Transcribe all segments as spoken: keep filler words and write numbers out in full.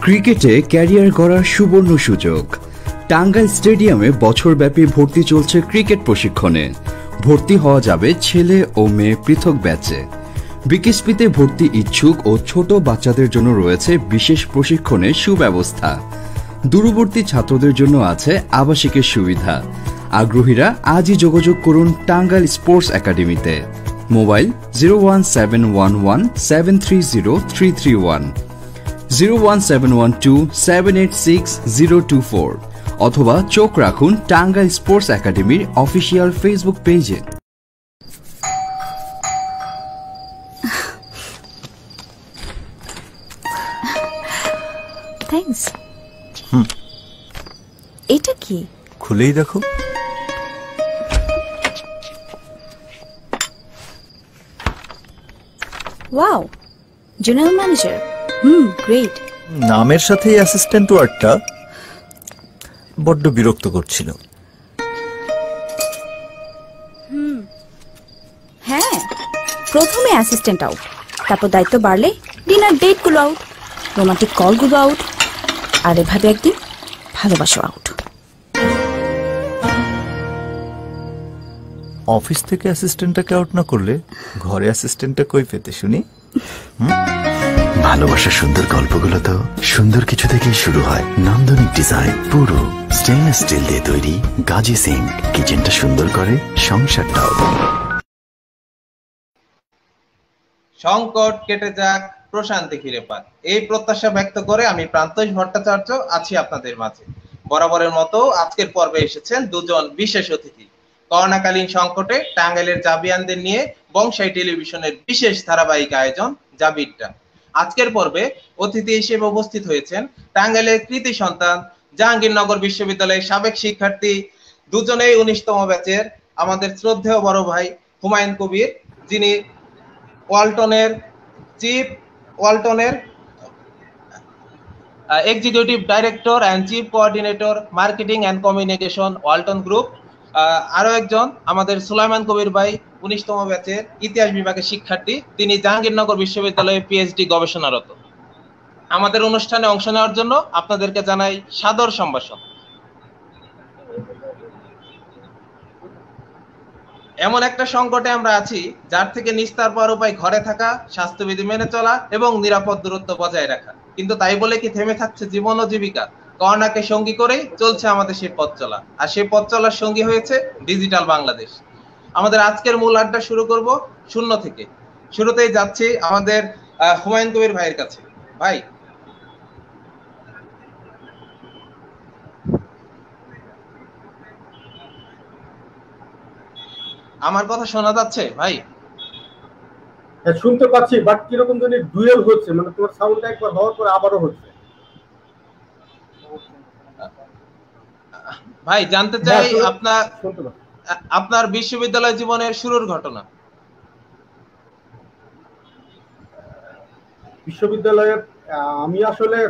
ক্রিকেটে ক্যারিয়ার গড়ার সুবর্ণ সুযোগ। টাঙ্গাইল স্টেডিয়ামে বছরব্যাপী ভর্তি চলছে ক্রিকেট প্রশিক্ষণে। ভর্তি হওয়া যাবে ছেলে ও মেয়ে পৃথক ব্যাচে। বিকেএসপিতে ভর্তি ইচ্ছুক ও ছোট বাচ্চাদের জন্য রয়েছে বিশেষ প্রশিক্ষণের সুব্যবস্থা। দূরবর্তী ছাত্রদের জন্য আছে আবাসিকের সুবিধা। আগ্রহীরা আজই যোগাযোগ করুন টাঙ্গাইল স্পোর্টস একাডেমিতে। Mobile zero one seven one one seven three zero three three one, zero one seven one two seven eight six zero two four অথবা চোখ রাখুন টাঙ্গাইল স্পোর্টস একাডেমির অফিসিয়াল ফেসবুক পেজে। থ্যাঙ্কস। হুম, এটা কি? খুলেই দেখো। Wow, general manager. হুম, গ্রেট। নামের সাথে অ্যাসিস্ট্যান্ট ওয়ার্ডটা বড্ড বিরক্ত করছিল। হুম, হ্যাঁ, প্রথমে অ্যাসিস্ট্যান্ট আউট, তারপর দায়িত্ব বাড়লে ডিনার ডেট গুলো আউট, রোমান্টিক কল গুলো আউট, আর এভাবে একদিন ভালোবাসা আউট। অফিস থেকে অ্যাসিস্ট্যান্টটাকে আউট না করলে ঘরে অ্যাসিস্ট্যান্টটা কই পেতে শুনি? ভালোবাসার সুন্দর গল্পগুলো তো সুন্দর কিছু থেকেই শুরু হয়। নান্দনিক ডিজাইন, পুরো স্টেইনলেস স্টিল দিয়ে তৈরি গাজি সিং কিচেনটা সুন্দর করে, সংসারটাও। সংকট কেটে যাক, প্রশান্তি ফিরে পাক, এই প্রত্যাশা ব্যক্ত করে আমি প্রান্তোষ ভট্টাচার্য আছি আপনাদের মাঝে। বরাবরের মতো আজকের পর্বে এসেছেন দুজন বিশেষ অতিথি। করোনাকালীন সংকটে টাঙ্গাইলের জাবিয়ানদের নিয়ে বংশাই টেলিভিশনের বিশেষ ধারাবাহিক আয়োজন জাবিরটা। আজকের পর্বে অতিথি হিসেবে উপস্থিত হয়েছেন টাঙ্গাইলের কৃতি সন্তান, জাহাঙ্গীরনগর বিশ্ববিদ্যালয়ের সাবেক শিক্ষার্থী, দুজনেই উনিশতম ব্যাচের আমাদের শ্রদ্ধেয় বড় ভাই হুমায়ুন কবির, যিনি ওয়ালটনের চিফ ওয়ালটনের executive director and chief coordinator marketing and communication Walton group. আরো একজন আমাদের সুলাইমান কবির ভাই, উনিশতম ব্যাচের ইতিহাস বিভাগের শিক্ষার্থী, তিনি জাহাঙ্গীরনগর বিশ্ববিদ্যালয়ে পিএইচডি গবেষণারত। আমাদের অনুষ্ঠানে অংশ নেওয়ার জন্য আপনাদেরকে জানাই সাদর সম্ভাষণ। এমন একটা সংকটে আমরা আছি যার থেকে নিস্তার পাওয়ার উপায় ঘরে থাকা, স্বাস্থ্যবিধি মেনে চলা এবং নিরাপদ দূরত্ব বজায় রাখা। কিন্তু তাই বলে কি থেমে থাকছে জীবন ও জীবিকা? করোনাকে সঙ্গী করেই চলছে আমাদের সেই পথ চলা, আর সেই পথ চলার সঙ্গী হয়েছে ডিজিটাল বাংলাদেশ। আমাদের আজকের মূল আড্ডা শুরু করব শূন্য থেকে। শুরুতেই যাচ্ছি আমাদের হুমায়ুন কবির ভাইয়ের কাছে। ভাই, আমার কথা শোনা যাচ্ছে? ভাই শুনতে পাচ্ছি, বাট কিরকম জানি ডুয়েল হচ্ছে, মানে তোমার সাউন্ডটা একবার হওয়ার পর আবারও হচ্ছে। ভাই জানতে চাই আপনার আপনার বিশ্ববিদ্যালয় জীবনের শুরুর ঘটনা। বিশ্ববিদ্যালয়ে আমি আসলে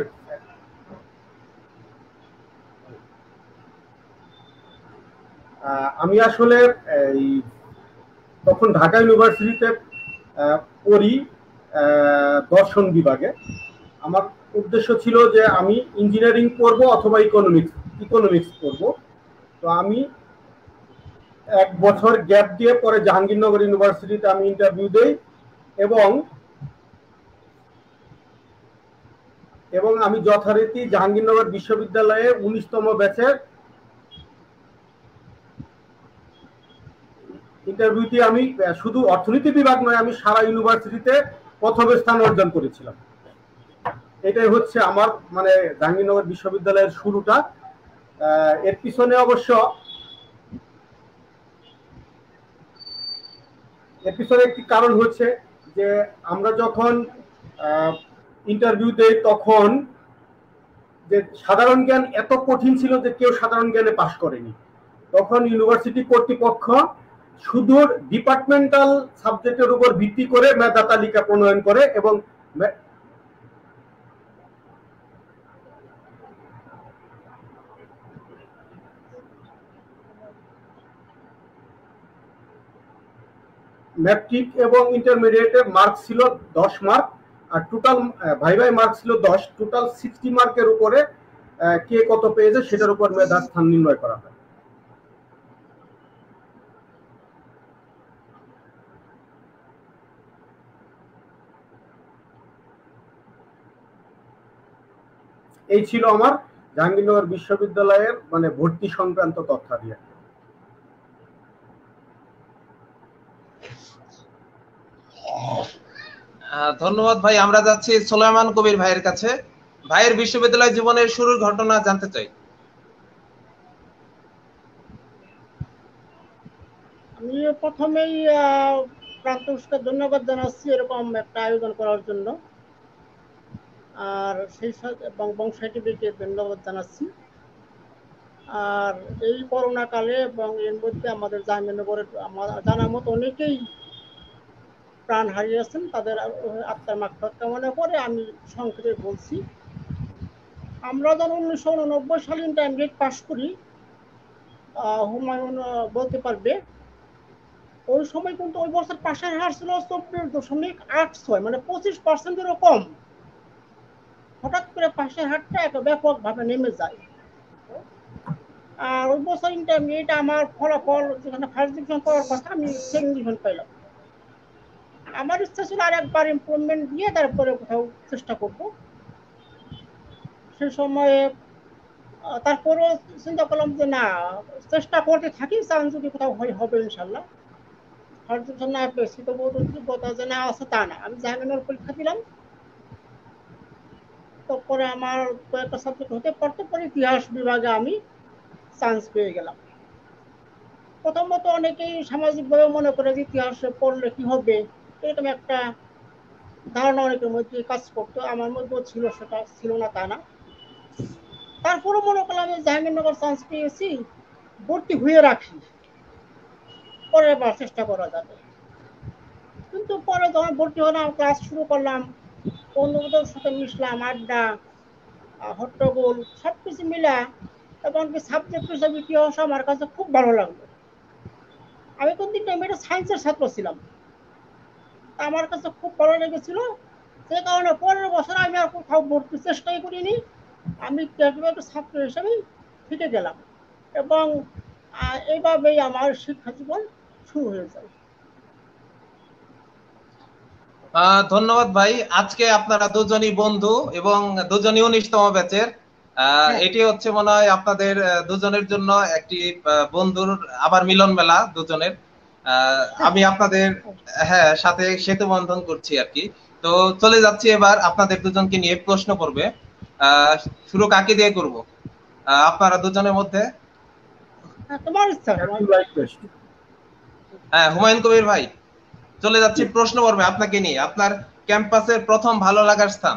আমি আসলে এই তখন ঢাকা ইউনিভার্সিটিতে পড়ি দর্শন বিভাগে। আমার উদ্দেশ্য ছিল যে আমি ইঞ্জিনিয়ারিং পড়বো অথবা ইকোনমিক্স ইকোনমিক্স পড়বো। তো আমি এক বছর গ্যাপ দিয়ে পরে জাহাঙ্গীরনগর ইউনিভার্সিটিতে আমি ইন্টারভিউ দেই এবং এবং আমি যথারীতি জাহাঙ্গীরনগর বিশ্ববিদ্যালয়ে উনিশতম ব্যাচের ইন্টারভিউতে আমি শুধু অর্থনীতি বিভাগ নয়, আমি সারা ইউনিভার্সিটিতে প্রথম স্থান অর্জন করেছিলাম। এটাই হচ্ছে আমার মানে জাহাঙ্গীরনগর বিশ্ববিদ্যালয়ের শুরুটা। এর পিছনে অবশ্য এর পিছনে একটি কারণ হচ্ছে যে আমরা যখন ইন্টারভিউ দেই তখন যে সাধারণ জ্ঞান এত কঠিন ছিল যে কেউ সাধারণ জ্ঞানে পাশ করেনি। তখন ইউনিভার্সিটি কর্তৃপক্ষ শুধু ডিপার্টমেন্টাল সাবজেক্টের উপর ভিত্তি করে মেধা তালিকা প্রণয়ন করে এবং ম্যাট্রিক এবং ইন্টারমিডিয়েটের মার্ক ছিল দশ মার্ক আর টোটাল ভাইভায় মার্ক ছিল দশ, টোটাল সিক্সটি মার্কের উপরে কে কত পেয়েছে সেটার উপর মেধার স্থান নির্ণয় করা হয়। এই ছিল আমার জাহাঙ্গীরনগর বিশ্ববিদ্যালয়ের মানে ভর্তি সংক্রান্ত তথ্যাদি। ধন্যবাদ ভাই। আমরা যাচ্ছি সুলাইমান কবির ভাইয়ের কাছে। ভাইয়ের বিশ্ববিদ্যালয় জীবনের শুরুর ঘটনা জানতে চাই। আমি প্রথমেই প্রান্তকে ধন্যবাদ জানাচ্ছি এরকম একটা আয়োজন করার জন্য, আর সেই সাথে এবং বংশাইটিভিকে ধন্যবাদ জানাচ্ছি। আর এই করোনা কালে এবং এর মধ্যে আমাদের জাহাঙ্গীরনগরের জানা মতো অনেকেই প্রাণ হারিয়েছেন, তাদের আত্মার মাগফিরাত কামনা করে আমি সংক্ষেপে বলছি। আমরা যখন উনিশশো উননব্বই সালে ইন্টারমিডিয়েট পাস করি, হুমায়ুন বলতে পারবে, ওই সময় কিন্তু ওই বছর পাশের হার ছিল চব্বিশ দশমিক আট ছয়, মানে পঁচিশ পার্সেন্টেরও কম। হঠাৎ করে পাশের হারটা একটা ব্যাপকভাবে নেমে যায়। আর ওই বছর ইন্টারমিডিয়েট আমার ফলাফল যেখানে ফার্স্ট ডিভিশন পাওয়ার কথা, আমি সেকেন্ড ডিভিশন পাইলাম। আমার ইচ্ছা ছিল আর একবার ইমপ্রুভমেন্ট দিয়ে তারপরে কোথাও চেষ্টা করব। সেই সময়ে তারপরেও চিন্তা করলাম যে না, চেষ্টা করতে থাকি, চান্স যদি কোথাও হয় হবে ইনশাল্লাহ। ফার্স্ট ডিভিশন না পেয়েছি তবু যোগ্যতা যে না আছে তা না। আমি জাহাঙ্গীরনগর পরীক্ষা দিলাম, তারপরে আমার কয়েকটা সাবজেক্ট হতে পড়তে পরে ইতিহাস বিভাগে আমি চান্স পেয়ে গেলাম। প্রথমত অনেকেই সামাজিকভাবে মনে করে যে ইতিহাসে পড়লে কি হবে, এরকম একটা ধারণা অনেকের মধ্যে কাজ করতো, আমার মধ্যেও ছিল, সেটা ছিল না তা না। তারপরে মনে করলাম আমি জাহাঙ্গীরনগর চান্স পেয়েছি, ভর্তি হয়ে রাখি, পরের বার চেষ্টা করা যাবে। কিন্তু পরে যখন ভর্তি হলাম, ক্লাস শুরু করলাম, বন্ধুদের সাথে মিশলাম, আড্ডা হট্টগোল সব কিছু মিলা, এবং সাবজেক্ট হিসাবে ইতিহাস আমার কাছে খুব ভালো লাগলো। আমি কিন্তু ইন্টারমিডিয়েট সায়েন্সের ছাত্র ছিলাম, আমার কাছে খুব ভালো লেগেছিল। সে কারণে পরের বছর আমি আর কোথাও ভর্তি চেষ্টাই করিনি, আমি ছাত্র হিসেবেই থেকে গেলাম, এবং এইভাবেই আমার শিক্ষা জীবন শুরু হয়ে যায়। ধন্যবাদ ভাই। আজকে আপনারা দুজনই বন্ধু এবং দুজনই উনিশতম ব্যাচের। এটি হচ্ছে মনে হয় আপনাদের দুজনের জন্য একটি বন্ধুর আবার মিলন মেলা দুজনের। আমি আপনাদের হ্যাঁ সাথে সেতু বন্ধন করছি আর কি। তো চলে যাচ্ছি এবার আপনাদের দুজনকে নিয়ে প্রশ্ন করবে। আহ শুরু কাকে দিয়ে করব? আপনারা দুজনের মধ্যে? হ্যাঁ হুমায়ুন কবির ভাই, চলে যাচ্ছি প্রশ্ন পর্বে আপনাকে নিয়ে। আপনার ক্যাম্পাসের প্রথম ভালো লাগার স্থান?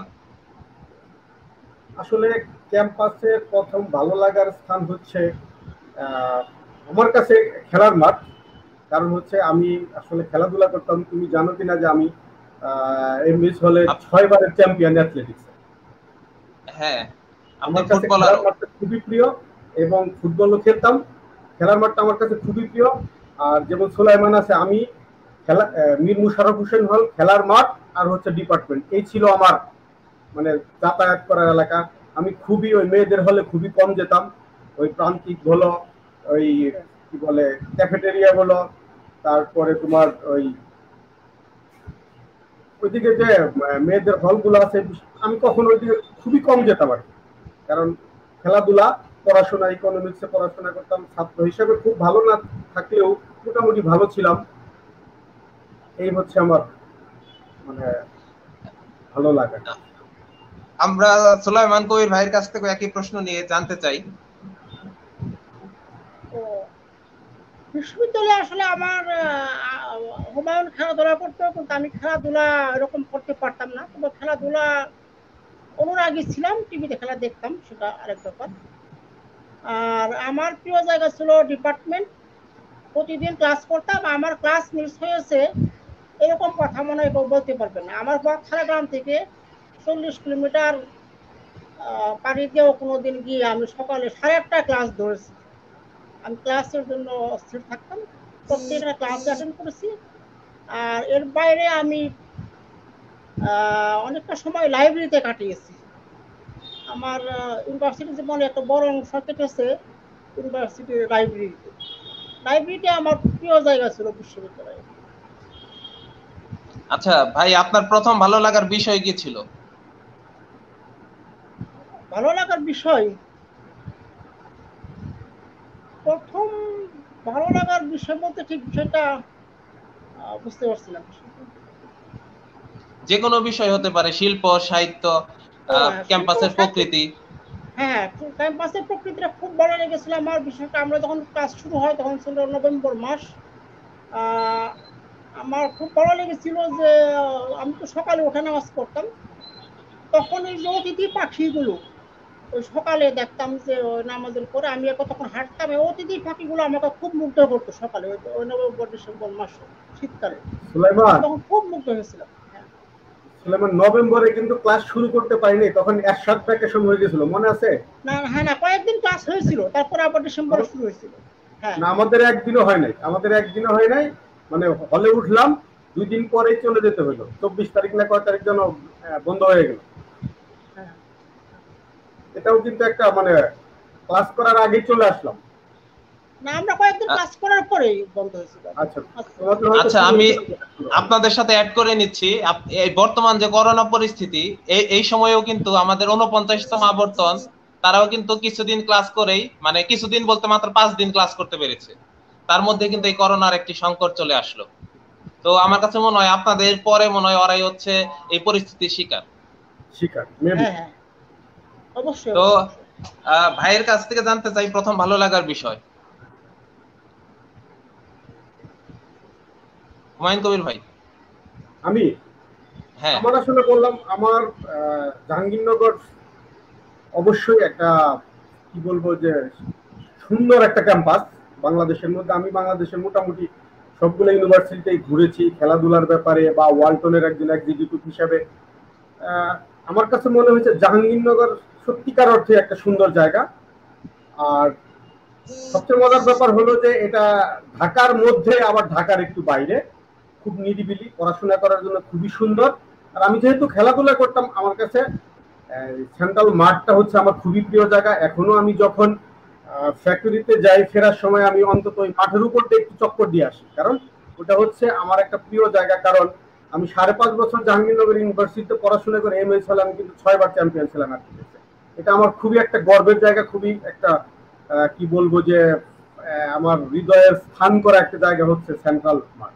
আসলে ক্যাম্পাসের প্রথম ভালো লাগার স্থান হচ্ছে আমার কাছে খেলার মাঠ। কারণ হচ্ছে আমি আসলে খেলাধুলা করতাম, তুমি জানো কিনা যে আমি এমবিএস হলে ছয় বারের চ্যাম্পিয়ন অ্যাথলেটিক্স। হ্যাঁ, আমার কাছে খেলার মাঠটা খুবই প্রিয় এবং ফুটবলও খেলতাম। খেলার মাঠটা আমার কাছে খুবই প্রিয়। আর যেমন সুলাইমান আছে, আমি খেলা মীর মুশাররফ হোসেন হল, খেলার মাঠ আর হচ্ছে ডিপার্টমেন্ট, এই ছিল আমার মানে যাতায়াত করার এলাকা। আমি খুবই ওই মেয়েদের হলে খুবই কম যেতাম। ওই প্রান্তিক বলো, ওই কি বলে ক্যাফেটেরিয়া বলো, তারপরে তোমার ওই ওইদিকে যে মেয়েদের হলগুলো আছে, আমি কখনো ওইদিকে খুবই কম যেতাম আর কি। কারণ খেলাধুলা, পড়াশোনা, ইকোনমিক্সে পড়াশোনা করতাম। ছাত্র হিসেবে খুব ভালো না থাকলেও মোটামুটি ভালো ছিলাম। এই হচ্ছে আমার মানে ভালো লাগা। আমরা সুলাইমান কবির ভাইয়ের কাছ থেকে একই প্রশ্ন নিয়ে জানতে চাই। বিশ্ববিদ্যালয়ে আসলে আমার হুমায়ুন খেলাধুলা করতো, কিন্তু আমি খেলাধুলা এরকম করতে পারতাম না। তবে খেলাধুলা অনুরাগী ছিলাম, টিভিতে খেলা দেখতাম, সেটা আরেক ব্যাপার। আর আমার প্রিয় জায়গা ছিল ডিপার্টমেন্ট। প্রতিদিন ক্লাস করতাম। আমার ক্লাস মিস হয়েছে এরকম কথা মনে হয় কেউ বলতে পারবে না। আমার বকখালিগ্রাম থেকে চল্লিশ কিলোমিটার পাড়ি দিয়েও কোনোদিন গিয়ে আমি সকালে সাড়ে আটটা ক্লাস ধরেছি। আমি ক্লাসের জন্য অস্থির থাকতাম, প্রত্যেকটা ক্লাস অ্যাটেন্ড করেছি। আর এর বাইরে আমি আহ, অনেকটা সময় লাইব্রেরিতে কাটিয়েছি। আমার ইউনিভার্সিটি জীবনে একটা বড় অংশ কেটেছে ইউনিভার্সিটির লাইব্রেরিতে। লাইব্রেরিটা আমার প্রিয় জায়গা ছিল বিশ্ববিদ্যালয়ে। আচ্ছা ভাই, আপনার প্রথম ভালো লাগার বিষয় কি ছিল? ভালো লাগার বিষয়, প্রথম ভালো লাগার বিষয় বলতে ঠিক বিষয়টা আহ, বুঝতে পারছিলাম। যে কোনো বিষয় হতে পারে, শিল্প, সাহিত্য, আহ, হ্যাঁ, ক্যাম্পাসের শিল্প, প্রকৃতি। হ্যাঁ, ক্যাম্পাসের প্রকৃতিটা খুব ভালো লেগেছিল আমার। বিষয়টা আমরা যখন ক্লাস শুরু হয় তখন ছিল নভেম্বর মাস। আহ, আমার খুব ভালো লেগেছিল যে আহ, আমি তো সকালে ওঠা নামাজ করতাম, তখন এই যে অতিথি পাখিগুলো ওই সকালে দেখতাম যে ওই নামাজের পরে আমি তখন হাঁটতাম, এই অতিথি পাখিগুলো আমাকে খুব মুগ্ধ করতো সকালে, ওই ওই নভেম্বর ডিসেম্বর মাসে শীতকালে। সুলাইমান তখন খুব মুগ্ধ হয়েছিলাম। হ্যাঁ, সুলাইমান নভেম্বরে কিন্তু ক্লাস শুরু করতে পারিনি, তখন একসাথ ভ্যাকেশন হয়ে গেছিল, মনে আছে? না হ্যাঁ না, কয়েকদিন ক্লাস হয়েছিল, তারপরে আবার ডিসেম্বরে শুরু হয়েছিল। হ্যাঁ, না, আমাদের একদিনও হয় নাই, আমাদের একদিনও হয় নাই। মানে হলে উঠলাম, দুই দিন পরেই চলে যেতে হলো, চব্বিশ তারিখ না কয় তারিখ যেন আহ, বন্ধ হয়ে গেল। হ্যাঁ। এটাও কিন্তু একটা মানে ক্লাস করার আগেই চলে আসলাম। না, আমরা কয়েকদিন আ- ক্লাস করার পরেই বন্ধ হয়েছিল। আচ্ছা, তোমাদের হয়তো আচ্ছা, শুরু আমি হয়েছিল। আপনাদের সাথে অ্যাড করে নিচ্ছি। আপ- এই বর্তমান যে করোনা পরিস্থিতি, এই এই সময়েও কিন্তু আমাদের ঊনপঞ্চাশতম আবর্তন, তারাও কিন্তু কিছুদিন ক্লাস করেই, মানে কিছুদিন বলতে মাত্র পাঁচ দিন ক্লাস করতে পেরেছে। তার মধ্যে কিন্তু এই করোনার একটি সংকট চলে আসলো। তো আমার কাছে মনে হয় আপনাদের পরে মনে হয় ওরাই হচ্ছে এই পরিস্থিতির শিকার। শিকার মেবি। হ্যাঁ হ্যাঁ, অবশ্যই তো অবশ্যই। আহ, ভাইয়ের কাছ থেকে জানতে চাই প্রথম ভালো লাগার বিষয়। হুমায়ুন কবির ভাই। আমি হ্যাঁ, আমার আসলে বললাম আমার আহ, জাহাঙ্গীরনগর অবশ্যই একটা কি বলবো যে সুন্দর একটা ক্যাম্পাস বাংলাদেশের মধ্যে। আমি বাংলাদেশের মোটামুটি সবগুলো ইউনিভার্সিটিতেই ঘুরেছি খেলাধুলার ব্যাপারে বা ওয়ালটনের একজন এক্সিকিউটিভ হিসাবে। আহ, আমার কাছে মনে হয়েছে জাহাঙ্গীরনগর সত্যিকার অর্থে একটা সুন্দর জায়গা। আর সবচেয়ে মজার ব্যাপার হলো যে এটা ঢাকার মধ্যে আবার ঢাকার একটু বাইরে, খুব নিরিবিলি, পড়াশোনা করার জন্য খুবই সুন্দর। আর আমি যেহেতু খেলাধুলা করতাম, আমার কাছে সেন্ট্রাল মাঠটা হচ্ছে আমার খুবই প্রিয় জায়গা। এখনো আমি যখন ফ্যাক্টরিতে যাই ফেরার সময় আমি অন্তত ওই মাঠের উপর দিয়ে একটু চক্কর দিয়ে আসি, কারণ ওটা হচ্ছে আমার একটা প্রিয় জায়গা। কারণ আমি সাড়ে পাঁচ বছর জাহাঙ্গীরনগর ইউনিভার্সিটিতে পড়াশোনা করে এম এ ছিলাম, কিন্তু ছয়বার চ্যাম্পিয়ন ছিলাম অ্যাথলেটিক্সে। এটা আমার খুবই একটা গর্বের জায়গা, খুবই একটা আহ, কি বলবো যে আহ, আমার হৃদয়ের স্থান করা একটা জায়গা হচ্ছে সেন্ট্রাল মাঠ।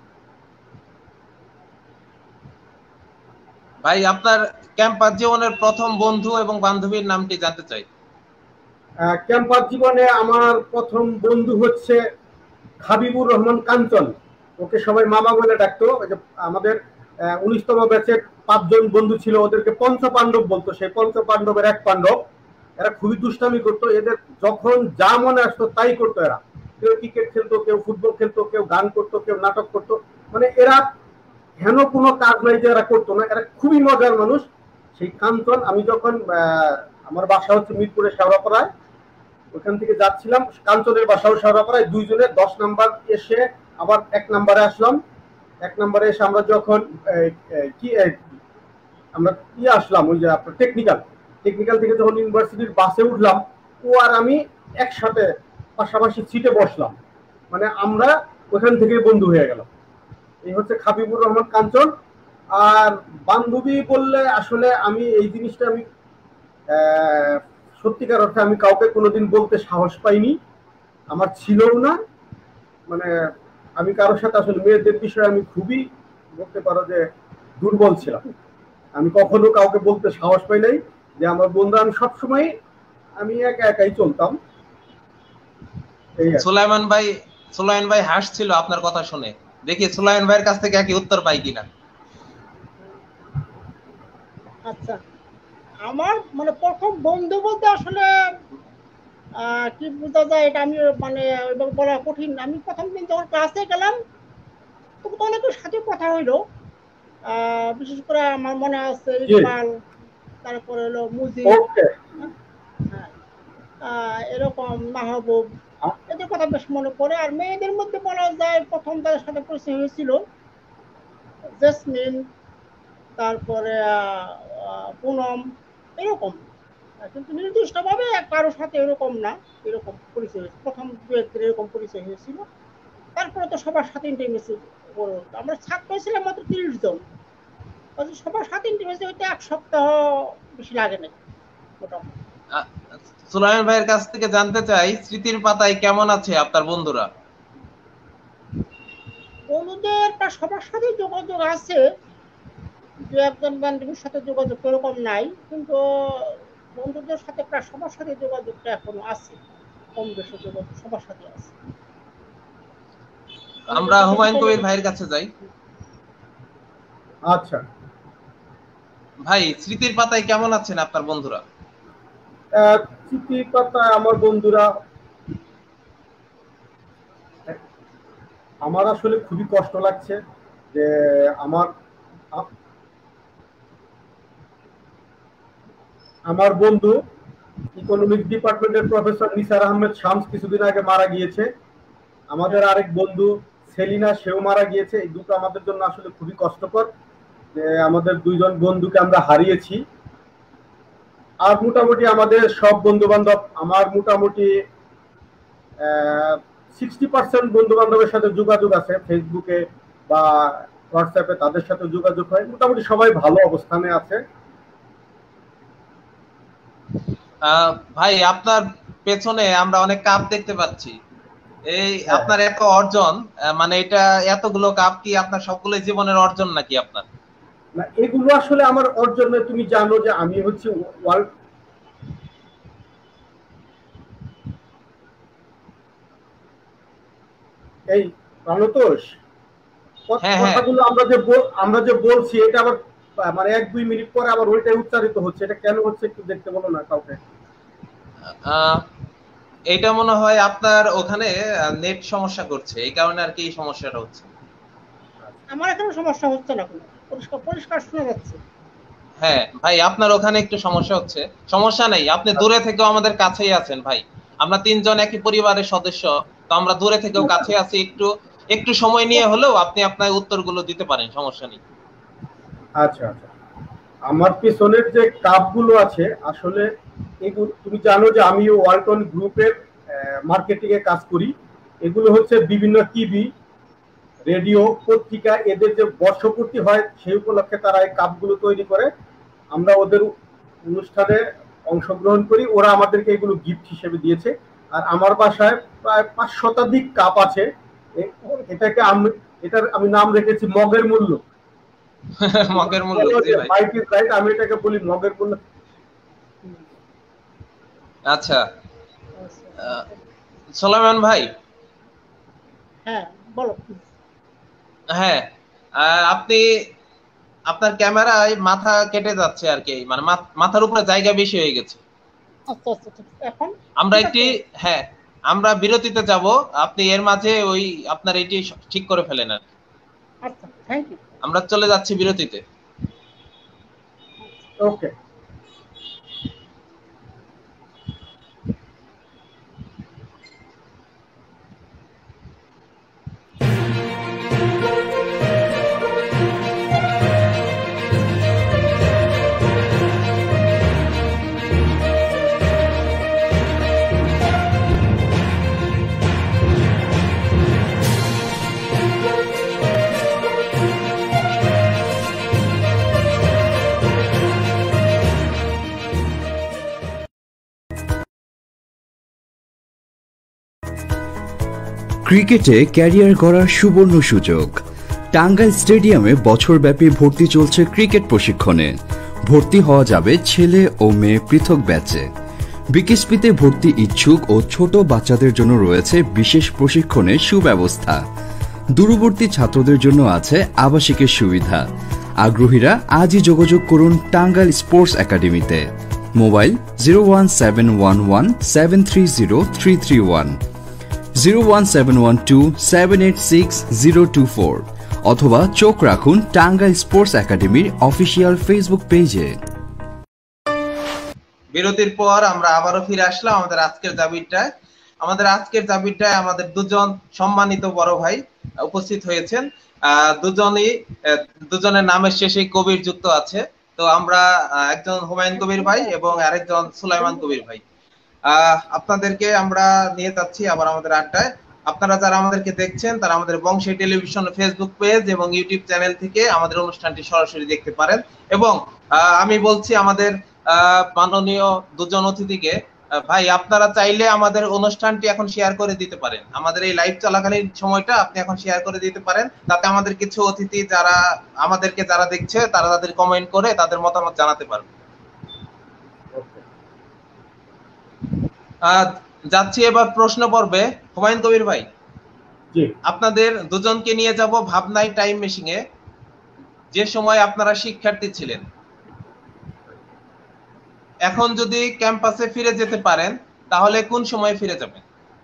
ভাই আপনার ক্যাম্পাস জীবনের প্রথম বন্ধু এবং বান্ধবীর নামটি জানতে চাই। ক্যাম্পাস জীবনে আমার প্রথম বন্ধু হচ্ছে হাবিবুর রহমান কাঞ্চন, ওকে সবাই মামা বলে ডাকতো। ওই যে আমাদের উনিশতম ব্যাচের পাঁচজন বন্ধু ছিল, ওদেরকে পঞ্চ পাণ্ডব বলতো। সেই পঞ্চ পাণ্ডবের এক পাণ্ডব। এরা খুবই দুষ্টামি করতো, এদের যখন যা মনে আসতো তাই করতো। এরা কেউ ক্রিকেট খেলতো, কেউ ফুটবল খেলতো, কেউ গান করতো, কেউ নাটক করতো। মানে এরা হেন কোনো কাজ নাই যে এরা করতো না, এরা খুবই মজার মানুষ। সেই কাঞ্চন, আমি যখন আমার বাসা হচ্ছে মিরপুরের শেওড়াপাড়ায়, ওখান থেকে যাচ্ছিলাম, কাঞ্চনের বাসাও শেওড়াপাড়ায়, দুইজনে দশ নাম্বার এসে আবার এক নাম্বারে আসলাম। এক নাম্বারে এসে আমরা যখন কি আমরা কি আসলাম ওই যে আপনার টেকনিক্যাল টেকনিক্যাল থেকে যখন ইউনিভার্সিটির বাসে উঠলাম, ও আর আমি একসাথে পাশাপাশি সিটে বসলাম। মানে আমরা ওখান থেকে বন্ধু হয়ে গেলাম। এই হচ্ছে হাবিবুর রহমান কাঞ্চন। আর বান্ধবী বললে আসলে আমি এই জিনিসটা আমি সত্যিকার অর্থে আমি কাউকে কোনোদিন বলতে সাহস পাইনি, আমার ছিলও না। মানে আমি কারোর সাথে আসলে মেয়েদের বিষয়ে আমি খুবই বলতে পারো যে দুর্বল ছিলাম। আমি কখনো কাউকে বলতে সাহস পাই নাই যে আমার বন্ধু। আমি সবসময় আমি একা একাই চলতাম। সুলাইমান ভাই সুলাইমান ভাই হাসছিল আপনার কথা শুনে। দেখি সুলাইমান ভাইয়ের কাছ থেকে কি উত্তর পাই কিনা। আচ্ছা, আমার মানে প্রথম বন্ধু বলতে আসলে কি বোঝা যায় এটা আমি মানে ওইভাবে বলা কঠিন। আমি প্রথম দিন যখন ক্লাসে গেলাম তখন তো অনেকের সাথে কথা হইলো, বিশেষ করে আমার মনে আছে ইকবাল, তারপরে হলো মুজিব, এরকম মাহবুব, এদের কথা বেশ মনে পড়ে। আর মেয়েদের মধ্যে বলা যায় প্রথম তাদের সাথে পরিচয় হয়েছিল জেসমিন, তারপরে আহ, আহ, পুনম, এরকম। কিন্তু নির্দিষ্টভাবে কারোর সাথে এরকম না, এরকম পরিচয় হয়েছে প্রথম দু একদিন, এরকম পরিচয় হয়েছিল। তারপরে তো সবার সাথে ইন্টিমেসি গড়ে উঠলো। আমরা ছাত্র ছিলাম মাত্র তিরিশ জন, কাজে সবার সাথে ইন্টিমেসি হইতে এক সপ্তাহ বেশি লাগে না মোটামুটি। আহ, সুলাইমান ভাইয়ের কাছ থেকে জানতে চাই, স্মৃতির পাতায় কেমন আছে আপনার বন্ধুরা? বন্ধুদের প্রায় সবার সাথে যোগাযোগ আছে, দু একজন বান্ধবীর সাথে যোগাযোগ এরকম নাই, কিন্তু বন্ধুদের সাথে প্রায় সবার সাথে যোগাযোগটা এখনো আছে, কম বেশি যোগাযোগ সবার সাথে আছে। আমরা হুমায়ুন কবির ভাইয়ের কাছে যাই। আচ্ছা ভাই, স্মৃতির পাতায় কেমন আছেন আপনার বন্ধুরা? আহ, স্মৃতির পাতায় আমার বন্ধুরা, আমার আসলে খুবই কষ্ট লাগছে যে আমার আ- আমার বন্ধু ইকোনমিক ডিপার্টমেন্টের প্রফেসর নিসার আহমেদ শামস কিছুদিন আগে মারা গিয়েছে। আমাদের আরেক বন্ধু সেলিনা, সেও মারা গিয়েছে। এই দুটো আমাদের জন্য আসলে খুবই কষ্টকর যে আমাদের দুইজন বন্ধুকে আমরা হারিয়েছি। আর মোটামুটি আমাদের সব বন্ধু বান্ধব, আমার মোটামুটি সিক্সটি পার্সেন্ট বন্ধু বান্ধবের সাথে যোগাযোগ আছে ফেসবুকে বা হোয়াটসঅ্যাপে, তাদের সাথে যোগাযোগ হয়। মোটামুটি সবাই ভালো অবস্থানে আছে। আহ, ভাই, আপনার পেছনে আমরা অনেক কাপ দেখতে পাচ্ছি। এই আপনার এত অর্জন, আহ, মানে এটা এতগুলো কাপ কি আপনার সবগুলো জীবনের অর্জন নাকি আপনার? না, এগুলো আসলে আমার অর্জন নয়। তুমি জানো যে আমি হচ্ছে ওয়ার্ল্ড এই প্রাণতোষ হ্যাঁ, হ্যাঁ। কথাগুলো আমরা যে বল- আমরা যে বলছি এটা আবার আহ, মানে এক দুই মিনিট পরে আবার ওইটাই উচ্চারিত হচ্ছে। এটা কেন হচ্ছে একটু দেখতে বলো না কাউকে। আহ, এটা মনে হয় আপনার ওখানে নেট সমস্যা করছে, এই কারণে আর কি এই সমস্যাটা হচ্ছে। আমার এখানে সমস্যা হচ্ছে না, কোনো পরিষ্কার পরিষ্কার শোনা যাচ্ছে। হ্যাঁ ভাই, আপনার ওখানে একটু সমস্যা হচ্ছে। সমস্যা নেই, আপনি দূরে থেকেও আমাদের কাছেই আছেন ভাই। আমরা তিনজন একই পরিবারের সদস্য, তো আমরা দূরে থেকেও কাছে আছি। একটু একটু সময় নিয়ে হলেও আপনি আপনার উত্তরগুলো দিতে পারেন, সমস্যা নেই। আচ্ছা আচ্ছা, আমার পেছনের যে কাপগুলো আছে আসলে এগুলো তুমি জানো যে আমি ওয়ালটন গ্রুপের মার্কেটিং এ কাজ করি। এগুলো হচ্ছে বিভিন্ন টিভি, রেডিও, পত্রিকা, এদের যে বর্ষপূর্তি হয় সেই উপলক্ষে তারা এই কাপগুলো তৈরি করে। আমরা ওদের অনুষ্ঠানে অংশগ্রহণ করি, ওরা আমাদেরকে এগুলো গিফট হিসেবে দিয়েছে। আর আমার বাসায় প্রায় পাঁচ শতাধিক কাপ আছে। এ- এটাকে আমি এটার আমি নাম রেখেছি মগের মূল্য। মগের মূল্য, জি ভাই। রাইট ইজ রাইট, আমি এটাকে বলি মগের মূল্য। আচ্ছা, আহ, সুলাইমান ভাই, হ্যাঁ বলো। হ্যাঁ, আহ, আপনি আপনার ক্যামেরায় মাথা কেটে যাচ্ছে আর কি, মানে মাথ- মাথার উপরে জায়গা বেশি হয়ে গেছে। আচ্ছা আচ্ছা ঠিক আছে, এখন আমরা ঠিক একটি আছে? হ্যাঁ, আমরা বিরতিতে যাব। আপনি এর মাঝে ওই আপনার এটি ঠিক করে ফেলেন আর কি। আচ্ছা, থ্যাংক ইউ। আমরা চলে যাচ্ছি বিরতিতে। ওকে। ক্রিকেটে ক্যারিয়ার গড়ার সুবর্ণ সুযোগ। টাঙ্গাইল স্টেডিয়ামে বছরব্যাপী ভর্তি চলছে ক্রিকেট প্রশিক্ষণে। ভর্তি হওয়া যাবে ছেলে ও মেয়ে পৃথক ব্যাচে। বিকেএসপিতে ভর্তি ইচ্ছুক ও ছোট বাচ্চাদের জন্য রয়েছে বিশেষ প্রশিক্ষণের সুব্যবস্থা। দূরবর্তী ছাত্রদের জন্য আছে আবাসিকের সুবিধা। আগ্রহীরা আজই যোগাযোগ করুন টাঙ্গাইল স্পোর্টস একাডেমিতে। Mobile zero one seven one one seven three zero three three one, zero one seven one two seven eight six zero two four, অথবা চোখ রাখুন টাঙ্গাইল স্পোর্টস একাডেমির অফিসিয়াল ফেসবুক পেজে। বিরতির পর আমরা আবারও ফিরে আসলাম আমাদের আজকের দাবিটায়। আমাদের আজকের দাবিটায় আমাদের দুজন সম্মানিত বড় ভাই উপস্থিত হয়েছেন। দুজনই দুজনের নামের শেষে কবির যুক্ত আছে। তো আমরা একজন হুমায়ুন কবির ভাই এবং আরেকজন সুলাইমান কবির ভাই, আপনাদেরকে আমরা নিয়ে যাচ্ছি আবার আমাদের আড্ডায়। আপনারা যারা আমাদেরকে দেখছেন তারা আমাদের বংশী টেলিভিশন ফেসবুক পেজ এবং ইউটিউব চ্যানেল থেকে আমাদের অনুষ্ঠানটি সরাসরি দেখতে পারেন। এবং আমি বলছি আমাদের মাননীয় দুজন অতিথিকে, ভাই আপনারা চাইলে আমাদের অনুষ্ঠানটি এখন শেয়ার করে দিতে পারেন, আমাদের এই লাইভ চলাকালীন সময়টা আপনি এখন শেয়ার করে দিতে পারেন, তাতে আমাদের কিছু অতিথি যারা আমাদেরকে যারা দেখছে তারা তাদের কমেন্ট করে তাদের মতামত জানাতে পারবে। যাচ্ছি এবার প্রশ্ন পর্বে। হুমায়ুন কবির ভাই, আপনাদের দুজনকে নিয়ে যাব ভাবনায় টাইম মেশিনে, যে সময় আপনারা শিক্ষার্থী ছিলেন। এখন যদি ক্যাম্পাসে ফিরে যেতে পারেন তাহলে কোন সময় ফিরে যাবেন?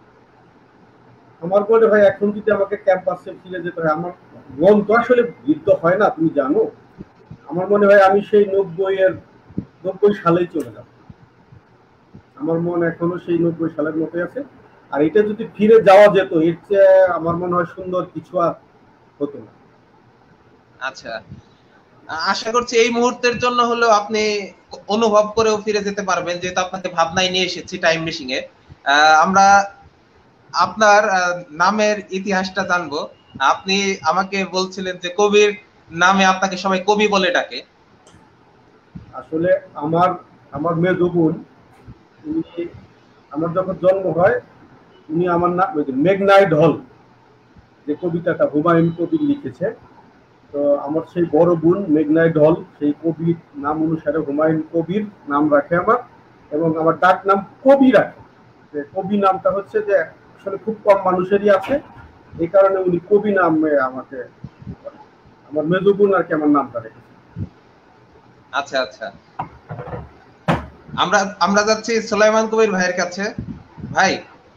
আমার মনে হয় এখন যদি আমাকে ক্যাম্পাসে ফিরে যেতে হয়, আমার মন তো আসলে বৃদ্ধ হয় না, তুমি জানো। আমার মনে হয় আমি সেই নব্বই এর নব্বই সালেই চলে যাব। আমার মন এখনো সেই নব্বই সালের মতোই আছে। আর এটা যদি ফিরে যাওয়া যেত, এর চেয়ে আমার মনে হয় সুন্দর কিছু আর হতো না। আচ্ছা, আশা করছি এই মুহূর্তের জন্য হলেও আপনি অনুভব করেও ফিরে যেতে পারবেন, যেহেতু আপনাকে ভাবনায় নিয়ে এসেছি টাইম মেশিনে। আমরা আপনার নামের ইতিহাসটা জানবো। আপনি আমাকে বলছিলেন যে কবির নামে আপনাকে সবাই কবি বলে ডাকে। আসলে আমার আমার মেজো বোন, উনি আমার যখন জন্ম হয় উনি আমার নাম মেঘনায় ঢল যে কবিতাটা হুমায়ুন কবির লিখেছে, তো আমার সেই বড় বোন মেঘনায় ঢল সেই কবির নাম অনুসারে হুমায়ুন কবির নাম রাখে আমার, এবং আমার ডাক নাম কবি রাখে। কবি নামটা হচ্ছে যে আসলে খুব কম মানুষেরই আছে, এই কারণে উনি কবি নামে আমাকে, আমার মেজো বোন আর কি আমার নামটা রেখেছে। আচ্ছা আচ্ছা, আমরা আমরা যাচ্ছি সুলাইমান কবির ভাইয়ের কাছে। ভাই,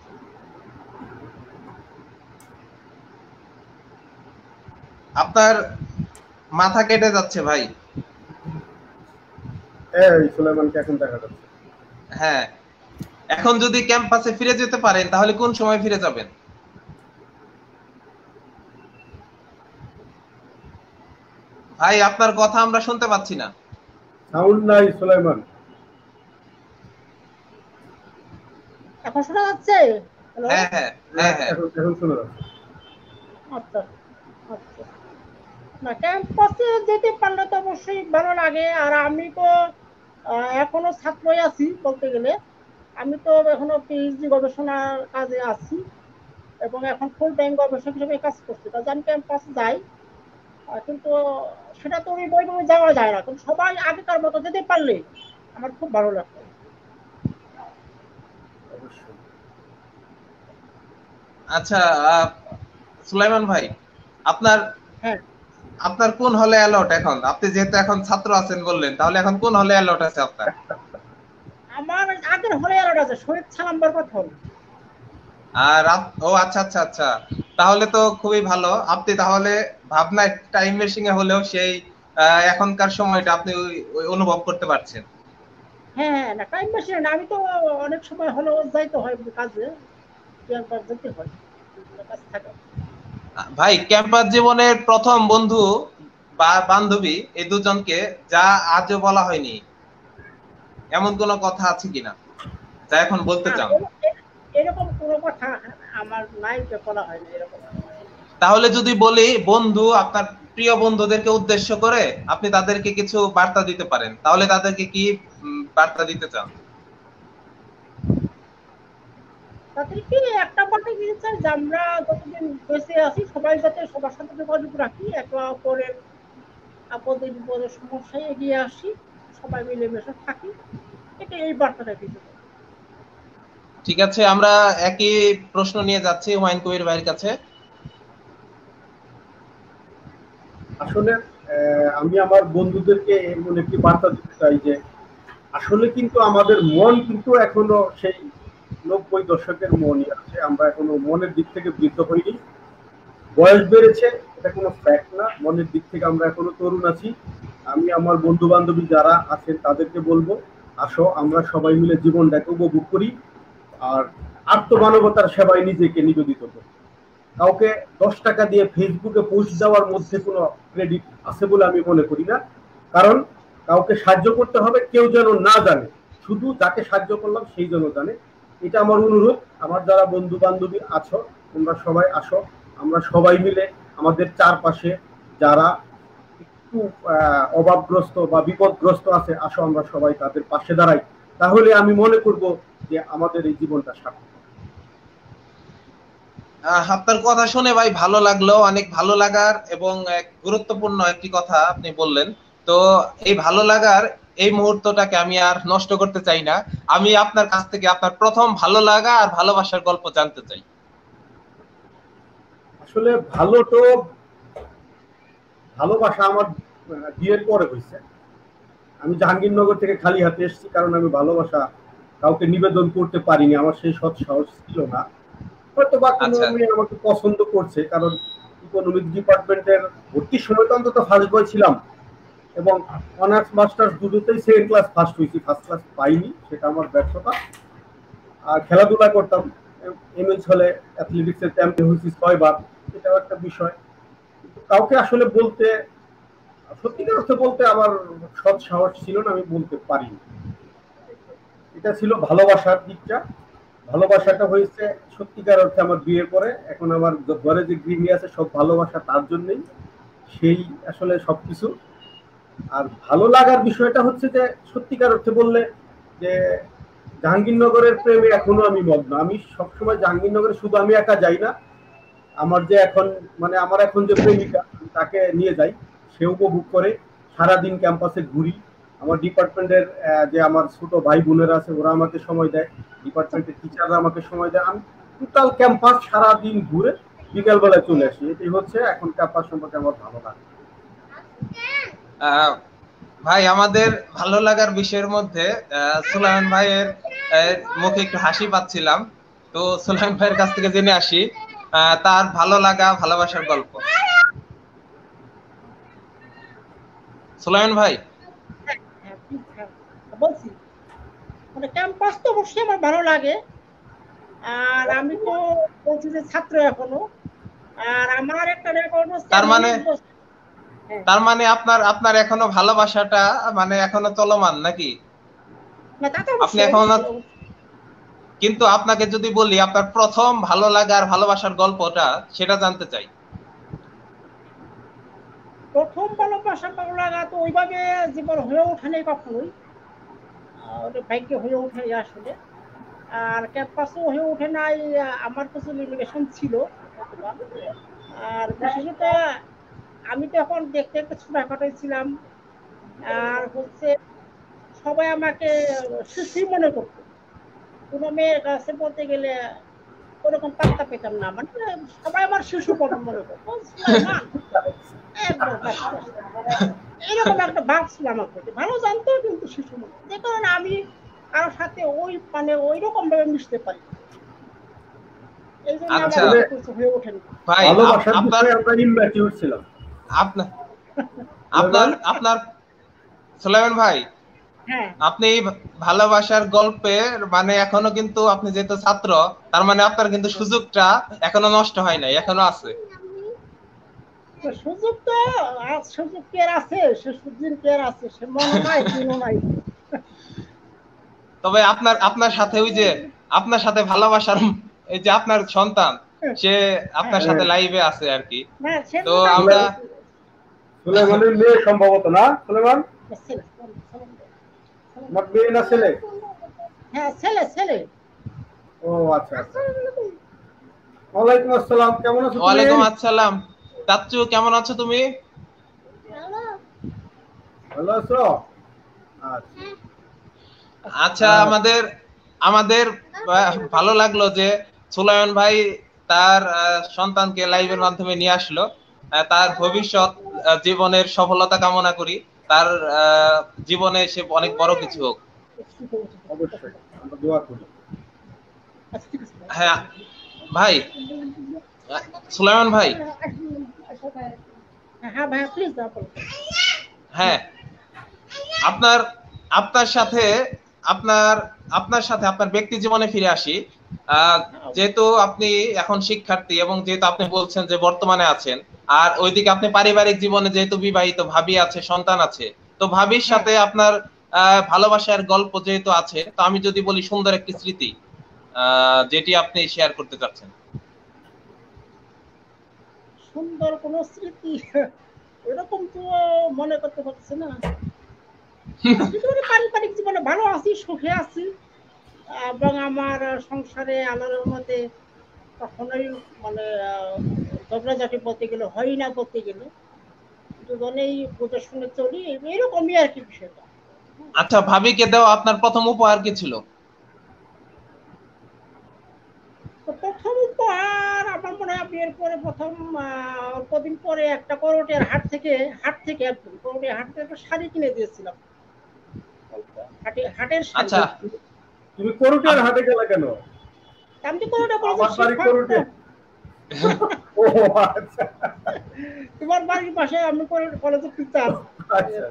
আপনার মাথা কেটে যাচ্ছে ভাই। এই সুলাইমানকে এখন দেখা যাচ্ছে। হ্যাঁ, এখন যদি ক্যাম্পাসে ফিরে যেতে পারেন তাহলে কোন সময় ফিরে যাবেন? ভাই আপনার কথা আমরা শুনতে পাচ্ছি না, সাউন্ড নাই সুলাইমান। এখন শোনা যাচ্ছে? হ্যাঁ হ্যাঁ হ্যাঁ হ্যাঁ এখন এখন শোনা যাচ্ছে। আচ্ছা আচ্ছা, না ক্যাম্পাসে যেতে পারলে তো অবশ্যই ভালো লাগে। আর আমি তো এখনো ছাত্রই আছি বলতে গেলে, আমি তো এখনো পিএইচডি গবেষণার কাজে আছি এবং এখন ফুল টাইম গবেষক হিসেবে কাজ করছি। কাজে আমি ক্যাম্পাসে যাই, কিন্তু সেটা তো ওই বই বই যাওয়া যায় না। কিন্তু সবাই আগেকার মতো যেতে পারলে আমার খুব ভালো লাগবে। আচ্ছা সুলাইমান ভাই, আপনার হ্যাঁ আপনার কোন হলে অ্যালট এখন? আপনি যেহেতু এখন ছাত্র আছেন বললেন, তাহলে এখন কোন হলে অ্যালট আছে আপনার? আমার আগের হলে অ্যালট আছে শহীদ সালাম বরকত হল। আর ও আচ্ছা আচ্ছা আচ্ছা, তাহলে তো খুবই ভালো। আপনি তাহলে ভাবনায় টাইম মেশিনে হলেও সেই এখনকার সময়টা আপনি অনুভব করতে পারছেন। হ্যাঁ হ্যাঁ, না টাইম মেশিনে না, আমি তো অনেক সময় হলো যাইতে হয় কাজে, ক্যাম্পাস যেতে হয়, কাজ থাকে। ভাই, ক্যাম্পাস জীবনের প্রথম বন্ধু বা বান্ধবী এই দুজনকে যা আজও বলা হয়নি, এমন কোন কথা আছে কিনা যা এখন বলতে চান? এরকম কোনো কথা আমার নাই, বলা হয়নি এরকম। তাহলে যদি বলি, বন্ধু আপনার প্রিয় বন্ধুদেরকে উদ্দেশ্য করে আপনি তাদেরকে কিছু বার্তা দিতে পারেন, তাহলে তাদেরকে কি বার্তা দিতে চান? তাদেরকে একটা বার্তা দিতে চাই যে আমরা যতদিন বেঁচে আছি সবাই যাতে সবার সাথে যোগাযোগ রাখি, একে অপরের আপদে বিপদের সমস্যায় এগিয়ে আসি, সবাই মিলেমিশে থাকি, এটা এই বার্তাটা দিতে চাই। ঠিক আছে, আমরা একই প্রশ্ন নিয়ে যাচ্ছি হুমায়ুন কবির ভাইয়ের কাছে। আসলে আমি আমার বন্ধুদেরকে এমন একটি বার্তা দিতে চাই যে আসলে কিন্তু আমাদের মন কিন্তু এখনো সেই নব্বই দশকের মনই আছে। আমরা এখনো মনের দিক থেকে বৃদ্ধ হইনি। বয়স বেড়েছে, এটা কোনো ফ্যাক্ট না। মনের দিক থেকে আমরা এখনো তরুণ আছি। আমি আমার বন্ধু বান্ধবী যারা আছেন তাদেরকে বলবো, আসো আমরা সবাই মিলে জীবনটাকে উপভোগ করি আর আত্মমানবতার সেবায় নিজেকে নিবেদিত করি। কাউকে দশ টাকা দিয়ে ফেসবুকে পোস্ট দেওয়ার মধ্যে কোনো ক্রেডিট আছে বলে আমি মনে করি না। কারণ কাউকে সাহায্য করতে হবে, কেউ যেন না জানে, শুধু যাকে সাহায্য করলাম সেই যেন জানে। এটা আমার অনুরোধ। আমার যারা বন্ধু বান্ধবী আছো তোমরা সবাই আসো, আমরা সবাই মিলে আমাদের চারপাশে যারা একটু অভাবগ্রস্ত বা বিপদগ্রস্ত আছে, আসো আমরা সবাই তাদের পাশে দাঁড়াই। তাহলে আমি মনে করব যে আমাদের এই জীবনটা সার্থক। আপনার কথা শুনে ভাই ভালো লাগলো, অনেক ভালো লাগার এবং গুরুত্বপূর্ণ একটি কথা আপনি বললেন। তো এই ভালো লাগার এই মুহূর্তটাকে আমি আর নষ্ট করতে চাই না। আমি আপনার কাছ থেকে আপনার প্রথম ভালো লাগা আর ভালোবাসার গল্প জানতে চাই। আসলে ভালো তো ভালোবাসা আমার বিয়ের পরে হয়েছে। আমি জাহাঙ্গীরনগর থেকে খালি হাতে এসেছি, কারণ আমি ভালোবাসা কাউকে নিবেদন করতে পারিনি, আমার সেই সৎ সাহস ছিল না। হয়তো বা কোনো মেয়ে আমাকে পছন্দ করছে, কারণ ইকোনমিক ডিপার্টমেন্টের ভর্তির সময় তো অন্তত ফার্স্ট বয় ছিলাম এবং অনার্স মাস্টার্স দুটোতেই সেকেন্ড ক্লাস ফার্স্ট হয়েছি, ফার্স্ট ক্লাস পাইনি, সেটা আমার ব্যর্থতা। আর খেলাধুলা করতাম, এমএস হলে অ্যাথলেটিক্সের চ্যাম্পিয়ন হয়েছি ছয়বার, এটাও একটা বিষয়। কাউকে আসলে বলতে, সত্যিকার অর্থে বলতে আমার সৎ সাহস ছিল না, আমি বলতে পারিনি। এটা ছিল ভালোবাসার দিকটা। ভালোবাসাটা হয়েছে সত্যিকার অর্থে আমার বিয়ের পরে। এখন আমার ঘরে যে গৃহিণী আছে সব ভালোবাসা তার জন্যই, সেই আসলে সবকিছু। আর ভালো লাগার বিষয়টা হচ্ছে যে সত্যিকার অর্থে বললে যে জাহাঙ্গীরনগরের প্রেমে এখনো আমি মগ্ন। আমি সবসময় জাহাঙ্গীরনগরে শুধু আমি একা যাই না, আমার যে এখন মানে আমার এখন যে প্রেমিকা তাকে নিয়ে যাই, সে উপভোগ করে। সারাদিন ক্যাম্পাসে ঘুরি, আমার ডিপার্টমেন্টের যে আমার ছোট ভাই বোনেরা আছে ওরা আমাকে সময় দেয়, ডিপার্টমেন্টের টিচাররা আমাকে সময় দেয়। আমি টোটাল ক্যাম্পাস সারাদিন ঘুরে বিকাল বেলায় চলে আসি। এটাই হচ্ছে এখন ক্যাম্পাস সম্পর্কে আমার ভালো লাগে। ভাই আমাদের ভালো লাগার বিষয়ের মধ্যে সুলাইমান ভাইয়ের মুখে একটু হাসি পাচ্ছিলাম, তো সুলাইমান ভাইয়ের কাছ থেকে জেনে আসি তার ভালো লাগা ভালোবাসার গল্প। সুলাইমান ভাই বলছি, মানে ক্যাম্পাস তো অবশ্যই আমার ভালো লাগে। আর আমি তো বলছি যে ছাত্র এখনো। আর আমার একটা রেকর্ড হচ্ছে, তার মানে তার মানে আপনার আপনার এখনো ভালোবাসাটা মানে এখনো চলমান নাকি? না, তা তো আপনি এখনো, কিন্তু আপনাকে যদি বলি আপনার প্রথম ভালো লাগার ভালোবাসার গল্পটা, সেটা জানতে চাই। প্রথম ভালোবাসা ভালো লাগা তো ওইভাবে জীবন হয়ে ওঠেনি কখনোই, ভাগ্য হয়ে ওঠে আসলে। আর ক্যাম্পাসও হয়ে ওঠে নাই, আমার কিছু লিমিটেশন ছিল। আর বিশেষত আমি তো এখন দেখতে একটা ছোটখাটোই ছিলাম, আর হচ্ছে সবাই আমাকে শিশুই মনে করতো। কোনো মেয়ের কাছে বলতে গেলে ওরকম পাত্তা পেতাম না, মানে সবাই আমার শিশু মনে করতো। এরকম একটা ভাব ছিল আমার প্রতি, ভালো জানতো কিন্তু শিশু মনে, যে কারণে আমি কারোর সাথে ওই মানে ওই রকম ভাবে মিশতে পারি। এই জন্য হয়ে ওঠেনি। আপনার আপনার সুলাইমান ভাই, আপনি ভালোবাসার গল্পের মানে এখনো কিন্তু আপনি যেহেতু ছাত্র, তার মানে আপনার কিন্তু সুযোগটা এখনো নষ্ট হয় নাই, এখনো আছে। সুযোগ তো সুযোগ কে আছে, সে সুযোগ কে আছে, সে মনে নাই কোনো নাই। তবে আপনার আপনার সাথে ওই যে আপনার সাথে ভালোবাসার এই যে আপনার সন্তান, সে আপনার সাথে লাইভে আছে আর কি। তো আমরা সুলাইমানের মেয়ে সম্ভবত না? সুলাইমান আমার মেয়ে না ছেলে? হ্যাঁ ছেলে ছেলে। ও আচ্ছা আচ্ছা। ওয়ালাইকুম আসসালাম, কেমন আছো? ওয়ালাইকুম আসসালাম। চাচু কেমন আছো তুমি? ভালো আছো? আচ্ছা, আমাদের আমাদের ভালো লাগলো যে সুলাইমান ভাই তার সন্তানকে লাইভের মাধ্যমে নিয়ে আসলো। তার ভবিষ্যৎ জীবনের সফলতা কামনা করি, তার জীবনে সে অনেক বড় কিছু হোক। অবশ্যই আমরা দোয়া করি। হ্যাঁ ভাই, সুলাইমান ভাই। হ্যাঁ ভাই প্লিজ। হ্যাঁ, আপনার আপনার সাথে আপনার আপনার সাথে আপনার ব্যক্তি জীবনে ফিরে আসি। আহ, যেহেতু আপনি এখন শিক্ষার্থী এবং যেহেতু আপনি বলছেন যে বর্তমানে আছেন, আর ওইদিকে আপনি পারিবারিক জীবনে যেহেতু বিবাহিত, ভাবি আছে, সন্তান আছে, তো ভাবির সাথে আপনার আহ, ভালোবাসার গল্প যেহেতু আছে, তো আমি যদি বলি সুন্দর একটি স্মৃতি আহ, যেটি আপনি শেয়ার করতে চাচ্ছেন। সুন্দর কোন স্মৃতি এরকম তো মনে করতে পারছি না। জীবনে পারিবারিক জীবনে ভালো আছি, সুখে আছি, এবং আমার সংসারে আল্লাহর মতে কখনোই মানে ঝগড়াঝাটি বলতে গেলে হয় না, বলতে গেলে দুজনেই বুঝে শুনে চলি, এরকমই আর কি বিষয়টা। আচ্ছা, ভাবিকে দেওয়া আপনার প্রথম উপহার কি ছিল? প্রথম উপহার আমার মনে হয় বিয়ের পরে প্রথম অল্পদিন পরে একটা করোটের হাট থেকে হাট থেকে একদম করোটের হাট থেকে একটা শাড়ি কিনে দিয়েছিলাম। হাটের শাড়ি। আচ্ছা, তুমি করোটের হাটে গেলে কেন? আমি তো করোটে আমার বাড়ি করোটে। ও আচ্ছা, তোমার বাড়ির পাশে আমি কলেজে টিচার। আচ্ছা,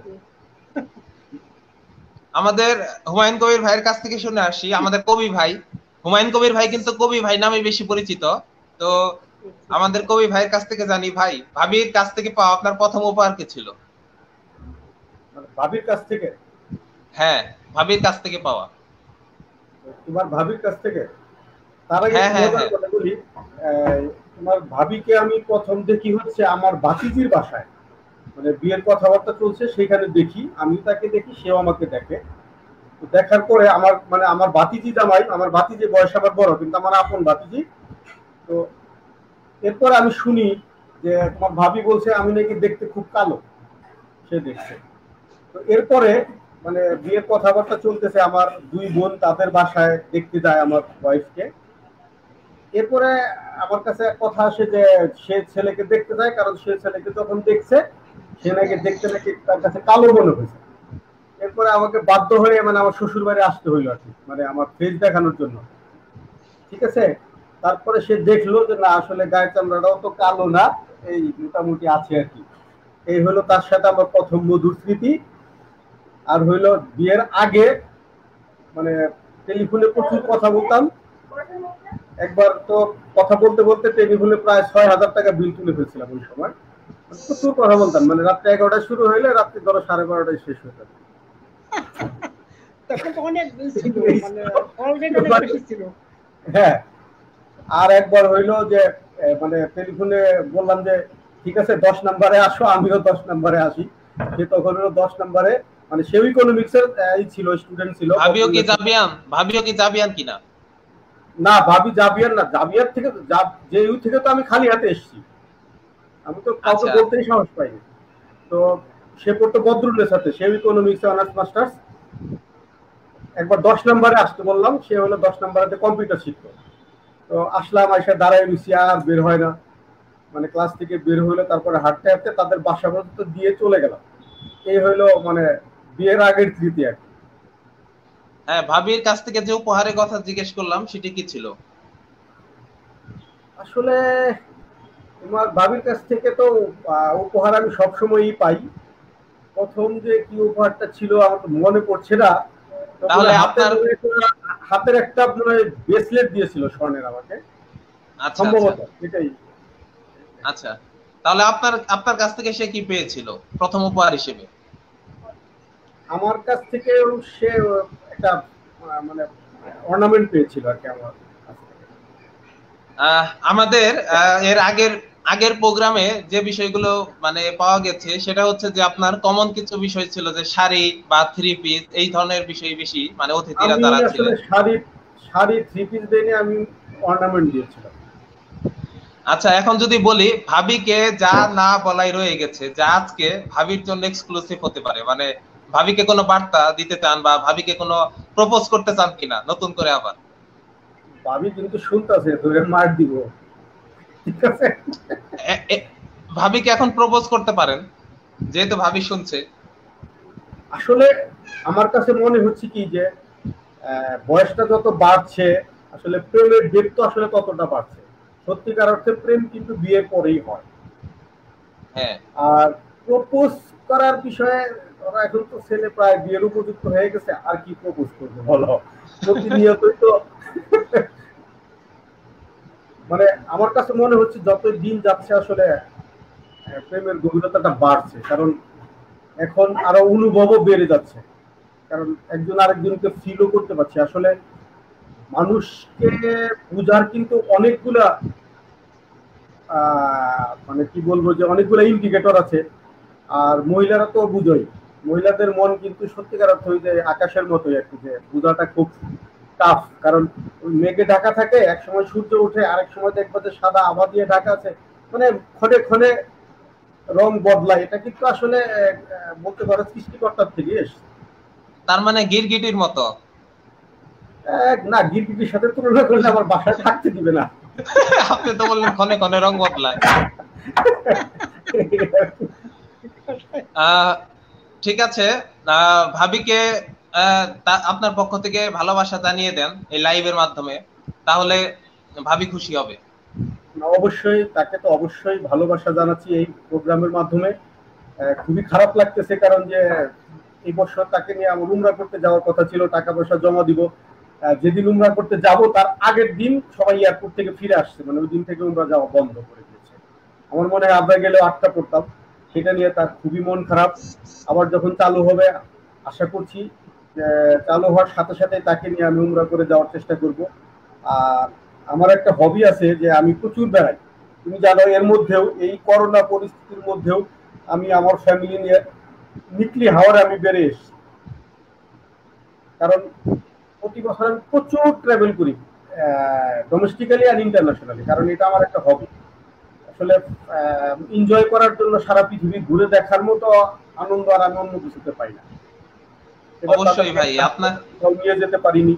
আমাদের হুমায়ুন কবির ভাইয়ের কাছ থেকে শুনে আসি, আমাদের কবি ভাই হুমায়ুন কবির ভাই কিন্তু কবি ভাই নামে বেশি পরিচিত। তো আমাদের কবি ভাইয়ের কাছ থেকে জানি, ভাই ভাবির কাছ থেকে পাওয়া আপনার প্রথম উপহার কি ছিল? ভাবির কাছ থেকে? হ্যাঁ, ভাবির কাছ থেকে পাওয়া। তোমার ভাবির কাছ থেকে? তার আগে হ্যাঁ, হ্যাঁ, হ্যাঁ। কথা বলি, তোমার ভাবিকে আমি প্রথম দেখি হচ্ছে আমার ভাতিজির বাসায়, মানে বিয়ের কথাবার্তা চলছে সেখানে দেখি, আমি তাকে দেখি, সেও আমাকে দেখে। দেখার পরে আমার মানে আমার ভাতিজি জামাই, আমার ভাতিজি বয়স আমার বড় কিন্তু আমার আপন ভাতিজি। তো এরপর আমি শুনি যে তোমার ভাবি বলছে আমি নাকি দেখতে খুব কালো, সে দেখছে। তো এরপরে মানে বিয়ের কথাবার্তা চলতেছে, আমার দুই বোন তাদের বাসায় দেখতে যায় আমার ওয়াইফকে। এরপরে আমার কাছে কথা আসে যে সে ছেলেকে দেখতে যায়, কারণ সে ছেলেকে যখন দেখছে সে নাকি দেখতে নাকি তার কাছে কালো মনে হয়েছে। এরপরে আমাকে বাধ্য হয়ে মানে আমার শ্বশুর বাড়ি আসতে হইলো আর কি, মানে আমার ফেস দেখানোর জন্য। ঠিক আছে, তারপরে সে দেখলো যে না আসলে গায়ের চামড়াটাও তো কালো না, এই মোটামুটি আছে আর কি। এই হলো তার সাথে আমার প্রথম মধুর স্মৃতি। আর হইলো বিয়ের আগে মানে টেলিফোনে প্রচুর কথা বলতাম। একবার তো কথা বলতে বলতে টেলিফোনে প্রায় ছয় হাজার টাকা বিল তুলে ফেলছিলাম ওই সময়। প্রচুর কথা বলতাম, মানে রাত্রে এগারোটায় শুরু হইলে রাত্রি ধরো সাড়ে বারোটায় শেষ হতো। হ্যাঁ, আর একবার হইলো যে মানে টেলিফোনে বললাম যে ঠিক আছে দশ নাম্বারে আসো, আমিও দশ নাম্বারে আসি। সে তখন হলো দশ নাম্বারে, মানে সেও ইকোনমিক্সের ছিল, স্টুডেন্ট ছিল। ভাবিও কি জাবিয়ান? ভাবিও কি জাবিয়ান কিনা? না, ভাবি জাবিয়ান না, জাবিয়ার থেকে যে ইউ থেকে তো আমি খালি হাতে এসেছি, আমি তো কাউকে বলতেই সাহস পাইনি। তো সে পড়তো বদরুলের সাথে, সেও ইকোনমিক্সে অনার্স মাস্টার্স। একবার দশ নম্বরে আসতে বললাম, সে হলো দশ নম্বরে কম্পিউটার শিখতো। তো আসলাম, আইসা দাঁড়ায় নিছি, আর বের হয় না, মানে ক্লাস থেকে বের হইলো, তারপরে হাঁটতে হাঁটতে তাদের বাসা পর্যন্ত দিয়ে চলে গেলাম। এই হইলো মানে বিয়ের আগের স্মৃতি আর কি। হ্যাঁ, ভাবির কাছ থেকে যে উপহারের কথা জিজ্ঞেস করলাম সেটি কি ছিল? আসলে তোমার ভাবির কাছ থেকে তো উপহার আমি সবসময়ই পাই। প্রথম যে কি উপহারটা ছিল আমার তো মনে পড়ছে না। তাহলে আপনার হাতের একটা ব্রেসলেট দিয়েছিল স্বর্ণের আমাকে, সম্ভবত এটাই। আচ্ছা, তাহলে আপনার আপনার কাছ থেকে সে কি পেয়েছিল প্রথম উপহার হিসেবে? আমার কাছ থেকে সে একটা মানে অর্নামেন্ট পেয়েছিল আর কি আমার কাছ থেকে। আমাদের এর আগের আগের প্রোগ্রামে যে বিষয়গুলো মানে পাওয়া গেছে সেটা হচ্ছে যে আপনার কমন কিছু বিষয় ছিল, যে শাড়ি বা থ্রি পিস এই ধরনের বিষয় বেশি, মানে অতিথিরা যারা ছিল। শাড়ি শাড়ি থ্রি পিস দেইনি, আমি অর্নামেন্ট দিয়েছিলাম। আচ্ছা, এখন যদি বলি ভাবিকে যা না বলাই রয়ে গেছে, যা আজকে ভাবির জন্য এক্সক্লুসিভ হতে পারে, মানে ভাবিকে কোনো বার্তা দিতে চান বা ভাবিকে কোনো প্রপোজ করতে চান কিনা নতুন করে? আবার ভাবি কিন্তু শুনতেছে, ধরে মার দিব। ঠিক আছে, ভাবিকে এখন প্রপোজ করতে পারেন যেহেতু ভাবি শুনছে। আসলে আমার কাছে মনে হচ্ছে কি যে বয়সটা যত বাড়ছে আসলে প্রেমের ডেপথ আসলে ততটা বাড়ছে। সত্যিকার অর্থে প্রেম কিন্তু বিয়ের পরেই হয়। হ্যাঁ, আর প্রপোজ করার বিষয়ে ওরা এখন তো ছেলে প্রায় বিয়ের উপযুক্ত হয়ে গেছে, আর কি প্রপোজ করবে বলো? প্রতিনিয়তই তো মানে আমার কাছে মনে হচ্ছে যত দিন যাচ্ছে আসলে আহ, প্রেমের গভীরতাটা বাড়ছে, কারণ এখন আরো অনুভবও বেড়ে যাচ্ছে, কারণ একজন আরেকজনকে ফিলও করতে পারছে। আসলে মানুষকে বুঝার কিন্তু অনেকগুলা আহ, মানে কি বলবো যে অনেকগুলো ইন্ডিকেটর আছে, আর মহিলারা তো বুঝোই, মহিলাদের মন কিন্তু সত্যিকার অর্থ যে আকাশের মতোই আর কি, যে বোঝাটা খুব টাফ, কারণ ওই মেঘে ঢাকা থাকে, এক সময় সূর্য উঠে, আরেক সময় দেখবো যে সাদা আভা দিয়ে ঢাকা আছে, মানে ক্ষণে ক্ষণে রং বদলায়। এটা কিন্তু আসলে আহ, বলতে পারো সৃষ্টিকর্তার থেকে এসছে। তার মানে গিরগিটির মতো। এক না, গিরগিটির সাথে তুলনা করলে আমার বাসায় থাকতে দিবে না। আপনি তো বললেন ক্ষণে ক্ষণে রং বদলায়। আহ, ঠিক আছে, আহ, ভাবিকে আহ, তা- আপনার পক্ষ থেকে ভালোবাসা জানিয়ে দেন এই লাইভের মাধ্যমে, তাহলে ভাবি খুশি হবে। না, অবশ্যই তাকে তো অবশ্যই ভালোবাসা জানাচ্ছি এই প্রোগ্রামের মাধ্যমে। আহ, খুবই খারাপ লাগতেছে, কারণ যে এই বছর তাকে নিয়ে আমার উমরা করতে যাওয়ার কথা ছিল, টাকা পয়সা জমা দিব। আহ, যেদিন উমরা করতে যাব তার আগের দিন সবাই এয়ারপোর্ট থেকে ফিরে আসছে, মানে ওই দিন থেকে উমরা যাওয়া বন্ধ করে দিয়েছে। আমার মনে হয় আমরা গেলেও আটটা পড়তাম, সেটা নিয়ে তার খুবই মন খারাপ। আবার যখন চালু হবে আশা করছি যে চালু হওয়ার সাথে সাথে তাকে নিয়ে আমি উমরা করে যাওয়ার চেষ্টা করব। আর আমার একটা হবি আছে যে আমি প্রচুর বেড়াই, তুমি জানো, এর মধ্যেও এই করোনা পরিস্থিতির মধ্যেও আমি আমার ফ্যামিলি নিয়ে নিকলি হাওয়ারে আমি বেড়ে এসেছি, কারণ প্রতি বছর আমি প্রচুর ট্রাভেল করি, ডোমেস্টিক্যালি আর ইন্টারন্যাশনালি, কারণ এটা আমার একটা হবি। আসলে এনজয় করার জন্য সারা পৃথিবী ঘুরে দেখার মতো আনন্দ আর আমি অন্য কিছুতে পাই না। সেটা অবশ্যই তাদেরকে ভাই, আপনার নিয়ে যেতে পারিনি।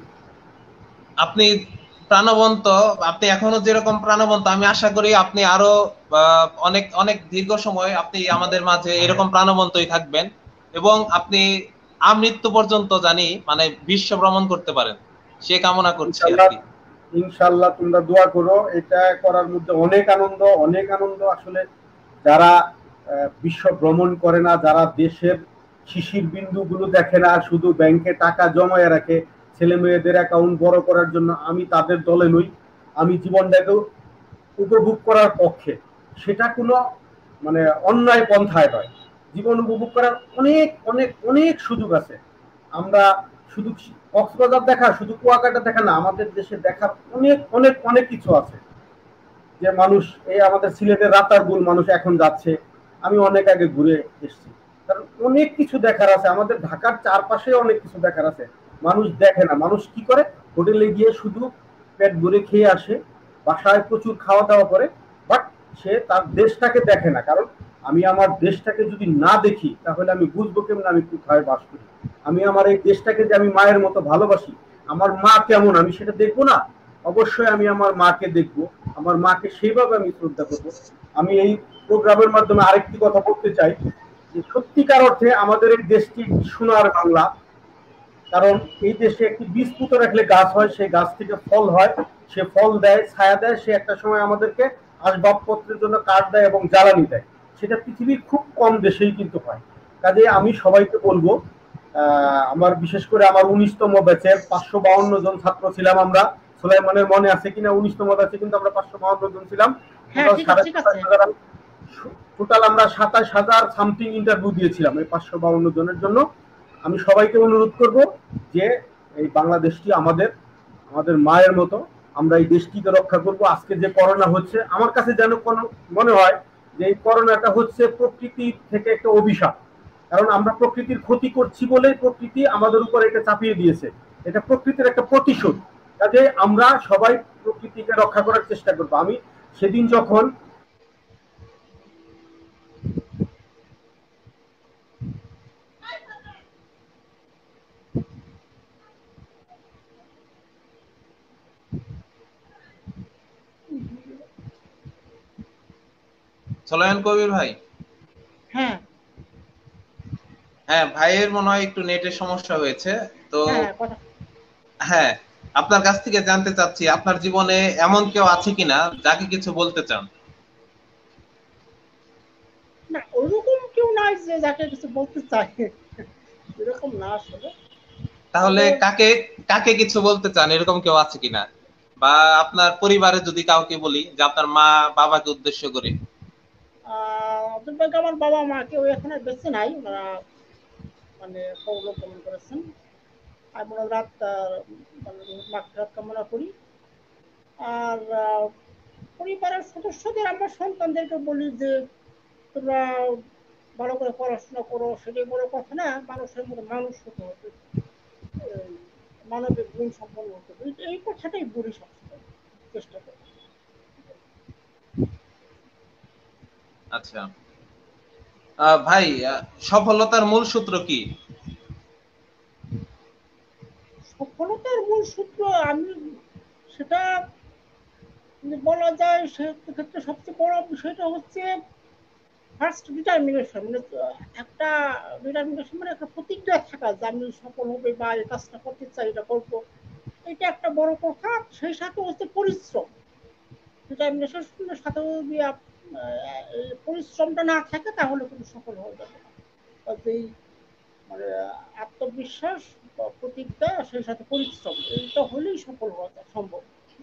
আপনি প্রাণবন্ত, আপনি এখনো যেরকম প্রাণবন্ত, আমি আশা করি আপনি আরো আহ, অনেক অনেক দীর্ঘ সময় আপনি আমাদের মাঝে এরকম প্রাণবন্তই থাকবেন, এবং আপনি আমৃত্যু পর্যন্ত জানি মানে বিশ্ব ভ্রমণ করতে পারেন, সে কামনা করছি আর ইনশাল্লাহ, কি। ইনশাল্লাহ তোমরা দোয়া করো, এটা করার মধ্যে অনেক আনন্দ, অনেক আনন্দ। আসলে যারা আহ, বিশ্ব ভ্রমণ করে না, যারা দেশের শিশির বিন্দুগুলো দেখে না, শুধু ব্যাংকে টাকা জমায়ে রাখে ছেলে মেয়েদের অ্যাকাউন্ট বড় করার জন্য, আমি তাদের দলে নই। আমি জীবনটাকেও উপভোগ করার পক্ষে, সেটা কোনো মানে অন্যায় পন্থায় নয়। জীবন উপভোগ করার অনেক অনেক অনেক সুযোগ আছে। আমরা শুধু কক্সবাজার দেখা, শুধু কুয়াকাটা দেখা না, আমাদের দেশে দেখার অনেক অনেক অনেক কিছু আছে। যে মানুষ এই আমাদের সিলেটের রাতারগুল মানুষ এখন যাচ্ছে, আমি অনেক আগে ঘুরে এসেছি, কারণ অনেক কিছু দেখার আছে। আমাদের ঢাকার চারপাশে অনেক কিছু দেখার আছে, মানুষ দেখে না। মানুষ কি করে, হোটেলে গিয়ে শুধু পেট ভরে খেয়ে আসে, বাসায় প্রচুর খাওয়া দাওয়া করে, বাট সে তার দেশটাকে দেখে না। কারণ আমি আমার দেশটাকে যদি না দেখি তাহলে আমি বুঝবো কেমন আমি কোথায় বাস করি। আমি আমার এই দেশটাকে যে আমি মায়ের মতো ভালোবাসি, আমার মা কেমন আমি সেটা দেখবো না? অবশ্যই আমি আমার মাকে দেখবো, আমার মাকে সেইভাবে আমি শ্রদ্ধা করবো। আমি এই প্রোগ্রামের মাধ্যমে আরেকটি কথা বলতে চাই যে সত্যিকার অর্থে আমাদের এই দেশটি সোনার বাংলা, কারণ এই দেশে একটি বীজ পুঁতে রাখলে গাছ হয়, সেই গাছ থেকে ফল হয়, সে ফল দেয়, ছায়া দেয়, সে একটা সময় আমাদেরকে আসবাবপত্রের জন্য কাঠ দেয় এবং জ্বালানি দেয়। সেটা পৃথিবীর খুব কম দেশেই কিন্তু হয়। কাজে আমি সবাইকে বলবো, আহ আমার বিশেষ করে আমার উনিশতম ব্যাচের পাঁচশো বাউন্ন জন ছাত্র ছিলাম আমরা। সুলাইমানের মনে আছে কিনা, উনিশতম ব্যাচে কিন্তু আমরা পাঁচশো বাউন্ন জন ছিলাম। হ্যাঁ, ঠিক আছে, ঠিক আছে। টোটাল আমরা সাতাশ হাজার সামথিং ইন্টারভিউ দিয়েছিলাম এই পাঁচশো বাউন্ন জনের জন্য। আমি সবাইকে অনুরোধ করব যে এই বাংলাদেশটি আমাদের আমাদের মায়ের মতো, আমরা এই দেশটিকে রক্ষা করব। আজকে যে করোনা হচ্ছে, আমার কাছে যেন কোনো মনে হয় যে এই করোনাটা হচ্ছে প্রকৃতি থেকে একটা অভিশাপ, কারণ আমরা প্রকৃতির ক্ষতি করছি বলেই প্রকৃতি আমাদের উপর এটা চাপিয়ে দিয়েছে। এটা প্রকৃতির একটা প্রতিশোধ। কাজে আমরা সবাই প্রকৃতিকে রক্ষা করার চেষ্টা করব। আমি সেদিন যখন সোলায়মান কবির ভাই, হ্যাঁ হ্যাঁ ভাইয়ের মনে হয় একটু নেটের সমস্যা হয়েছে, তো হ্যাঁ কথা হ্যাঁ আপনার কাছ থেকে জানতে চাচ্ছি আপনার জীবনে এমন কেউ আছে কিনা যাকে কিছু বলতে চান? না, ওরকম কেউ নাই যে যাকে কিছু বলতে চাই, এরকম না আসলে। তাহলে তবে কাকে কাকে কিছু বলতে চান, এরকম কেউ আছে কিনা? বা আপনার পরিবারে যদি কাউকে বলি যে আপনার মা বাবাকে উদ্দেশ্য করে? দুর্ভাগ্য আমার বাবা মা কেউ এখানে বেঁচে নাই, ওনারা মানে পরলোক গমন করেছেন। আমি ওনার রাত মানে মাগফিরাত কামনা করি। আর পরিবারের সদস্যদের আমরা সন্তানদেরকে বলি যে তোমরা ভালো করে পড়াশোনা করো, সেটাই বড় কথা না, মানুষের মতো মানুষ হতে হবে, মানবিক গুণ সম্পন্ন হতে হবে, এই কথাটাই বলি সবসময়, চেষ্টা করি। আচ্ছা ভাই, সফলতার মূল সূত্র কি? সফলতার মূল সূত্র আমি সেটা বলা যায়, সেক্ষেত্রে সবচেয়ে বড় বিষয়টা হচ্ছে ফার্স্ট ডিটারমিনেশন, মানে একটা ডিটারমিনেশন মানে একটা প্রতিজ্ঞা থাকা যে আমি সফল হবে বা এই কাজটা করতে চাই, এটা করবো, এটা একটা বড় কথা। সেই সাথে হচ্ছে পরিশ্রম, ডিটারমিনেশনের সাথে যদি পরিশ্রমটা না থাকে তাহলে কিন্তু সফল হয়ে যাবে না। এই মানে আত্মবিশ্বাস, প্রতিজ্ঞা, সেই সাথে পরিশ্রম, এইটা হলেই সফল হওয়া সম্ভব।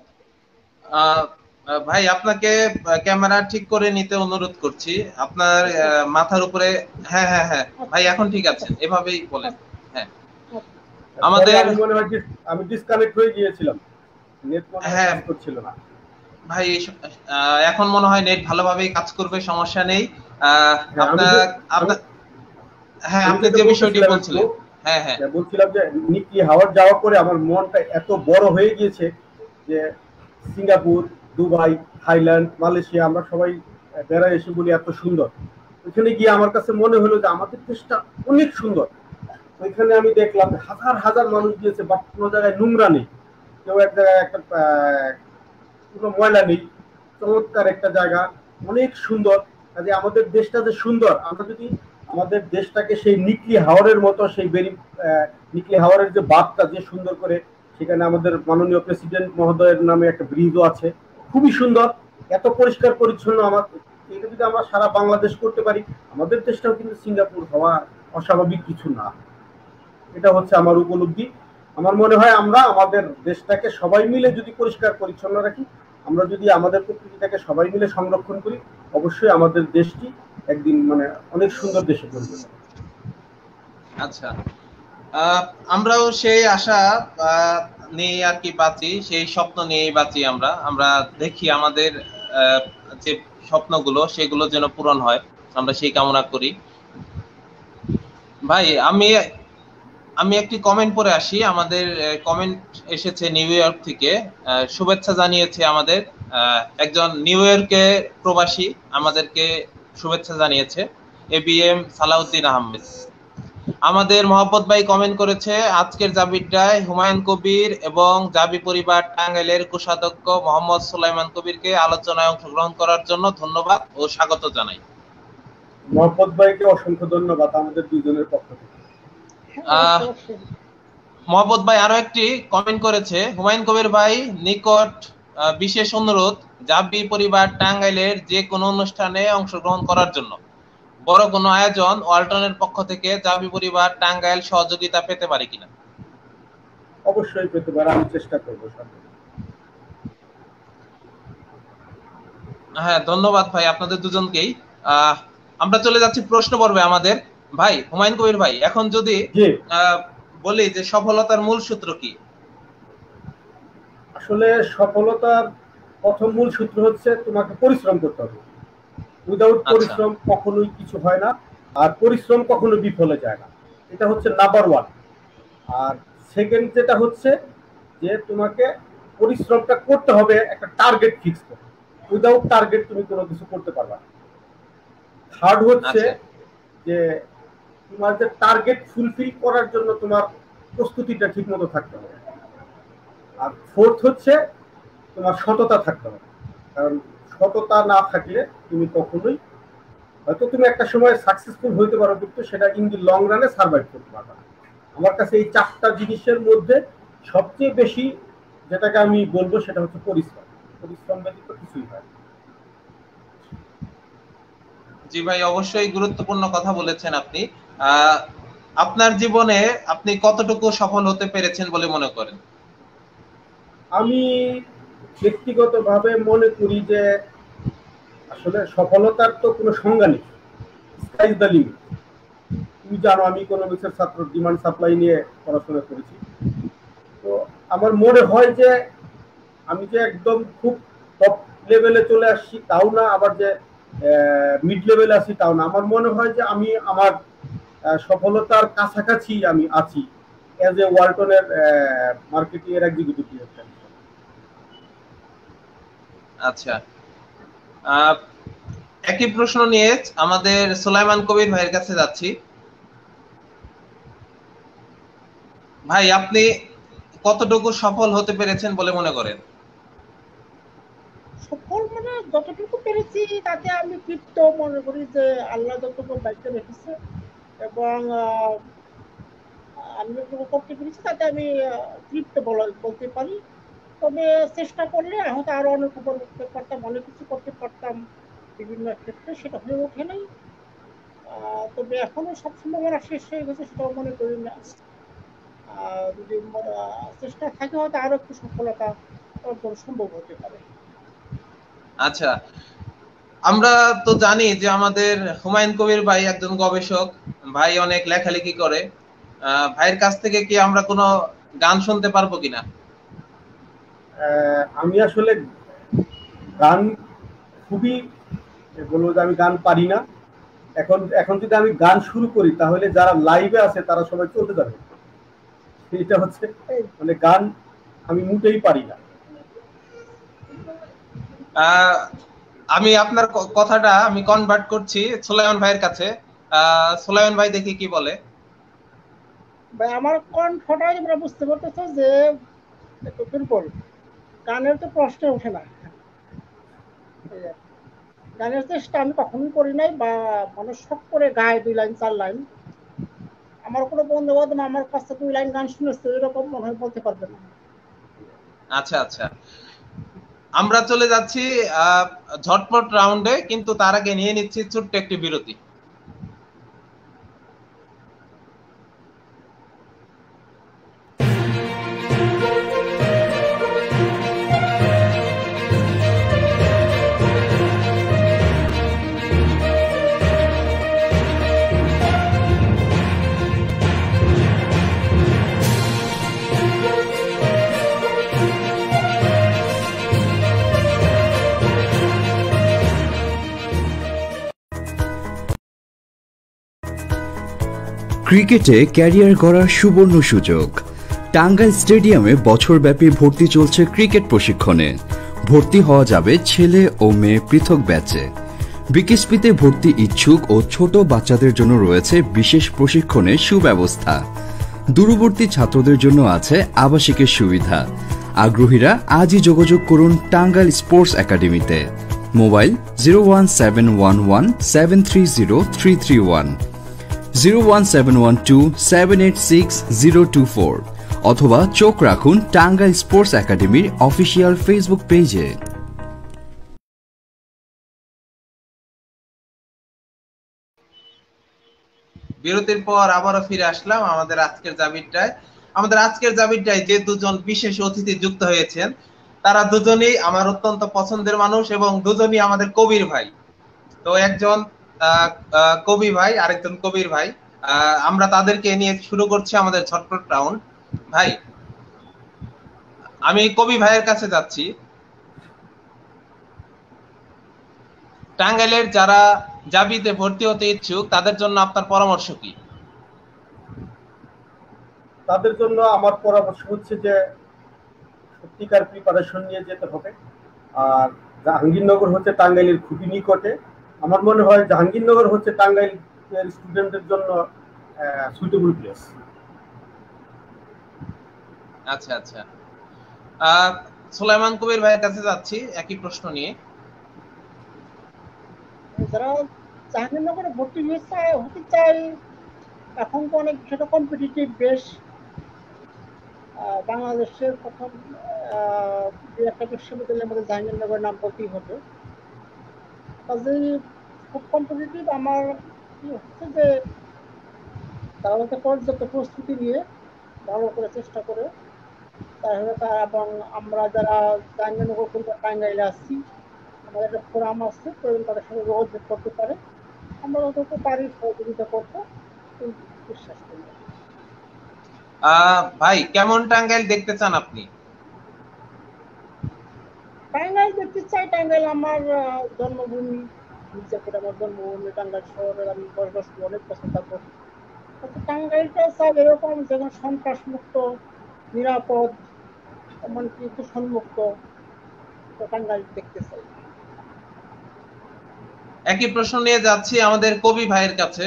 ভাই আপনাকে ক্যামেরা ঠিক করে নিতে অনুরোধ করছি, আপনার মাথার উপরে। হ্যাঁ হ্যাঁ হ্যাঁ ভাই, এখন ঠিক আছে, এভাবেই বলেন। হ্যাঁ আমাদের আমি ডিসকানেক্ট হয়ে গিয়েছিলাম, নেট কাজ করছিল না। ভাই এখন মনে হয় নেট ভালোভাবেই কাজ করবে, সমস্যা নেই। আপনার আপনার হ্যাঁ আপনি যে বিষয়টি বলছিলেন। হ্যাঁ হ্যাঁ বলছিলাম যে নিকি হাওয়ার্ড যাওয়ার পরে আমার মনটা এত বড় হয়ে গিয়েছে যে সিঙ্গাপুর, দুবাই, থাইল্যান্ড, মালয়েশিয়া আমরা সবাই বেড়ায় এসে বলি এত সুন্দর। ওইখানে গিয়ে আমার কাছে মনে হলো যে আমাদের দেশটা অনেক সুন্দর। ওইখানে আমি দেখলাম হাজার হাজার মানুষ গিয়েছে, বাট কোনো জায়গায় নোংরা নেই, কেউ এক জায়গায় একটা কোনো ময়লা নেই, চমৎকার একটা জায়গা, অনেক সুন্দর। কাজে আমাদের দেশটা যে সুন্দর, আমরা যদি আমাদের দেশটাকে সেই নিকলি হাওরের মতো, সেই বেরি নিকলি হাওরের যে বাঁধটা যে সুন্দর করে, সেখানে আমাদের মাননীয় প্রেসিডেন্ট মহোদয়ের নামে একটা ব্রিজও আছে, খুবই সুন্দর, এত পরিষ্কার পরিচ্ছন্ন। আমার এটা যদি আমরা সারা বাংলাদেশ করতে পারি, আমাদের দেশটাও কিন্তু সিঙ্গাপুর হওয়া অস্বাভাবিক কিছু না। এটা হচ্ছে আমার উপলব্ধি। আমার মনে হয় আমরা আমাদের দেশটাকে সবাই মিলে যদি পরিষ্কার পরিচ্ছন্ন রাখি, আমরা যদি আমাদের প্রকৃতিটাকে সবাই মিলে সংরক্ষণ করি, অবশ্যই আমাদের দেশটি একদিন মানে অনেক সুন্দর দেশে পরিণত হবে। আচ্ছা, আমরাও সেই আশা নিয়ে আর কি বাঁচি, সেই স্বপ্ন নিয়েই বাঁচি। আমরা আমরা দেখি আমাদের যে স্বপ্নগুলো সেগুলো যেন পূরণ হয়, আমরা সেই কামনা করি। ভাই আমি আমি একটি কমেন্ট পড়ে আসি। আমাদের কমেন্ট এসেছে নিউ ইয়র্ক থেকে, শুভেচ্ছা জানিয়েছে আমাদের একজন নিউ ইয়র্কে প্রবাসী, আমাদেরকে শুভেচ্ছা জানিয়েছে A B M Salauddin Ahmed. আমাদের মোহাম্মদ ভাই কমেন্ট করেছে, আজকের জাবিরটায় হুমায়ুন কবির এবং জাবি পরিবার টাঙ্গাইলের কোষাধ্যক্ষ মোহাম্মদ সুলাইমান কবিরকে আলোচনায় অংশগ্রহণ করার জন্য ধন্যবাদ ও স্বাগত জানাই। মোহাম্মদ ভাইকে অসংখ্য ধন্যবাদ আমাদের দুইজনের পক্ষ থেকে। মোহাম্মদ ভাই আরো একটি কমেন্ট করেছে, হুমায়ুন কবির ভাই নিকট বিশেষ অনুরোধ, জাবি পরিবার টাঙ্গাইলের যে কোনো অনুষ্ঠানে অংশগ্রহণ করার জন্য। বড় কোনো আয়োজন ওয়ালটনের পক্ষ থেকে জাবি পরিবার টাঙ্গাইল সহযোগিতা পেতে পারে কিনা? অবশ্যই পেতে পারে, আমি চেষ্টা করব। হ্যাঁ ধন্যবাদ ভাই আপনাদের দুজনকেই। আহ আমরা চলে যাচ্ছি প্রশ্ন পর্বে আমাদের। ভাই হুমায়ুন কবির ভাই, এখন যদি বলি যে সফলতার মূল সূত্র কি? আসলে সফলতার প্রথম মূল সূত্র হচ্ছে তোমাকে পরিশ্রম করতে হবে। উইদাউট পরিশ্রম কখনোই কিছু হয় না, আর পরিশ্রম কখনো বিফলে যায় না, এটা হচ্ছে নাম্বার ওয়ান। আর সেকেন্ড যেটা হচ্ছে যে তোমাকে পরিশ্রমটা করতে হবে একটা টার্গেট ফিক্স করে, উইদাউট টার্গেট তুমি কোনো কিছু করতে পারবে না। থার্ড হচ্ছে যে তোমার যে টার্গেট ফুলফিল করার জন্য তোমার প্রস্তুতিটা ঠিক মতো থাকতে হবে। আর ফোর্থ হচ্ছে তোমার সততা থাকতে হবে, কারণ সততা না থাকলে তুমি কখনোই, হয়তো তুমি একটা সময় সাকসেসফুল হইতে পারো কিন্তু সেটা ইন দি লং রানে সার্ভাইভ করতে পারবে না। আমার কাছে এই চারটা জিনিসের মধ্যে সবচেয়ে বেশি যেটাকে আমি বলবো সেটা হচ্ছে পরিশ্রম। পরিশ্রম ব্যতীত কিছুই হয়। জি ভাই, অবশ্যই গুরুত্বপূর্ণ কথা বলেছেন আপনি। আহ আপনার জীবনে আপনি কতটুকু সফল হতে পেরেছেন বলে মনে করেন? আমি ব্যক্তিগতভাবে মনে করি যে আসলে সফলতার তো কোনো সংজ্ঞা নেই, স্কাই ইজ দ্য লিমিট। তুমি জানো আমি ইকোনমিক্সের ছাত্র, ডিমান্ড সাপ্লাই নিয়ে পড়াশোনা করেছি। তো আমার মনে হয় যে আমি যে একদম খুব টপ লেভেলে চলে আসছি তাও না, আবার যে মিড লেভেলে আছি তাও না। আমার মনে হয় যে আমি আমার সফলতার কাছাকাছি আমি আছি এজ এ ওয়ালটনের মার্কেটিং এর এক্সিকিউটিভ ডিরেক্টর। আচ্ছা, একই প্রশ্ন নিয়ে আমাদের সুলাইমান কবির ভাইয়ের কাছে যাচ্ছি। ভাই, আপনি কতটুকু সফল হতে পেরেছেন বলে মনে করেন? সফল মানে যতটুকু পেরেছি তাতে আমি তৃপ্ত মনে করি, যে আল্লাহ যতটুকু দায়িত্ব রেখেছে এবং আমি যতটুকু করতে পেরেছি তাতে আমি তৃপ্ত বলতে পারি। তবে চেষ্টা করলে হয়তো আরো অনেক উপর উঠতে পারতাম, অনেক কিছু করতে পারতাম বিভিন্ন ক্ষেত্রে, সেটা হয়ে ওঠে নাই। তবে এখনো সব সম্ভাবনা শেষ হয়ে গেছে সেটাও মনে করি না। যদি চেষ্টা থাকে হয়তো আরো একটু সফলতা অর্জন সম্ভব হতে পারে। আচ্ছা, আমরা তো জানি যে আমাদের হুমায়ুন কবির ভাই একজন গবেষক, ভাই অনেক লেখালেখি করে। ভাইয়ের কাছ থেকে কি আমরা কোনো গান শুনতে পারবো কিনা? আমি আসলে গান খুবই বলবো যে আমি গান পারি না। এখন এখন যদি আমি গান শুরু করি তাহলে যারা লাইভে আছে তারা সবাই চলতে যাবে। এটা হচ্ছে মানে গান আমি মোটেই পারি না। আমি আপনার কথাটা আমি কনভার্ট করছি সুলাইমান ভাইয়ের কাছে। সুলাইমান ভাই দেখি কি বলে। ভাই, আমার কণ্ঠটা তোমরা বুঝতে পারতেছো যে একটু দুর্বল, গানের তো প্রশ্ন ওঠে না। গানের চেষ্টা আমি কখনোই করি নাই, বা মানুষ শখ করে গায় দুই লাইন চার লাইন। আমার কোনো বন্ধু বান্ধব আমার কাছে দুই লাইন গান শুনেছে এরকম মনে হয় বলতে পারবে না। আচ্ছা আচ্ছা, আমরা চলে যাচ্ছি ঝটপট রাউন্ডে, কিন্তু তার আগে নিয়ে নিচ্ছি ছোট্ট একটি বিরতি। ক্রিকেটে ক্যারিয়ার গড়ার সুবর্ণ সুযোগ। টাঙ্গাইল স্টেডিয়ামে বছরব্যাপী ভর্তি চলছে ক্রিকেট প্রশিক্ষণে। ভর্তি হওয়া যাবে ছেলে ও মেয়ে পৃথক ব্যাচে। বিকেএসপিতে ভর্তি ইচ্ছুক ও ছোট বাচ্চাদের জন্য রয়েছে বিশেষ প্রশিক্ষণের সুব্যবস্থা। দূরবর্তী ছাত্রদের জন্য আছে আবাসিকের সুবিধা। আগ্রহীরা আজই যোগাযোগ করুন টাঙ্গাইল স্পোর্টস একাডেমিতে। Mobile zero one seven one one seven three zero three three one, zero one seven one two seven eight six zero two four, অথবা চোখ রাখুন টাঙ্গাইল স্পোর্টস একাডেমির অফিসিয়াল ফেসবুক পেজে। বিরতির পর আবারও ফিরে আসলাম আমাদের আজকের জাবিরটায়। আমাদের আজকের জাবিরটায় যে দুজন বিশেষ অতিথি যুক্ত হয়েছেন তারা দুজনেই আমার অত্যন্ত পছন্দের মানুষ এবং দুজনই আমাদের কবির ভাই। তো একজন কবি ভাই, আরেকজন কবির ভাই। আমরা তাদেরকে নিয়ে শুরু করছি আমাদের ঝটপট রাউন্ড। ভাই, আমি কবি ভাইয়ের কাছে যাচ্ছি। টাঙ্গাইলের যারা জাবিতে ভর্তি হতে ইচ্ছুক তাদের জন্য আপনার পরামর্শ কি? তাদের জন্য আমার পরামর্শ হচ্ছে যে সত্যিকার প্রিপারেশন নিয়ে যেতে হবে। আর জাহাঙ্গীরনগর হচ্ছে টাঙ্গাইলের খুবই নিকটে। আমার মনে হয় জাহাঙ্গীরনগর হচ্ছে টাঙ্গাইল স্টুডেন্টদের জন্য সুইটেবল প্লেস। আচ্ছা আচ্ছা, সুলাইমান কবির ভাইয়ের কাছে যাচ্ছি একই প্রশ্ন নিয়ে। যারা জাহাঙ্গীরনগরে ভর্তি হয়েছে হতে চাই, এখন তো অনেক সেটা কম্পিটিটিভ বেশ। বাংলাদেশের প্রথম একটা বিশ্ববিদ্যালয়ের মধ্যে জাহাঙ্গীরনগরের নাম বলতেই হবে। কাজেই খুব কম্পিটিটিভ। আমার কি হচ্ছে যে তারা পর্যাপ্ত প্রস্তুতি নিয়ে ভালো করে চেষ্টা করে তাহলে তা এবং আমরা যারা জাহাঙ্গীরনগর কিংবা টাঙ্গাইলে আসছি, আমাদের একটা ফোরাম আসছে, প্রয়োজন তাদের সাথে যোগাযোগ করতে পারে, আমরা যতটুকু পারি সহযোগিতা করতে বিশ্বাস করি। আহ ভাই, কেমন টাঙ্গাইল দেখতে চান আপনি? টাঙ্গাইল দেখতে চাই, টাঙ্গাইল আমার জন্মভূমি, মির্জাপুর আমার জন্মভূমি, টাঙ্গাইল শহরের আমি বসবাস অনেক পছন্দ করি। টাঙ্গাইলটা চাই এরকম যেমন সন্ত্রাস মুক্ত, নিরাপদ, এমনকি দূষণমুক্ত টাঙ্গাইল দেখতে চাই। একই প্রশ্ন নিয়ে যাচ্ছি আমাদের কবি ভাইয়ের কাছে।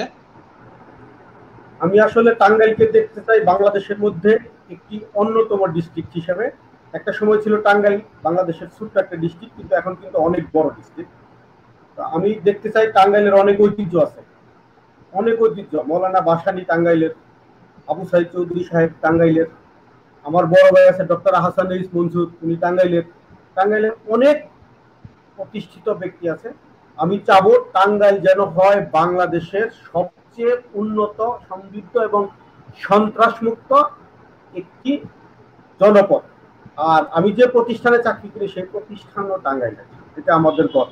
আমি আসলে টাঙ্গাইলকে দেখতে চাই বাংলাদেশের মধ্যে একটি অন্যতম ডিস্ট্রিক্ট হিসেবে। একটা সময় ছিল টাঙ্গাইল বাংলাদেশের ছোট্ট একটা ডিস্ট্রিক্ট, কিন্তু এখন কিন্তু অনেক বড় ডিস্ট্রিক্ট। আমি দেখতে চাই টাঙ্গাইলের অনেক ঐতিহ্য আছে, অনেক ঐতিহ্য। মৌলানা ভাসানী টাঙ্গাইলের, আবু সাইদ চৌধুরী সাহেব টাঙ্গাইলের, আমার বড় ভাই আছে ডক্টর আহসান রইস মনসুর, উনি টাঙ্গাইলের। টাঙ্গাইলের অনেক প্রতিষ্ঠিত ব্যক্তি আছে। আমি চাবো টাঙ্গাইল যেন হয় বাংলাদেশের সবচেয়ে উন্নত, সমৃদ্ধ এবং সন্ত্রাসমুক্ত একটি জনপদ। আর আমি যে প্রতিষ্ঠানে চাকরি করি সেই প্রতিষ্ঠানও টাঙ্গাইলে, এটা আমাদের গর্ব।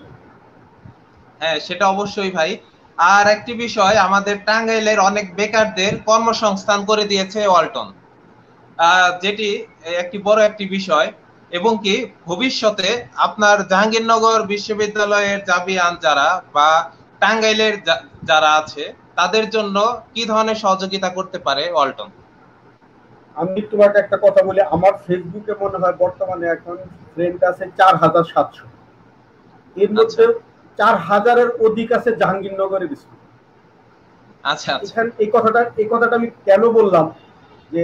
হ্যাঁ, সেটা অবশ্যই ভাই। আর একটি বিষয়, আমাদের টাঙ্গাইলের অনেক বেকারদের কর্মসংস্থান করে দিয়েছে ওয়ালটন, যেটি একটি বড় একটি বিষয়। এবং কি ভবিষ্যতে আপনার জাহাঙ্গীরনগর বিশ্ববিদ্যালয়ের জাবিয়ান যারা বা টাঙ্গাইলের যারা আছে তাদের জন্য কি ধরনের সহযোগিতা করতে পারে ওয়ালটন? আমি তোমাকে একটা কথা বলি, আমার ফেসবুকে মনে হয় বর্তমানে এখন ফ্রেন্ড আছে চার হাজার সাতশো, এর মধ্যে চার হাজারের অধিক আছে জাহাঙ্গীরনগরের স্কুল। আচ্ছা, এখানে এই কথাটা এই কথাটা আমি কেন বললাম যে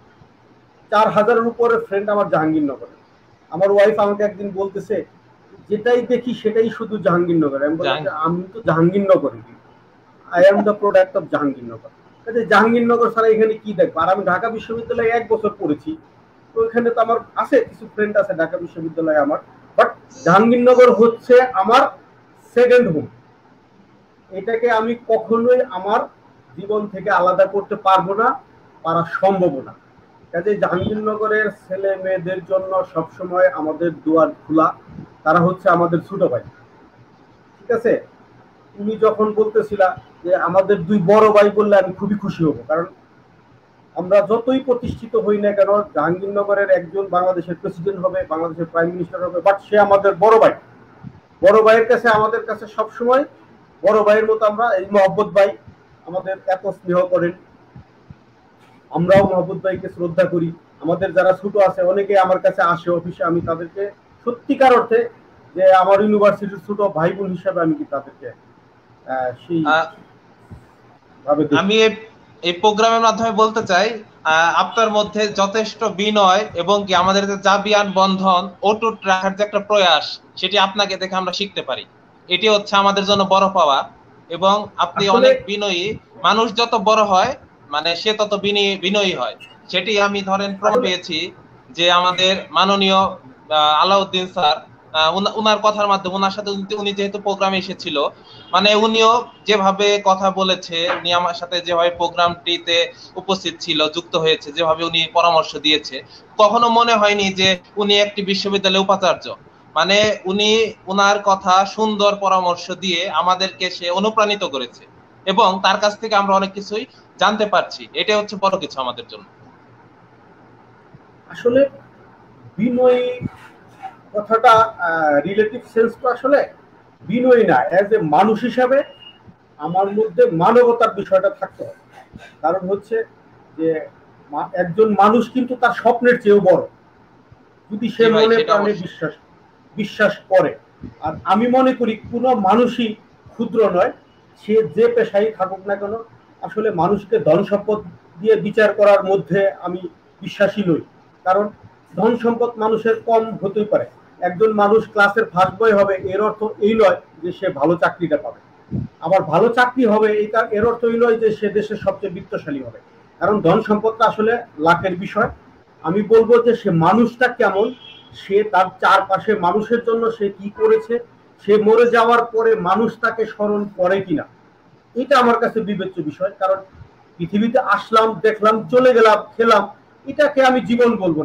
চার হাজারের উপরে ফ্রেন্ড আমার জাহাঙ্গীরনগরে। আমার ওয়াইফ আমাকে একদিন বলতেছে, যেটাই দেখি সেটাই শুধু জাহাঙ্গীরনগর। আমি বললাম আমি তো জাহাঙ্গীরনগরে, I am the product of Jahangirnagar. Jahangirnagar ছাড়া এখানে কি দেখবো? আর আমি ঢাকা বিশ্ববিদ্যালয়ে এক বছর পড়েছি, তো এখানে তো আমার আছে কিছু ফ্রেন্ড আছে ঢাকা বিশ্ববিদ্যালয়ে আমার, বাট জাহাঙ্গীরনগর হচ্ছে আমার সেকেন্ড হোম। এটাকে আমি কখনোই আমার জীবন থেকে আলাদা করতে পারবো না, পারা সম্ভব না। কাজে জাহাঙ্গীরনগরের ছেলে মেয়েদের জন্য সবসময় আমাদের দুয়ার খোলা, তারা হচ্ছে আমাদের ছোট ভাই। ঠিক আছে, তুমি যখন বলতেছিলা যে আমাদের দুই বড় ভাই বললে আমি খুবই খুশি হব, কারণ আমরা যতই প্রতিষ্ঠিত হই না কেন, জাহাঙ্গীরনগরের একজন বাংলাদেশের প্রেসিডেন্ট হবে, বাংলাদেশের প্রাইম মিনিস্টার হবে, বাট সে আমাদের বড় ভাই। বড় ভাইয়ের কাছে আমাদের কাছে সবসময় বড় ভাইয়ের মতো আমরা, এই মহব্বত ভাই আমাদের এত স্নেহ করেন, আমরাও মহব্বত ভাইকে শ্রদ্ধা করি। আমাদের যারা ছোট আছে অনেকে আমার কাছে আসে অফিসে, আমি তাদেরকে সত্যিকার অর্থে যে আমার ইউনিভার্সিটির ছোট ভাই বোন হিসাবে আমি কি তাদেরকে সেই আমি এই প্রোগ্রামের মাধ্যমে বলতে চাই, আপনার মধ্যে যথেষ্ট বিনয় এবং কি আমাদের যে জাবিয়ান বন্ধন অটুট রাখার যে একটা প্রয়াস, সেটি আপনাকে দেখে আমরা শিখতে পারি। এটি হচ্ছে আমাদের জন্য বড় পাওয়া। এবং আপনি অনেক বিনয়ী। মানুষ যত বড় হয় মানে সে তত বিনয়ী হয়। সেটি আমি ধরেন প্রমাণ পেয়েছি যে আমাদের মাননীয় আলাউদ্দিন স্যার, উনার কথার মাধ্যমে, উনার সাথে উনি যেহেতু প্রোগ্রামে এসেছিল, মানে উনিও যেভাবে কথা বলেছে, উনি আমার সাথে যেভাবে প্রোগ্রামটিতে উপস্থিত ছিল, যুক্ত হয়েছে, যেভাবে উনি পরামর্শ দিয়েছে, কখনো মনে হয়নি যে উনি একটি বিশ্ববিদ্যালয়ের উপাচার্য। মানে উনি উনার কথা সুন্দর পরামর্শ দিয়ে আমাদেরকে সে অনুপ্রাণিত করেছে এবং তার কাছ থেকে আমরা অনেক কিছুই জানতে পারছি। এটা হচ্ছে বড় কিছু আমাদের জন্য। আসলে বিনয়ী কথাটা রিলেটিভ সেন্স তো আসলে বিনয়ী না, অ্যাজ এ মানুষ হিসাবে আমার মধ্যে মানবতার বিষয়টা থাকতে হবে। কারণ হচ্ছে যে একজন মানুষ কিন্তু তার স্বপ্নের চেয়েও বড়, যদি সে মনে প্রাণে বিশ্বাস বিশ্বাস করে। আর আমি মনে করি কোনো মানুষই ক্ষুদ্র নয়, সে যে পেশায় থাকুক না কেন। আসলে মানুষকে ধন সম্পদ দিয়ে বিচার করার মধ্যে আমি বিশ্বাসী নই, কারণ ধন সম্পদ মানুষের কম হতেই পারে। একজন মানুষ ক্লাসের ফার্স্ট বয় হবে এর অর্থ এই নয় যে সে ভালো চাকরিটা পাবে, আবার ভালো চাকরি হবে এটা এর অর্থ এই নয় যে সে দেশের সবচেয়ে বিত্তশালী হবে। কারণ ধন সম্পদটা আসলে লাখের বিষয়। আমি বলবো যে সে মানুষটা কেমন, সে তার চারপাশে মানুষের জন্য সে কি করেছে, সে মরে যাওয়ার পরে মানুষ তাকে স্মরণ করে কিনা, এটা আমার কাছে বিবেচ্য বিষয়। কারণ পৃথিবীতে আসলাম, দেখলাম, চলে গেলাম, খেলাম, এটাকে আমি জীবন বলবো না।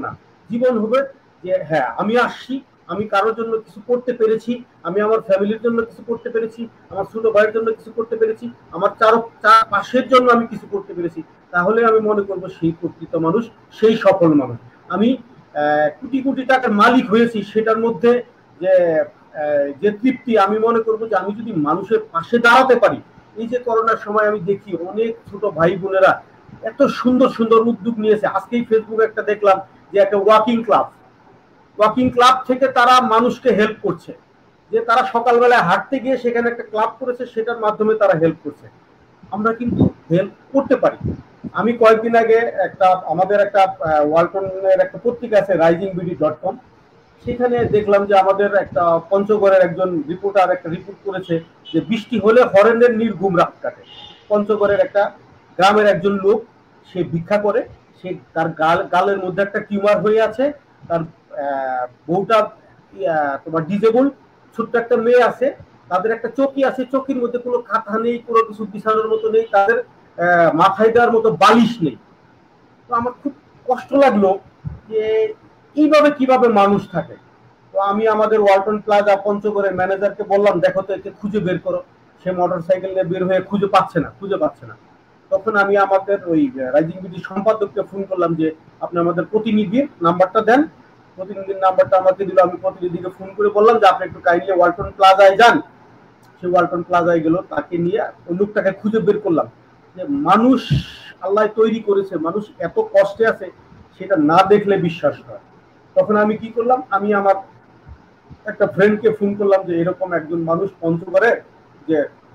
জীবন হবে যে হ্যাঁ আমি আসছি, আমি কারোর জন্য কিছু করতে পেরেছি, আমি আমার ফ্যামিলির জন্য কিছু করতে পেরেছি, আমার ছোট ভাইয়ের জন্য কিছু করতে পেরেছি, আমার চার চার পাশের জন্য আমি কিছু করতে পেরেছি, তাহলে আমি মনে করবো সেই প্রকৃত মানুষ, সেই সফল মানুষ। আমি কোটি কোটি টাকার মালিক হয়েছি, সেটার মধ্যে যে যে তৃপ্তি, আমি মনে করবো যে আমি যদি মানুষের পাশে দাঁড়াতে পারি। এই যে করোনার সময় আমি দেখি অনেক ছোট ভাই বোনেরা এত সুন্দর সুন্দর উদ্যোগ নিয়েছে। আজকেই ফেসবুকে একটা দেখলাম যে একটা ওয়াকিং ক্লাব, ওয়াকিং ক্লাব থেকে তারা মানুষকে হেল্প করছে, যে তারা সকালবেলায় হাঁটতে গিয়ে সেখানে একটা ক্লাব করেছে, সেটার মাধ্যমে তারা হেল্প করছে। আমরা কিন্তু হেল্প করতে পারি। আমি কয়েকদিন আগে একটা আমাদের একটা ওয়ালটনের একটা পত্রিকা আছে রাইজিং বিডি ডট কম, সেখানে দেখলাম যে আমাদের একটা পঞ্চগড়ের একজন রিপোর্টার একটা রিপোর্ট করেছে যে বৃষ্টি হলে হরেনের নির্ঘুম রাত কাটে। পঞ্চগড়ের একটা গ্রামের একজন লোক, সে ভিক্ষা করে, সে তার গাল গালের মধ্যে একটা টিউমার হয়ে আছে, তার বউটা তোমার ডিজেবল, ছোট্ট একটা মেয়ে আছে, তাদের একটা চকি আছে, চকির মধ্যে কোনো কাঁথা নেই, কোনো কিছু বিছানোর মতো নেই, তাদের মাথায় দেওয়ার মতো বালিশ নেই। তো আমার খুব কষ্ট লাগলো যে এইভাবে কিভাবে মানুষ থাকে। তো আমি আমাদের ওয়ালটন প্লাজা পঞ্চগড়ের ম্যানেজারকে বললাম, দেখো তো একে খুঁজে বের করো। সে মোটর সাইকেল নিয়ে বের হয়ে খুঁজে পাচ্ছে না খুঁজে পাচ্ছে না তখন আমি আমাদের ওই রাইজিং বিডি সম্পাদককে ফোন করলাম যে আপনি আমাদের প্রতিনিধির নাম্বারটা দেন। প্রতিনিধির নাম্বারটা আমাকে দিল। আমি প্রতিনিধিকে ফোন করে বললাম যে আপনি একটু কাইন্ডলি ওয়ালটন প্লাজায় যান। সে ওয়ালটন প্লাজায় গেল, তাকে নিয়ে ওই লোকটাকে খুঁজে বের করলাম যে মানুষ আল্লাহ তৈরি করেছে, মানুষ এত কষ্টে আছে, সেটা না দেখলে বিশ্বাস হয়। তখন আমি কি করলাম, আমি আমার একটা ফ্রেন্ডকে ফোন করলাম যে এরকম একজন মানুষ পঞ্চগড়ে, যে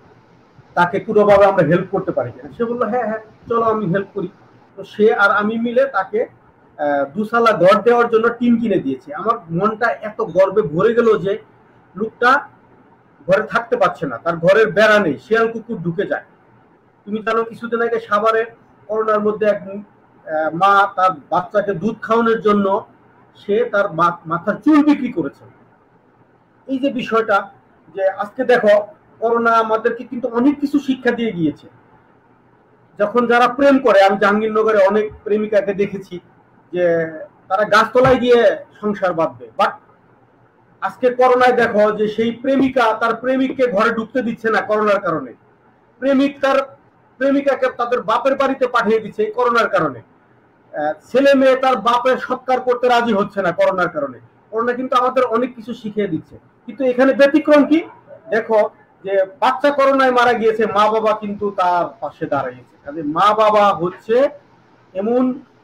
তাকে কোনোভাবে আমরা হেল্প করতে পারি কিনা। সে বললো হ্যাঁ হ্যাঁ চলো আমি হেল্প করি। তো সে আর আমি মিলে তাকে দুসালা ঘর দেওয়ার জন্য টিন কিনে দিয়েছে। আমার মনটা এত গর্বে ভরে গেল যে লোকটা ঘরে থাকতে পারছে না, তার ঘরের বেড়া নেই, শিয়াল কুকুর ঢুকে যায়। তুমি জানো কিছুদিন আগে সাভারে করোনার মধ্যে এক মা তার বাচ্চাকে দুধ খাওয়ানোর জন্য সে তার মাথার চুল বিক্রি করেছে। এই যে বিষয়টা, যে আজকে দেখো করোনা আমাদেরকে কিন্তু অনেক কিছু শিক্ষা দিয়ে গিয়েছে। যখন যারা প্রেম করে, আমি জাহাঙ্গীরনগরে অনেক প্রেমিকাকে দেখেছি যে তারা গাছতলায় গিয়ে সংসার বাঁধবে, বাট আজকে করোনায় দেখো যে সেই প্রেমিকা তার প্রেমিককে ঘরে ঢুকতে দিচ্ছে না করোনার কারণে। প্রেমিক তার প্রেমিকাকে তাদের বাপের বাড়িতে পাঠিয়ে দিচ্ছে এই করোনার কারণে। ছেলে মেয়ে তার বাপের সৎকার করতে রাজি হচ্ছে না করোনার কারণে। করোনা কিন্তু আমাদের অনেক কিছু শিখিয়ে দিচ্ছে, কিন্তু এখানে ব্যতিক্রম কি দেখো, যে বাচ্চা করোনায় মারা গিয়েছে, মা বাবা কিন্তু তার পাশে দাঁড়িয়েছে। কাজে মা বাবা হচ্ছে এমন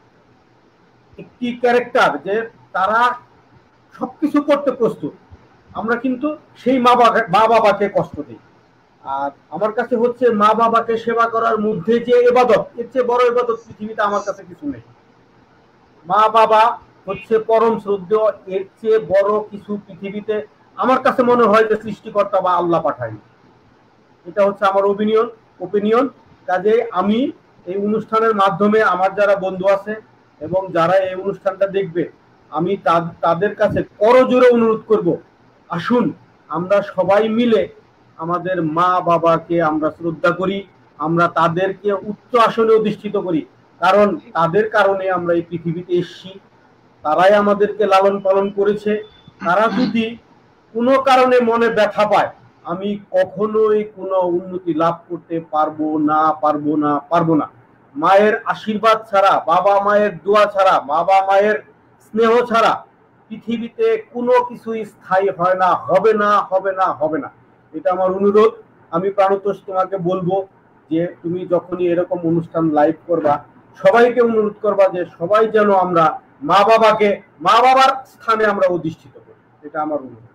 একটি ক্যারেক্টার যে তারা সবকিছু করতে প্রস্তুত। আমরা কিন্তু সেই মা বাবা মা বাবাকে কষ্ট দিই। আর আমার কাছে হচ্ছে মা বাবাকে সেবা করার মধ্যে যে ইবাদত, এর চেয়ে বড় ইবাদত পৃথিবীতে আমার কাছে কিছু নেই। মা বাবা হচ্ছে পরম শ্রদ্ধেয়, এর চেয়ে বড় কিছু পৃথিবীতে আমার কাছে মনে হয় যে সৃষ্টিকর্তা বা আল্লাহ পাঠায়নি। এটা হচ্ছে আমার ওপিনিয়ন ওপিনিয়ন কাজে আমি এই অনুষ্ঠানের মাধ্যমে আমার যারা বন্ধু আছে এবং যারা এই অনুষ্ঠানটা দেখবে, আমি তাদের কাছে করজোড়ে অনুরোধ করব, আসুন আমরা সবাই মিলে আমাদের মা বাবাকে আমরা শ্রদ্ধা করি, আমরা তাদেরকে উচ্চ আসনে অধিষ্ঠিত করি, কারণ তাদের কারণে আমরা এই পৃথিবীতে এসেছি, তারাই আমাদেরকে লালন পালন করেছে। তারা যদি কোনো কারণে মনে ব্যথা পায়, আমি কখনোই কোনো উন্নতি লাভ করতে পারবো না পারবো না পারবো না মায়ের আশীর্বাদ ছাড়া, বাবা মায়ের দোয়া ছাড়া, বাবা মায়ের স্নেহ ছাড়া পৃথিবীতে কোনো কিছুই স্থায়ী হয় না, হবে না হবে না হবে না। এটা আমার অনুরোধ। আমি প্রাণতোষ তোমাকে বলবো যে তুমি যখনই এরকম অনুষ্ঠান লাইভ করবা, সবাইকে অনুরোধ করবা যে সবাই যেন আমরা মা বাবাকে মা বাবার স্থানে আমরা অধিষ্ঠিত করি। এটা আমার অনুরোধ।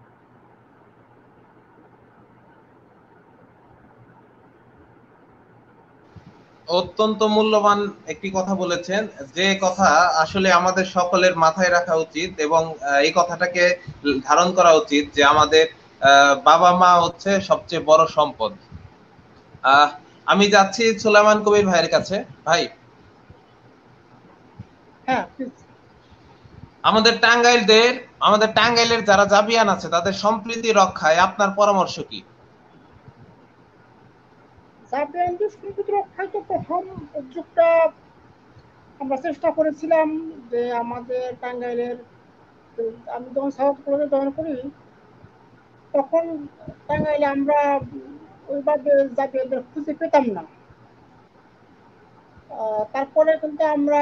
অত্যন্ত মূল্যবান একটি কথা বলেছেন, যে কথা আসলে আমাদের সকলের মাথায় রাখা উচিত এবং এই কথাটাকে ধারণ করা উচিত যে আমাদের বাবা মা হচ্ছে সবচেয়ে বড় সম্পদ। আহ আমি যাচ্ছি সুলাইমান কবির ভাইয়ের কাছে। ভাই, হ্যাঁ, আমাদের টাঙ্গাইলদের আমাদের টাঙ্গাইলের যারা জাবিয়ান আছে তাদের সম্প্রীতি রক্ষায় আপনার পরামর্শ কি? জাবিয়ানদের সম্প্রীতি রক্ষায় তো প্রথম উদ্যোগটা আমরা চেষ্টা করেছিলাম যে আমাদের টাঙ্গাইলের, আমি যখন সাউথ কলেজে জয়েন করি তখন টাঙ্গাইলে আমরা ওইভাবে জাতীয়দের খুঁজে পেতাম না। তারপরে কিন্তু আমরা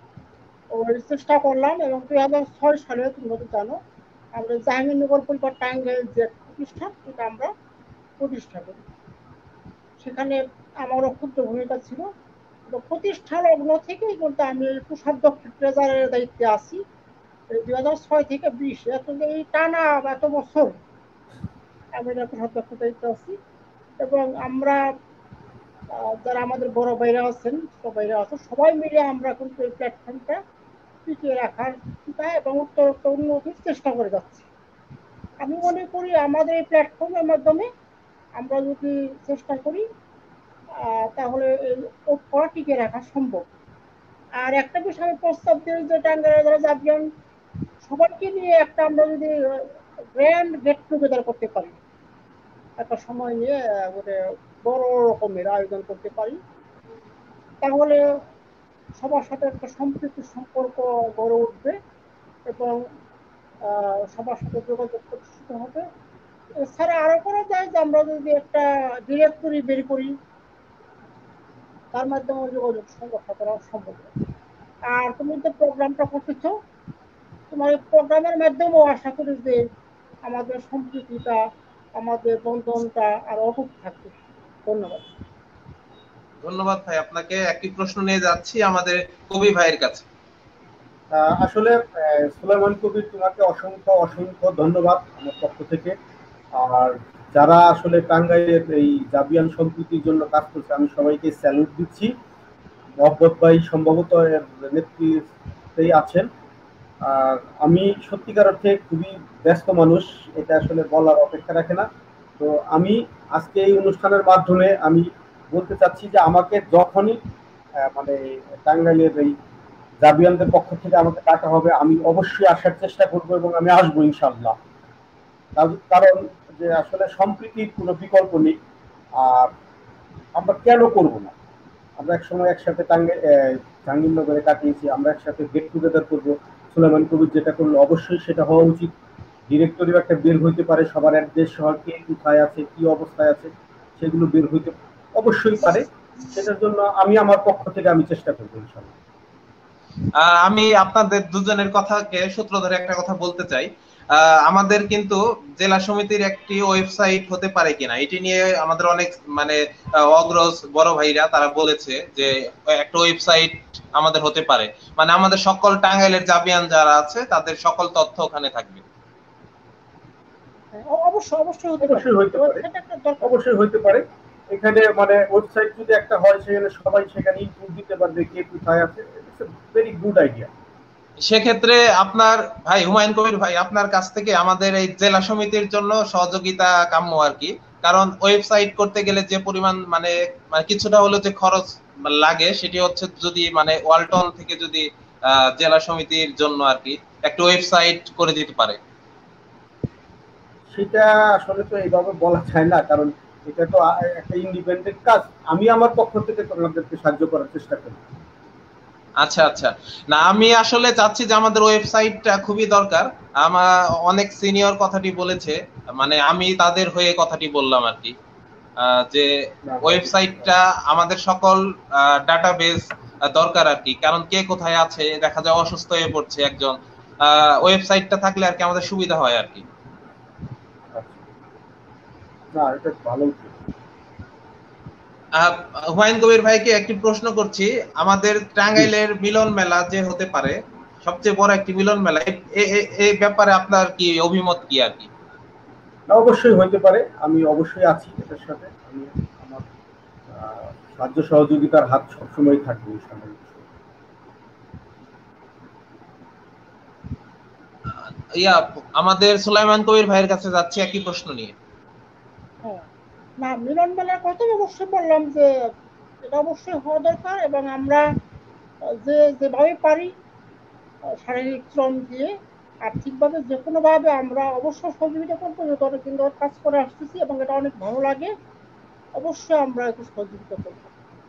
চেষ্টা করলাম এবং দুই হাজার ছয় সালে তুমি হয়তো জানো আমরা জাহাঙ্গীরনগর পরিবার টাঙ্গাইল যে প্রতিষ্ঠান এটা আমরা প্রতিষ্ঠা করি। সেখানে আমারও ক্ষুদ্র ভূমিকা ছিল। প্রতিষ্ঠা লগ্ন থেকেই কিন্তু আমি কোষাধ্যক্ষ ট্রেজারের দায়িত্বে আছি দুই হাজার ছয় থেকে বিশ, এই টানা এত বছর আমি এটা কোষাধ্যক্ষ দায়িত্বে আছি। এবং আমরা যারা আমাদের বড় ভাইরা আছেন সবাইরা আছেন সবাই মিলে আমরা কিন্তু এই প্ল্যাটফর্মটা টিকিয়ে রাখার এবং উত্তরোত্তর উন্নতির চেষ্টা করে যাচ্ছি। আমি মনে করি আমাদের এই প্ল্যাটফর্মের মাধ্যমে আমরা যদি চেষ্টা করি তাহলে এই ঐক্য টিকিয়ে রাখা সম্ভব। আর একটা বিষয় আমি প্রস্তাব দিই যে টাঙ্গাইলের যারা জাবিয়ান সবাইকে নিয়ে একটা আমরা যদি গ্র্যান্ড গেট টুগেদার করতে পারি, একটা সময় নিয়ে মানে বড় রকমের আয়োজন করতে পারি, তাহলে সবার সাথে একটা সম্প্রীতির সম্পর্ক গড়ে উঠবে এবং সবার সাথে যোগাযোগ প্রতিষ্ঠিত হবে। এছাড়া আরো করা যায় যে আমরা যদি একটা ডিরেক্টরি বের করি তার মাধ্যমে যোগাযোগ সংরক্ষণ করা সম্ভব। আর তুমি যে প্রোগ্রামটা করতেছ তোমার এই প্রোগ্রামের মাধ্যমেও আশা করি যে আমাদের সম্প্রীতিটা আমাদের বন্ধনটা আরো অটুট থাকবে। ধন্যবাদ। ধন্যবাদ ভাই আপনাকে। একই প্রশ্ন নিয়ে যাচ্ছি আমাদের কবি ভাইয়ের কাছে। আসলে সুলাইমান কবির তোমাকে অসংখ্য অসংখ্য ধন্যবাদ আমার পক্ষ থেকে। আর যারা আসলে টাঙ্গাইলের এই জাবিয়ান সম্প্রীতির জন্য কাজ করছে আমি সবাইকে স্যালুট দিচ্ছি। মহব্বত ভাই সম্ভবত এর নেতৃত্বেই আছেন। আর আমি সত্যিকার অর্থে খুবই ব্যস্ত মানুষ, এটা আসলে বলার অপেক্ষা রাখে না। তো আমি আজকে এই অনুষ্ঠানের মাধ্যমে আমি বলতে চাচ্ছি যে আমাকে যখনই মানে টাঙ্গাইলের এই জাবিয়ানদের পক্ষ থেকে আমাকে ডাকা হবে আমি অবশ্যই আসার চেষ্টা করব এবং আমি আসবো ইনশাআল্লাহ। কারণ যে আসলে সম্প্রীতির কোনো বিকল্প নেই। আর আমরা কেন করব না, আমরা একসময় একসাথে টাঙ্গাইল জাহাঙ্গীরনগরে কাটিয়েছি, আমরা একসাথে গেট টুগেদার করবো। সুলাইমান কবির যেটা করলো অবশ্যই সেটা হওয়া উচিত। ডিরেক্টরিও একটা বের হইতে পারে, সবার অ্যাড্রেস সহ কে কোথায় আছে কি অবস্থায় আছে সেগুলো বের হইতে অবশ্যই পারে। সেটার জন্য আমি আমার পক্ষ থেকে আমি চেষ্টা করবো ইনশাআল্লাহ। আমি আপনাদের দুজনের কথাকে সূত্র ধরে একটা কথা বলতে চাই। আমাদের কিন্তু জেলা সমিতির একটি ওয়েবসাইট হতে পারে কিনা এটি নিয়ে আমাদের অনেক মানে অগ্রজ বড় ভাইরা তারা বলেছে যে একটা ওয়েবসাইট আমাদের হতে পারে, মানে আমাদের সকল টাঙ্গাইলের জাবিয়ান যারা আছে তাদের সকল তথ্য ওখানে থাকবে। অবশ্যই অবশ্যই অবশ্যই হইতে পারে, অবশ্যই হইতে পারে। এখানে মানে ওয়েবসাইট যদি একটা হয় সেখানে সবাই সেখানে ইনপুট দিতে পারবে কে কোথায় আছে। It's a very good idea. সেক্ষেত্রে আপনার ভাই হুমায়ুন কবির ভাই আপনার কাছ থেকে আমাদের এই জেলা সমিতির জন্য সহযোগিতা কাম্য আর কি। কারণ ওয়েবসাইট করতে গেলে যে পরিমাণ মানে কিছুটা হলেও যে খরচ লাগে সেটি হচ্ছে যদি মানে ওয়ালটন থেকে যদি জেলা সমিতির জন্য আর কি একটা ওয়েবসাইট করে দিতে পারে। সেটা আসলে তো এইভাবে বলা যায় না, কারণ এটা তো একটা ইন্ডিপেন্ডেন্ট কাজ। আমি আমার পক্ষ থেকে তোমাদেরকে সাহায্য করার চেষ্টা করি। আচ্ছা আচ্ছা, না আমি আসলে চাচ্ছি যে আমাদের ওয়েবসাইটটা খুবই দরকার। আমার অনেক সিনিয়র কথাটি বলেছে, মানে আমি তাদের হয়ে কথাটি বললাম আর কি, যে ওয়েবসাইটটা আমাদের সকল ডাটাবেস দরকার আর কি। কারণ কে কোথায় আছে দেখা যায় অসুস্থ হয়ে পড়ছে একজন, ওয়েবসাইটটা থাকলে আর কি আমাদের সুবিধা হয় আর কি। না এটা ভালো। হুমায়ুন কবির ভাইকে একটি প্রশ্ন করছি, আমাদের টাঙ্গাইলের মিলন মেলা যে হতে পারে সবচেয়ে বড় একটি মিলন মেলা, এই ব্যাপারে আপনার কি অভিমত কি আর কি? অবশ্যই হইতে পারে, আমি অবশ্যই আছি এটার সাথে। আমি আমার সাহায্য সহযোগিতার হাত সবসময় থাকবে ইনশাআল্লাহ। ইয়া আমাদের সুলাইমান কবির ভাইয়ের কাছে যাচ্ছি একই প্রশ্ন নিয়ে। না মিলন মেলার কথা অবশ্যই বললাম যে এটা অবশ্যই হওয়া দরকার এবং আমরা যে যেভাবে পারি শারীরিক শ্রম দিয়ে আর্থিকভাবে যে কোনোভাবে আমরা অবশ্যই সহযোগিতা করবো, যেহেতু অনেক দিন ধরে কাজ করে আসতেছি এবং এটা অনেক ভালো লাগে, অবশ্যই আমরা একটু সহযোগিতা করবো।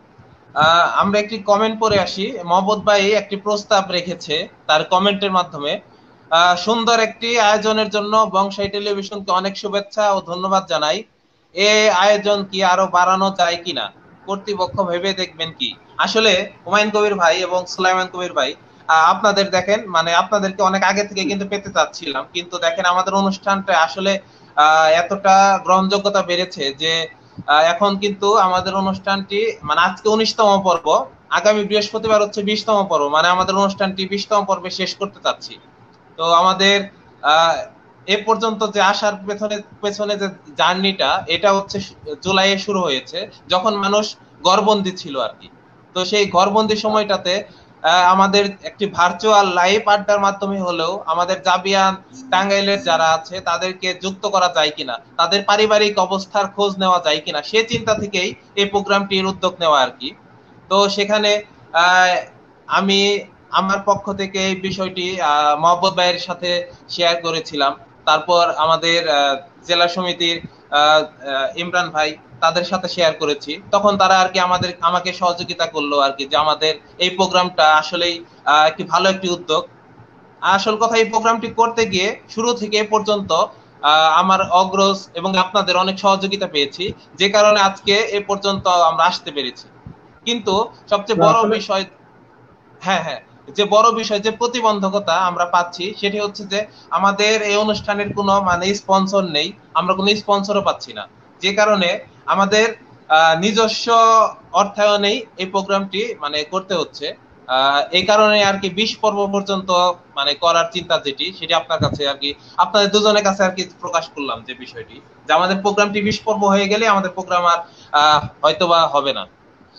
আহ, আমরা একটি কমেন্ট পড়ে আসি। মহম্মদ ভাই একটি প্রস্তাব রেখেছে তার কমেন্টের মাধ্যমে। আহ, সুন্দর একটি আয়োজনের জন্য বংশাই টেলিভিশনকে অনেক শুভেচ্ছা ও ধন্যবাদ জানাই। এই আয়োজন কি আরো বাড়ানো যায় কিনা, কর্তৃপক্ষ ভেবে দেখবেন কি? আসলে হুমায়ুন কবির ভাই এবং সুলাইমান কবির ভাই, আহ, আপনাদের দেখেন, মানে আপনাদেরকে অনেক আগে থেকে কিন্তু পেতে চাচ্ছিলাম, কিন্তু দেখেন আমাদের অনুষ্ঠানটা আসলে আহ, এতটা গ্রহণযোগ্যতা বেড়েছে যে আহ, এখন কিন্তু আমাদের অনুষ্ঠানটি, মানে আজকে উনিশতম পর্ব, আগামী বৃহস্পতিবার হচ্ছে বিশতম পর্ব, মানে আমাদের অনুষ্ঠানটি বিশতম পর্বে শেষ করতে চাচ্ছি। তো আমাদের আহ এ পর্যন্ত যে আসার পেছনে পেছনে যে জার্নিটা, এটা হচ্ছে জুলাইয়ে শুরু হয়েছে, যখন মানুষ ঘরবন্দি ছিল আর কি। তো সেই ঘরবন্দি সময়টাতে আহ, আমাদের একটি ভার্চুয়াল লাইভ আড্ডার মাধ্যমে হলেও আমাদের জাবিয়ান টাঙ্গাইলের যারা আছে তাদেরকে যুক্ত করা যায় কিনা, তাদের পারিবারিক অবস্থার খোঁজ নেওয়া যায় কিনা, সে চিন্তা থেকেই এই প্রোগ্রামটির উদ্যোগ নেওয়া আর কি। তো সেখানে আহ, আমি আমার পক্ষ থেকে এই বিষয়টি আহ, মহব্বত ভাইয়ের সাথে শেয়ার করেছিলাম। তারপর আমাদের আহ, জেলা সমিতির আহ, আহ, ইমরান ভাই, তাদের সাথে শেয়ার করেছি। তখন তারা আর কি আমাদের আমাকে সহযোগিতা করলো আর কি, যে আমাদের এই প্রোগ্রামটা আসলেই আহ, একটি ভালো একটি উদ্যোগ। আসল কথা, এই প্রোগ্রামটি করতে গিয়ে শুরু থেকে এ পর্যন্ত আহ, আমার অগ্রজ এবং আপনাদের অনেক সহযোগিতা পেয়েছি, যে কারণে আজকে এ পর্যন্ত আমরা আসতে পেরেছি। কিন্তু সবচেয়ে বড় আসলে বিষয়, হ্যাঁ হ্যাঁ, যে বড় বিষয়, যে প্রতিবন্ধকতা আমরা পাচ্ছি, সেটি হচ্ছে যে আমাদের এই অনুষ্ঠানের কোনো মানে স্পন্সর নেই, আমরা কোনো স্পন্সরও পাচ্ছি না, যে কারণে আমাদের আহ, নিজস্ব অর্থায়নেই এই প্রোগ্রামটি মানে করতে হচ্ছে। আহ, এই কারণে আর কি বিশ পর্ব পর্যন্ত মানে করার চিন্তা যেটি, সেটি আপনার কাছে আর কি, আপনাদের দুজনের কাছে আর কি প্রকাশ করলাম যে বিষয়টি, যে আমাদের প্রোগ্রামটি বিশ পর্ব হয়ে গেলে আমাদের প্রোগ্রাম আর আহ, হয়তোবা হবে না।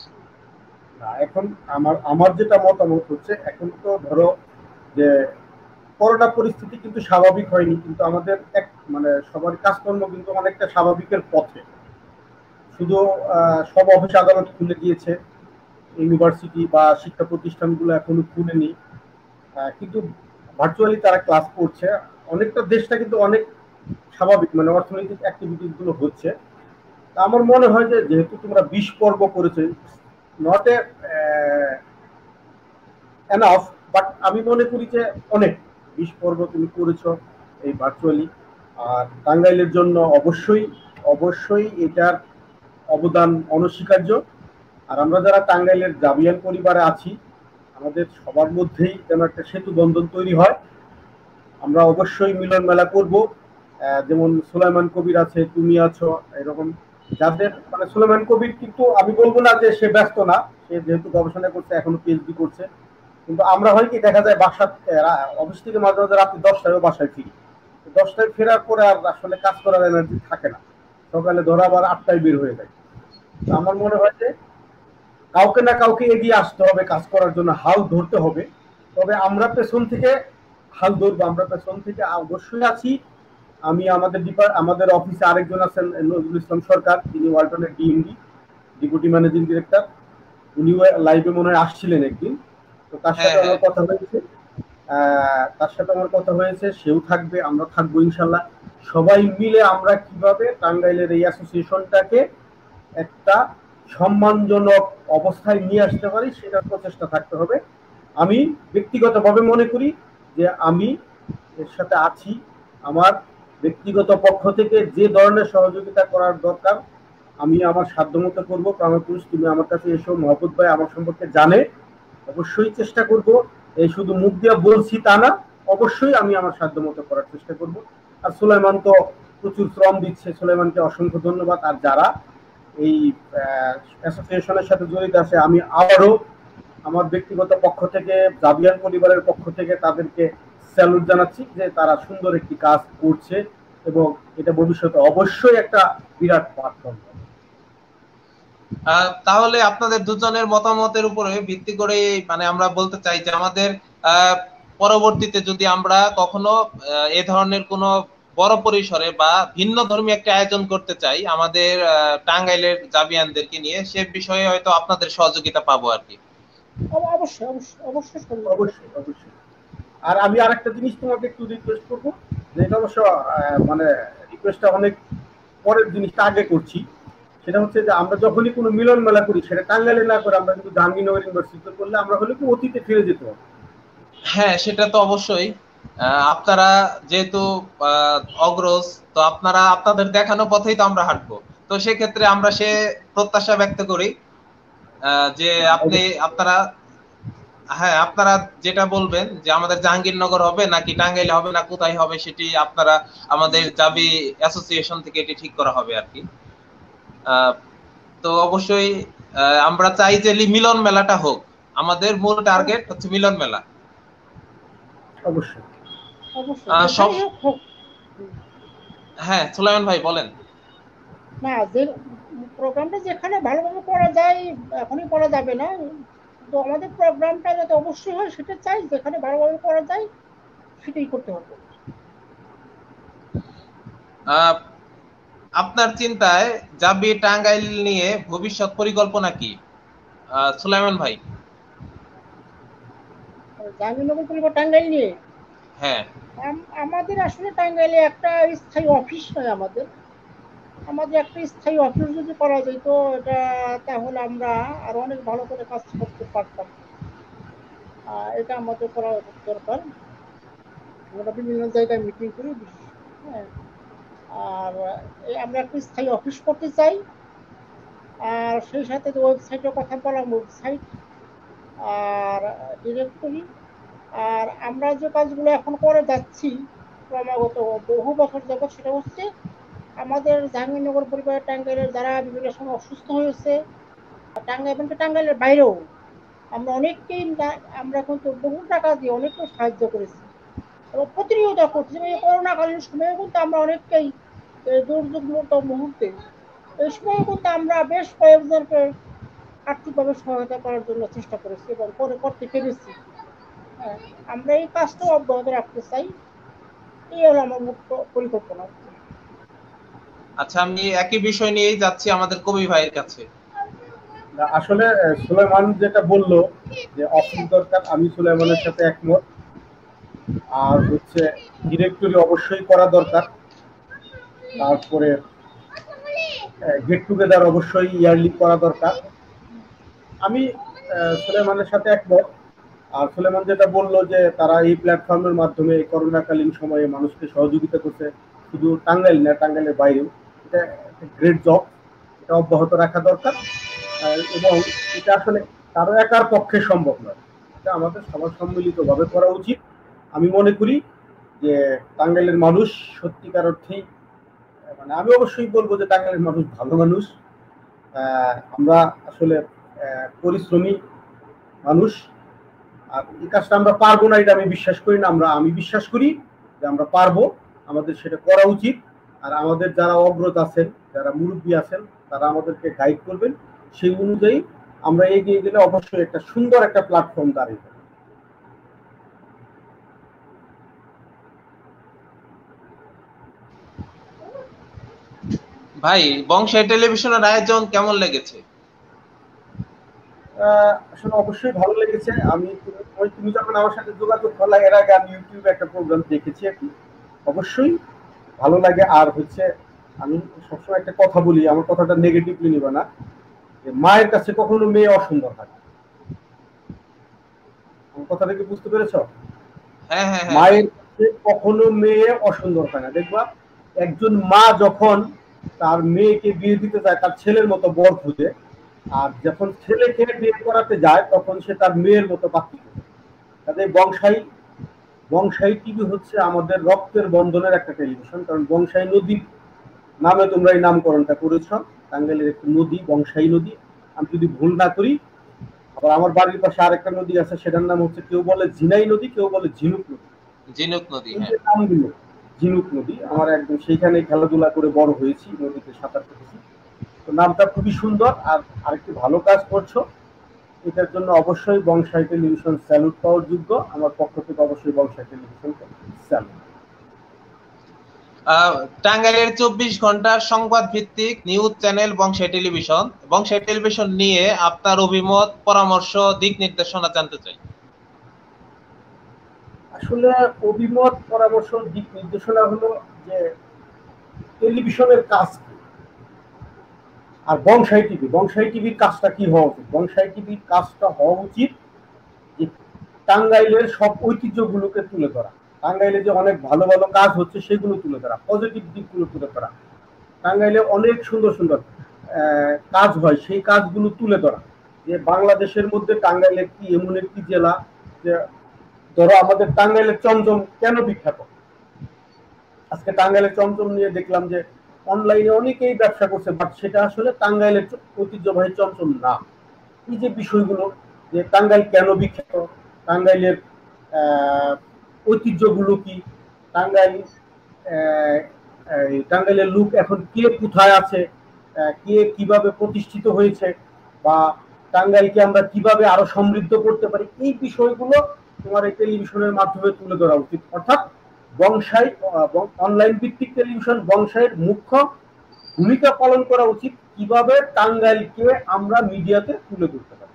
না, এখন আমার আমার যেটা মতামত হচ্ছে, এখন তো ধরো যে করোনা পরিস্থিতি কিন্তু স্বাভাবিক হয়নি, কিন্তু আমাদের এক মানে সবার কাজকর্ম কিন্তু অনেকটা স্বাভাবিকের পথে। শুধু আহ, সব অফিস আদালত খুলে গিয়েছে, ইউনিভার্সিটি বা শিক্ষা প্রতিষ্ঠানগুলো এখনো খুলেনি, আহ, কিন্তু ভার্চুয়ালি তারা ক্লাস করছে। অনেকটা দেশটা কিন্তু অনেক স্বাভাবিক, মানে অর্থনৈতিক অ্যাক্টিভিটিস গুলো হচ্ছে। তা আমার মনে হয় যে যেহেতু তোমরা বিশ পর্ব করেছো, নট এ এনাফ, বাট আমি মনে করি যে অনেক বিশ পর্ব তুমি করেছো এই ভার্চুয়ালি। আর টাঙ্গাইলের জন্য অবশ্যই অবশ্যই এটার অবদান অনস্বীকার্য। আর আমরা যারা টাঙ্গাইলের জাবিয়ান পরিবারে আছি, আমাদের সবার মধ্যেই যেন একটা সেতু বন্ধন তৈরি হয়। আমরা অবশ্যই মিলন মেলা করব। যেমন সুলাইমান কবির আছে, তুমি আছো, এরকম যাদের মানে সুলাইমান কবির কিন্তু আমি বলবো না যে সে ব্যস্ত না, সে যেহেতু গবেষণা করছে, এখনো পিএইচডি করছে। কিন্তু আমরা হয় কি দেখা যায় বাসা অফিস থেকে মাঝে মাঝে রাত্রি দশটায়ও বাসায় ফিরি, দশটায় ফেরার পরে আর আসলে কাজ করার এনার্জি থাকে না, সকালে ধরা আবার আটটায় বের হয়ে যায়। আমার মনে হয় যে কাউকে না কাউকে এগিয়ে আসতে হবে কাজ করার জন্য, হাল ধরতে হবে। তবে আমরা পেছন থেকে হাল ধরবো, আমরা পেছন থেকে অবশ্যই আছি। আমি আমাদের আমাদের অফিসে আরেকজন আছেন নজরুল ইসলাম সরকার, তিনি ওয়ালটনের ডিএমডি, ডেপুটি ম্যানেজিং ডিরেক্টর। উনি লাইভে মনে হয় আসছিলেন একদিন, তো তার সাথে আমার কথা হয়েছে, তার সাথে আমার কথা হয়েছে, সেও থাকবে, আমরা থাকবো ইনশাল্লাহ। সবাই মিলে আমরা কিভাবে টাঙ্গাইলের এই অ্যাসোসিয়েশনটাকে একটা সম্মানজনক অবস্থায় নিয়ে আসতে পারি, সেটার প্রচেষ্টা থাকতে হবে। আমি ব্যক্তিগতভাবে মনে করি যে আমি এর সাথে আছি। আমার ব্যক্তিগত পক্ষ থেকে যে ধরনের সহযোগিতা করার দরকার আমি আমার সাধ্যমতো করবো। প্রাণপুরুষ, তুমি আমার কাছে এসো, মহব্বত ভাই আমার সম্পর্কে জানে, অবশ্যই চেষ্টা করব। এই শুধু মুখ দিয়ে বলছি তা না, অবশ্যই আমি আমার সাধ্যমতো করার চেষ্টা করব। আর সুলাইমান তো প্রচুর শ্রম দিচ্ছে, সুলাইমানকে অসংখ্য ধন্যবাদ। আর যারা এই অ্যাসোসিয়েশনের সাথে জড়িত আছে, আমি আবারও আমার ব্যক্তিগত পক্ষ থেকে, জাবিয়ান পরিবারের পক্ষ থেকে তাদেরকে স্যালুট জানাচ্ছি যে তারা সুন্দর একটি কাজ করছে এবং এটা ভবিষ্যতে অবশ্যই একটা বিরাট প্ল্যাটফর্ম। তাহলে আপনাদের দুজনের মতামতের উপরে ভিত্তি করে মানে আমরা বলতে চাই যে আমাদের পরবর্তীতে যদি আমরা কখনো এ ধরনের কোনো বড় পরিসরে বা ভিন্ন ধর্মী একটা আয়োজন করতে চাই আমাদের টাঙ্গাইলের জাবিয়ানদেরকে নিয়ে, সে বিষয়ে হয়তো আপনাদের সহযোগিতা পাবো আর কি। অবশ্যই অবশ্যই অবশ্যই অবশ্যই। আর আমি আরেকটা জিনিস তোমাকে একটু রিকোয়েস্ট করবো, যেটা অবশ্য মানে রিকোয়েস্টটা অনেক পরের জিনিসটা আগে করছি। সেটা হচ্ছে যে আমরা যখনই কোনো মিলন মেলা করি সেটা টাঙ্গাইলে না করে আমরা কিন্তু জাহাঙ্গীরনগর ইউনিভার্সিটিতে করলে আমরা হলে কি অতীতে ফিরে যেতে হবে। হ্যাঁ, সেটা তো অবশ্যই। আহ, আপনারা যেহেতু আহ, অগ্রজ, তো আপনারা আপনাদের দেখানো পথেই তো আমরা হাঁটবো। তো সেক্ষেত্রে আমরা সে প্রত্যাশা ব্যক্ত করি আহ, যে আপনি আপনারা হ্যাঁ আপনারা যেটা বলবেন যে আমাদের জাহাঙ্গীরনগর হবে নাকি টাঙ্গাইলে হবে না কোথায় হবে, সেটি আপনারা আমাদের জাবি অ্যাসোসিয়েশন থেকে এটি ঠিক করা হবে আর কি। আহ, তো অবশ্যই আহ, আমরা চাই যে লি- মিলন মেলাটা হোক। আমাদের মূল টার্গেট হচ্ছে মিলন মেলা। অবশ্যই অবশ্যই আহ, সব যেখানেই হোক হোক। হ্যাঁ, সুলাইমান ভাই বলেন। না, যে প্রোগ্রামটা যেখানে ভালোভাবে করা যায় এখনই করা যাবে না, তো আমাদের প্রোগ্রামটা যাতে অবশ্যই হয় সেটা চাই, যেখানে ভালোভাবে করা যায় সেটাই করতে হবে। আহ, আপনার চিন্তায় জাবি টাঙ্গাইল নিয়ে ভবিষ্যৎ পরিকল্পনা কি আহ, সুলাইমান ভাই? আর জাহাঙ্গীরনগর পরিবার টাঙ্গাইল নিয়ে হ্যাঁ, আম- আমাদের আসলে টাঙ্গাইলে একটা স্থায়ী অফিস নয় আমাদের আমাদের একটা স্থায়ী অফিস যদি করা যেত এটা, তাহলে আমরা আরো অনেক ভালো করে কাজ করতে পারতাম। আহ, এটা আমাদের করা দরকার। আমরা বিভিন্ন জায়গায় মিটিং করি, হ্যাঁ। আর এই আমরা একটা স্থায়ী অফিস করতে চাই, আর সেই সাথে ওয়েবসাইটের কথা বললাম, ওয়েবসাইট আর ডিরেক্টরি। আর আমরা যে কাজগুলো এখন করে যাচ্ছি ক্রমাগত বহু বছর যাবৎ, সেটা হচ্ছে আমাদের জাহাঙ্গীরনগর পরিবারের টাঙ্গাইলের যারা বিভিন্ন সময় অসুস্থ হয়েছে, টাঙ্গাইল এবং টাঙ্গাইলের বাইরেও আমরা অনেককেই না- আমরা কিন্তু বহু টাকা দিয়ে অনেককে সাহায্য করেছি এবং প্রতিনিয়ত করছি। যেমন এই করোনাকালীন সময়ে কিন্তু আমরা অনেককেই এই দুর্যোগমুক্ত মুহূর্তে এই সময় কিন্তু আমরা বেশ কয়েকজনকে আর্থিকভাবে সহায়তা করার জন্য চেষ্টা করেছি এবং করে করতে পেরেছি। হ্যাঁ, আমরা এই কাজটাও অব্যাহত রাখতে চাই। এই হলো আমার মুখ্য পরিকল্পনা। আচ্ছা, আমি একই বিষয় নিয়েই যাচ্ছি আমাদের কবি ভাইয়ের কাছে। না, আসলে আহ, সুলাইমান যেটা বললো যে অফিস দরকার, আমি সুলাইমানের সাথে একমত। আর হচ্ছে ডিরেক্টরি অবশ্যই করা দরকার। তারপরে গেট টুগেদার অবশ্যই ইয়ারলি করা দরকার। আমি আহ, সুলাইমানের সাথে একমত। আর সুলাইমান যেটা বললো যে তারা এই প্ল্যাটফর্মের মাধ্যমে করোনাকালীন সময়ে মানুষকে সহযোগিতা করছে, শুধু টাঙ্গাইল না টাঙ্গাইলের বাইরেও, এটা একটা গ্রেট জব, এটা অব্যাহত রাখা দরকার। আহ, এবং এটা আসলে কারো একার পক্ষে সম্ভব নয়, এটা আমাদের সবার সম্মিলিতভাবে করা উচিত। আমি মনে করি যে টাঙ্গাইলের মানুষ সত্যিকার অর্থেই, মানে আমি অবশ্যই বলবো যে টাঙ্গাইলের মানুষ ভালো মানুষ। আহ, আমরা আসলে আহ, পরিশ্রমী মানুষ। আর এই কাজটা আমরা পারবো না এটা আমি বিশ্বাস করি না, আমরা আমি বিশ্বাস করি যে আমরা পারবো, আমাদের সেটা করা উচিত। আর আমাদের যারা অগ্রজ আছেন, যারা মুরব্বী আছেন, তারা আমাদেরকে গাইড করবেন, সেই অনুযায়ী আমরা এগিয়ে গেলে অবশ্যই একটা সুন্দর একটা প্ল্যাটফর্ম দাঁড়িয়ে যাবে। ভাই, বংশাই টেলিভিশনের আয়োজন কেমন লেগেছে? আহ, আসলে অবশ্যই ভালো লেগেছে। আমি তুমি- ওই তুমি যখন আমার সাথে যোগাযোগ করলা এর আগে আমি ইউটিউবে একটা প্রোগ্রাম দেখেছি আর কি, অবশ্যই ভালো লাগে। আর হচ্ছে আমি সবসময় একটা কথা বলি, আমার কথাটা নেগেটিভলি নিবে না, যে মায়ের কাছে কখনো মেয়ে অসুন্দর হয় না। আমার কথাটা কি বুঝতে পেরেছ? হ্যাঁ হ্যাঁ হ্যাঁ মায়ের কাছে কখনো মেয়ে অসুন্দর হয় না। দেখবা একজন মা যখন তার মেয়েকে বিয়ে দিতে যায় তার ছেলের মতো বর খুঁজে, আর যখন ছেলেকে বিয়ে করাতে যায় তখন সে তার মেয়ের মতো পাত্রী খুঁজে। তাদের বংশাই বংশাই টিভি হচ্ছে আমাদের রক্তের বন্ধনের একটা টেলিভিশন, কারণ বংশাই নদীর নামে তোমরা এই নামকরণটা করেছ। টাঙ্গাইলের একটি নদী বংশাই নদী, আমি যদি ভুল না করি। আবার আমার বাড়ির পাশে আরেকটা নদী আছে, সেটার নাম হচ্ছে কেউ বলে ঝিনাই নদী, কেউ বলে ঝিনুক নদী। ঝিনুক নদী, এই হ্যাঁ। যে নামগুলো, ঝিনুক নদী, আমার একদম সেইখানে খেলাধুলা করে বড় হয়েছি, নদীতে সাঁতার কেটেছি। তো নামটা খুবই সুন্দর। আর আরেকটি ভালো কাজ করছো, এটার জন্য অবশ্যই বংশাই টেলিভিশন স্যালুট পাওয়ার যোগ্য। আমার পক্ষ থেকে অবশ্যই বংশাই টেলিভিশন স্যালুট। আহ, টাঙ্গাইলের চব্বিশ ঘন্টার সংবাদ ভিত্তিক news channel Banshi television. Banshi television নিয়ে আপনার অভিমত, পরামর্শ, দিক নির্দেশনা জানতে চাই। আসলে অভিমত, পরামর্শ, দিক নির্দেশনা হলো যে টেলিভিশনের কাজ কি। আর বংশাই টিভি, বংশাই টিভির কাজটা কি হওয়া উচিত? বংশাই টিভির কাজটা হওয়া উচিত যে টাঙ্গাইলের সব ঐতিহ্যগুলোকে তুলে ধরা, টাঙ্গাইলে যে অনেক ভালো ভালো কাজ হচ্ছে সেগুলো তুলে ধরা, পজিটিভ দিকগুলো তুলে ধরা, টাঙ্গাইলে অনেক সুন্দর সুন্দর কাজ হয় সেই কাজগুলো তুলে ধরা। যে বাংলাদেশের মধ্যে টাঙ্গাইল একটি এমন একটি জেলা যে ধরো আমাদের টাঙ্গাইলের চমচম কেন বিখ্যাত, আজকে টাঙ্গাইলের চমচম নিয়ে দেখলাম যে অনলাইনে অনেকেই ব্যবসা করছে, বাট সেটা আসলে টাঙ্গাইলের ঐতিহ্যবাহী চমচম না। এই যে বিষয়গুলো যে টাঙ্গাইল কেন বিখ্যাত, টাঙ্গাইলের ঐতিহ্যগুলো কি, টাঙ্গাইল টাঙ্গাইলের লোক এখন কে কোথায় আছে, কে কিভাবে প্রতিষ্ঠিত হয়েছে, বা টাঙ্গাইলকে আমরা কিভাবে আরো সমৃদ্ধ করতে পারি, এই বিষয়গুলো তোমার এই টেলিভিশনের মাধ্যমে তুলে ধরা উচিত। অর্থাৎ বংশাই অনলাইন ভিত্তিক টেলিভিশন বংশাইয়ের মুখ্য ভূমিকা পালন করা উচিত কিভাবে টাঙ্গাইলকে আমরা মিডিয়াতে তুলে ধরতে পারি।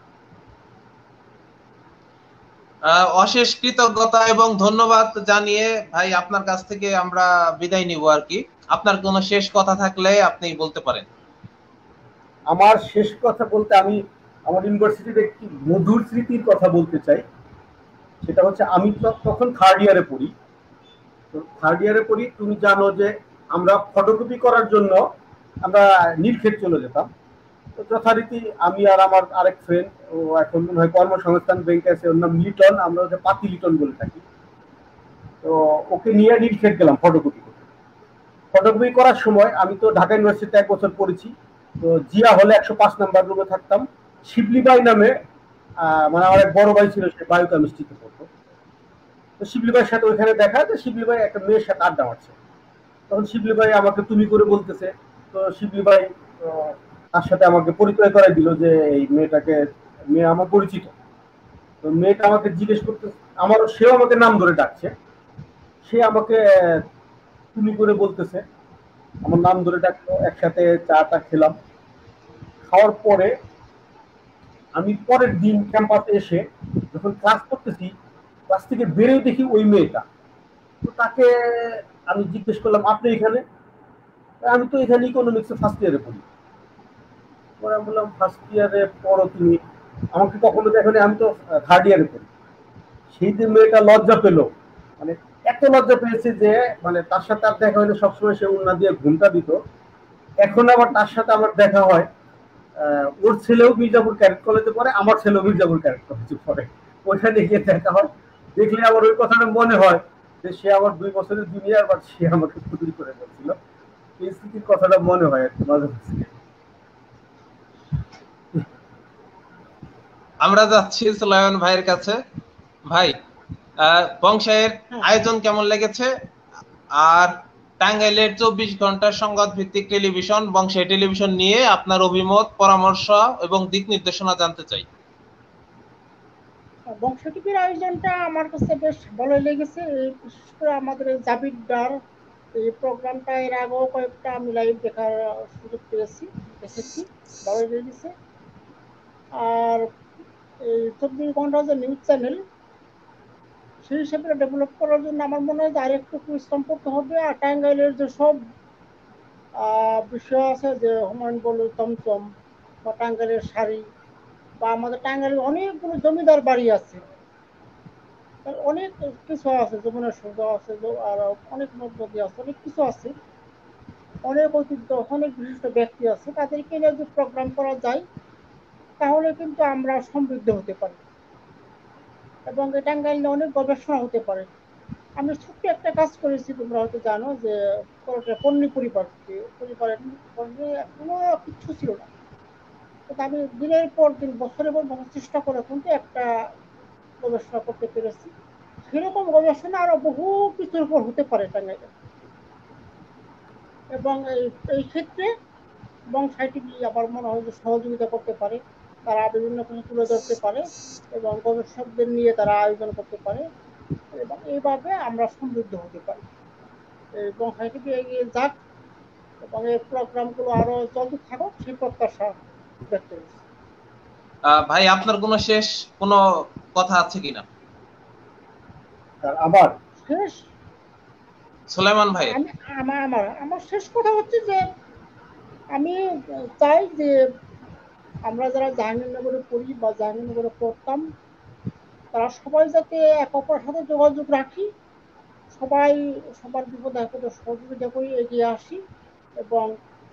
অশেষ কৃতজ্ঞতা এবং ধন্যবাদ জানিয়ে ভাই আপনার কাছ থেকে আমরা বিদায় নিব আর কি। আপনার কোনো শেষ কথা থাকলে আপনি বলতে পারেন। আমার শেষ কথা বলতে আমি আমার ইউনিভার্সিটির একটি মধুর স্মৃতির কথা বলতে চাই। সেটা হচ্ছে আমি তখন থার্ড ইয়ারে পড়ি, তো থার্ড ইয়ারে পড়ি তুমি জানো যে আমরা ফটোকপি করার জন্য আমরা নীলক্ষেত চলে যেতাম। তো যথারীতি আমি আর আমার আরেক ফ্রেন্ড, ও এখন মনে হয় কর্মসংস্থান ব্যাংকে আছে, ওর নাম লিটন, আমরা ওকে পাতি লিটন বলে থাকি। তো ওকে নিয়ে নীলক্ষেত গেলাম ফটোকপি করতে। ফটোকপি করার সময় আমি তো ঢাকা ইউনিভার্সিটিতে এক বছর পড়েছি, তো জিয়া হলে একশো পাঁচ নাম্বার রুমে থাকতাম। শিবলি ভাই নামে মানে আমার এক বড় ভাই ছিল, সে বায়োকেমিস্ট্রিতে পড়তো। তো শিবলি ভাইয়ের সাথে ওইখানে দেখা, যে শিবলি ভাই একটা মেয়ের সাথে আড্ডা মারছে। তখন শিবলি ভাই আমাকে তুমি করে বলতেছে। তো শিবলি ভাই তার সাথে আমাকে পরিচয় করাই দিল যে এই মেয়েটাকে, মেয়ে আমার পরিচিত। তো মেয়েটা আমাকে জিজ্ঞেস করতে, আমার সেও আমাকে নাম ধরে ডাকছে, সে আমাকে তুমি করে বলতেছে, আমার নাম ধরে ডাকলো, একসাথে চাটা খেলাম। খাওয়ার পরে আমি পরের দিন ক্যাম্পাসে এসে যখন ক্লাস করতেছি, ক্লাস থেকে বেরিয়ে দেখি ওই মেয়েটা। তো তাকে আমি জিজ্ঞেস করলাম আপনি এখানে? আমি তো এখানে ইকোনমিক্সে ফার্স্ট ইয়ারে পড়ি। পরে আমি বললাম ফার্স্ট ইয়ারে পড়ো তুমি, আমাকে কখনো দেখোনি, আমি তো থার্ড ইয়ারে পড়ি। সেই দিন মেয়েটা লজ্জা পেল, মানে এত লজ্জা পেয়েছে যে মানে তার সাথে আর দেখা হয়নি, সবসময় সে উন্না দিয়ে ঘুমটা দিত। এখন আবার তার সাথে আমার দেখা হয়, ওর ছেলেও মির্জাপুর ক্যারেক্ট কলেজে পড়ে, আমার ছেলেও মির্জাপুর ক্যারেক্ট কলেজে পড়ে। ওইখানে গিয়ে দেখা হয়, দেখলে আমার ওই কথাটা মনে হয় যে সে আমার দুই বছরের জুনিয়র, বাট সে আমাকে ফুটুরি করে বলছিল। এই স্মৃতির কথাটা মনে হয় আর কি মাঝে মাঝে। আমরা যাচ্ছি সুলাইমান ভাইয়ের কাছে। ভাই, বংশাইয়ের আয়োজন কেমন লেগেছে? আর টাঙ্গাইলের চব্বিশ ঘন্টার সংবাদ ভিত্তিক টেলিভিশন বংশাই টেলিভিশন নিয়ে আপনার অভিমত, পরামর্শ এবং দিক নির্দেশনা জানতে চাই। বংশাই টিভির আয়োজনটা আমার কাছে বেশ ভালোই লেগেছে। বিশেষ করে আমাদের জাবির ডার এই প্রোগ্রামটা এর আগেও কয়েকটা আমি লাইভ দেখার সুযোগ পেয়েছি, দেখেছি, ভালোই লেগেছে। আর এই চব্বিশ ঘন্টা যে নিউজ চ্যানেল, সেই হিসেবে ডেভেলপ করার জন্য আমার মনে হয় যে আরেকটু পরিশ্রম করতে হবে। আর টাঙ্গাইলের যে সব বিষয় আছে, যে হুমায়ুন বলল চমচম বা টাঙ্গাইলের শাড়ি, বা আমাদের টাঙ্গাইলের অনেকগুলো জমিদার বাড়ি আছে, অনেক কিছু আছে, যমুনা সৌধ আছে, আর অনেক নদী আছে, অনেক কিছু আছে, অনেক ঐতিহ্য, অনেক বিশিষ্ট ব্যক্তি আছে, তাদেরকে নিয়ে যদি প্রোগ্রাম করা যায় তাহলে কিন্তু আমরা সমৃদ্ধ হতে পারি এবং এই টাঙ্গাইল নিয়ে অনেক গবেষণা হতে পারে। আমি ছোট্ট একটা কাজ করেছি, তোমরা হয়তো জানো, যে পন্নী পরিবার পরিবারের কোনো কিচ্ছু ছিল না, আমি দিনের পর দিন বছরের পর বছর চেষ্টা করে কিন্তু একটা গবেষণা করতে পেরেছি। সেরকম গবেষণা আরো বহু কিছুর উপর হতে পারে টাঙ্গাইলে, এবং এই ক্ষেত্রে বংশাই টিভি আমার মনে হয় যে সহযোগিতা করতে পারে। তারা বিভিন্ন কিছু তুলে ধরতে পারে এবং গবেষকদের নিয়ে তারা আয়োজন করতে পারে, এবং এইভাবে আমরা সমৃদ্ধ হতে পারি। এই বংশাই টিভি এগিয়ে যাক এবং এই প্রোগ্রামগুলো আরো চলতে থাকুক, সেই প্রত্যাশা ব্যক্ত করছি। ভাই, আপনার কোনো শেষ কোনো কথা আছে কিনা? আবার শেষ সুলাইমান ভাই, আমার আমার আমার শেষ কথা হচ্ছে যে আমি চাই যে আমরা যারা জাহাঙ্গীরনগরে পড়ি বা জাহাঙ্গীরনগরে পড়তাম তারা সবাই যাতে এক অপরের সাথে যোগাযোগ রাখি, সবাই সবার বিপদে আপদে সহযোগিতা করি, এগিয়ে আসি এবং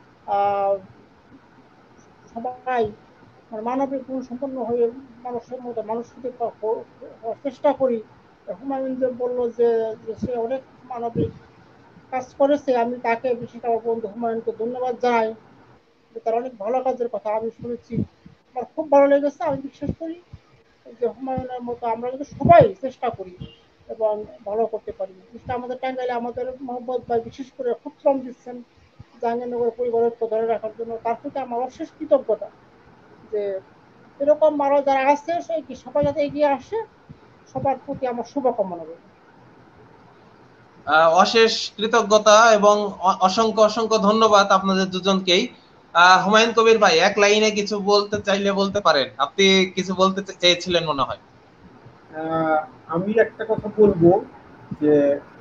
সবাই মানবিক গুণ সম্পন্ন হয়ে মানুষের মতো মানুষ চেষ্টা করি। হুমায়ুন যে বললো যে সে অনেক মানবিক কাজ করেছে, আমি তাকে বিশেষ আমার বন্ধু হুমায়ুনকে ধন্যবাদ জানাই, তার অনেক ভালো কাজের কথা আমি শুনেছি, আমার খুব ভালো লেগেছে। আমি বিশ্বাস করি যে হুমায়ুনের মতো আমরা যদি সবাই চেষ্টা করি এবং ভালো করতে পারি। আমাদের টাঙ্গাইলে আমাদের মোহাম্মদ ভাই বিশেষ করে খুব শ্রম দিচ্ছেন জাহাঙ্গীরনগর পরিবারত্ব ধরে রাখার জন্য, তার প্রতি আমার অশেষ কৃতজ্ঞতা যে এরকম আরো যারা আছে সেই সবাই যাতে এগিয়ে আসে, সবার প্রতি আমার শুভকামনা রইল। অশেষ কৃতজ্ঞতা এবং অসংখ্য অসংখ্য ধন্যবাদ আপনাদের দুজনকেই। হুমায়ুন কবির ভাই, এক লাইনে কিছু বলতে চাইলে বলতে পারেন, আপনি কিছু বলতে চেয়েছিলেন মনে হয়। আমি একটা কথা বলবো যে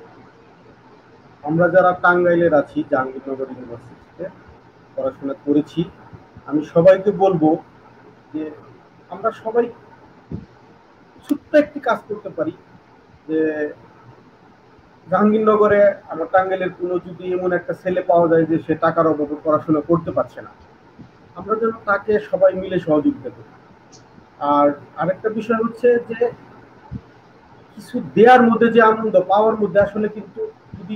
আমরা যারা টাঙ্গাইলের আছি, জাহাঙ্গীরনগর ইউনিভার্সিটিতে পড়াশোনা করেছি, আমি সবাইকে বলবো যে আমরা সবাই ছোট্ট একটি কাজ করতে পারি। যে জাহাঙ্গীরনগরে আমার টাঙ্গাইলের কোনো যদি এমন একটা ছেলে পাওয়া যায় যে সে টাকার অভাবে পড়াশোনা করতে পারছে না, আমরা যেন তাকে সবাই মিলে সহযোগিতা করি। আর আরেকটা বিষয় হচ্ছে যে কিছু দেওয়ার মধ্যে যে আনন্দ, পাওয়ার মধ্যে আসলে কিন্তু যদি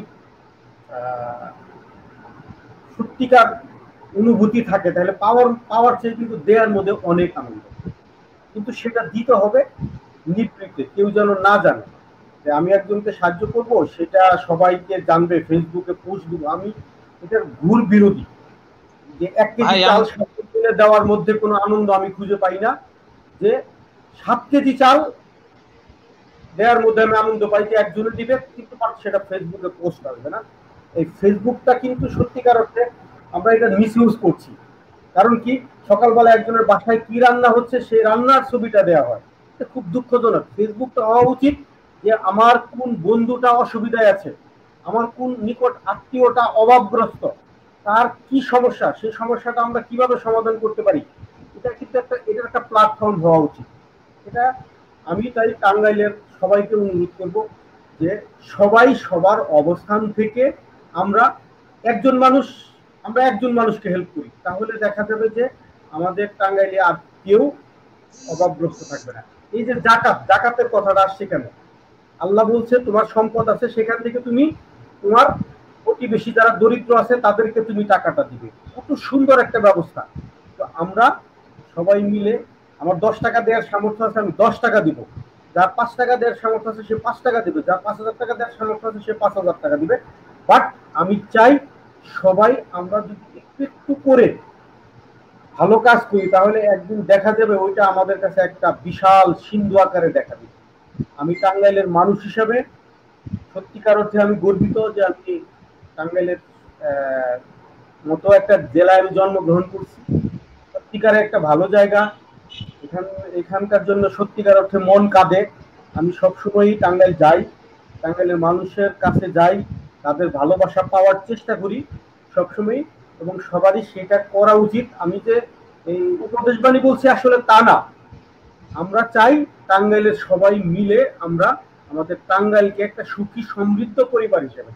সত্যিকার অনুভূতি থাকে তাহলে পাওয়ার পাওয়ার চেয়ে কিন্তু দেওয়ার মধ্যে অনেক আনন্দ, কিন্তু সেটা দিতে হবে নিবৃত্তে, কেউ যেন না জানে যে আমি একজনকে সাহায্য করব, সেটা সবাইকে জানবে, ফেসবুকে পোস্ট দিব। আমি এটার ঘুর বিরোধী যে এক কেজি চাল সাত কিনে দেওয়ার মধ্যে কোনো আনন্দ আমি খুঁজে পাই না, যে সাত কেজি চাল দেওয়ার মধ্যে আমি আনন্দ পাই যে একজনে দিবে কিন্তু সেটা ফেসবুকে পোস্ট আসবে না। এই ফেসবুকটা কিন্তু সত্যিকার অর্থে আমরা এটা মিস ইউজ করছি। কারণ কি, সকালবেলা একজনের বাসায় কি রান্না হচ্ছে সেই রান্নার ছবিটা দেওয়া হয়, এটা খুব দুঃখজনক। ফেসবুকটা হওয়া উচিত যে আমার কোন বন্ধুটা অসুবিধায় আছে, আমার কোন নিকট আত্মীয়টা অভাবগ্রস্ত, তার কি সমস্যা, সেই সমস্যাটা আমরা কিভাবে সমাধান করতে পারি, এটা কিন্তু একটা এটার একটা প্ল্যাটফর্ম হওয়া উচিত। এটা আমি তাই টাঙ্গাইলের সবাইকে অনুরোধ করব যে সবাই সবার অবস্থান থেকে আমরা একজন মানুষ আমরা একজন মানুষকে হেল্প করি, তাহলে দেখা যাবে যে আমাদের টাঙ্গাইলে আর কেউ অভাবগ্রস্ত থাকবে না। এই যে জাকাত, জাকাতের কথাটা আসছে কেন, আল্লাহ বলছে তোমার সম্পদ আছে সেখান থেকে তুমি তোমার প্রতিবেশী যারা দরিদ্র আছে তাদেরকে তুমি টাকাটা দিবে, কত সুন্দর একটা ব্যবস্থা। তো আমরা সবাই মিলে, আমার দশ টাকা দেওয়ার সামর্থ্য আছে আমি দশ টাকা দিব, যার পাঁচ টাকা দেওয়ার সামর্থ্য আছে সে পাঁচ টাকা দিবে, যার পাঁচ হাজার টাকা দেওয়ার সামর্থ্য আছে সে পাঁচ হাজার টাকা দিবে। বাট আমি চাই সবাই আমরা যদি একটু একটু করে ভালো কাজ করি তাহলে একদিন দেখা যাবে ওইটা আমাদের কাছে একটা বিশাল সিন্ধু আকারে দেখা দিবে। আমি টাঙ্গাইলের মানুষ হিসাবে সত্যিকার অর্থে আমি গর্বিত যে আমি টাঙ্গাইলের মতো একটা জেলায় আমি জন্মগ্রহণ করছি। সত্যিকারের একটা ভালো জায়গা, এখান এখানকার জন্য সত্যিকার অর্থে মন কাঁদে। আমি সবসময়ই টাঙ্গাইল যাই, টাঙ্গাইলের মানুষের কাছে যাই, তাদের ভালোবাসা পাওয়ার চেষ্টা করি সবসময়, এবং সবারই সেটা করা উচিত। আমি যে এই উপদেশ বাণী বলছি আসলে তা না, আমরা চাই টাঙ্গাইলের সবাই মিলে আমরা আমাদের টাঙ্গাইলকে একটা সুখী সমৃদ্ধ পরিবার হিসেবে।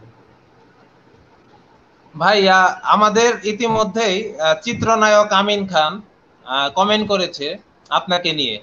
ভাই, আমাদের ইতিমধ্যেই চিত্রনায়ক আমিন খান কমেন্ট করেছে আপনাকে নিয়ে,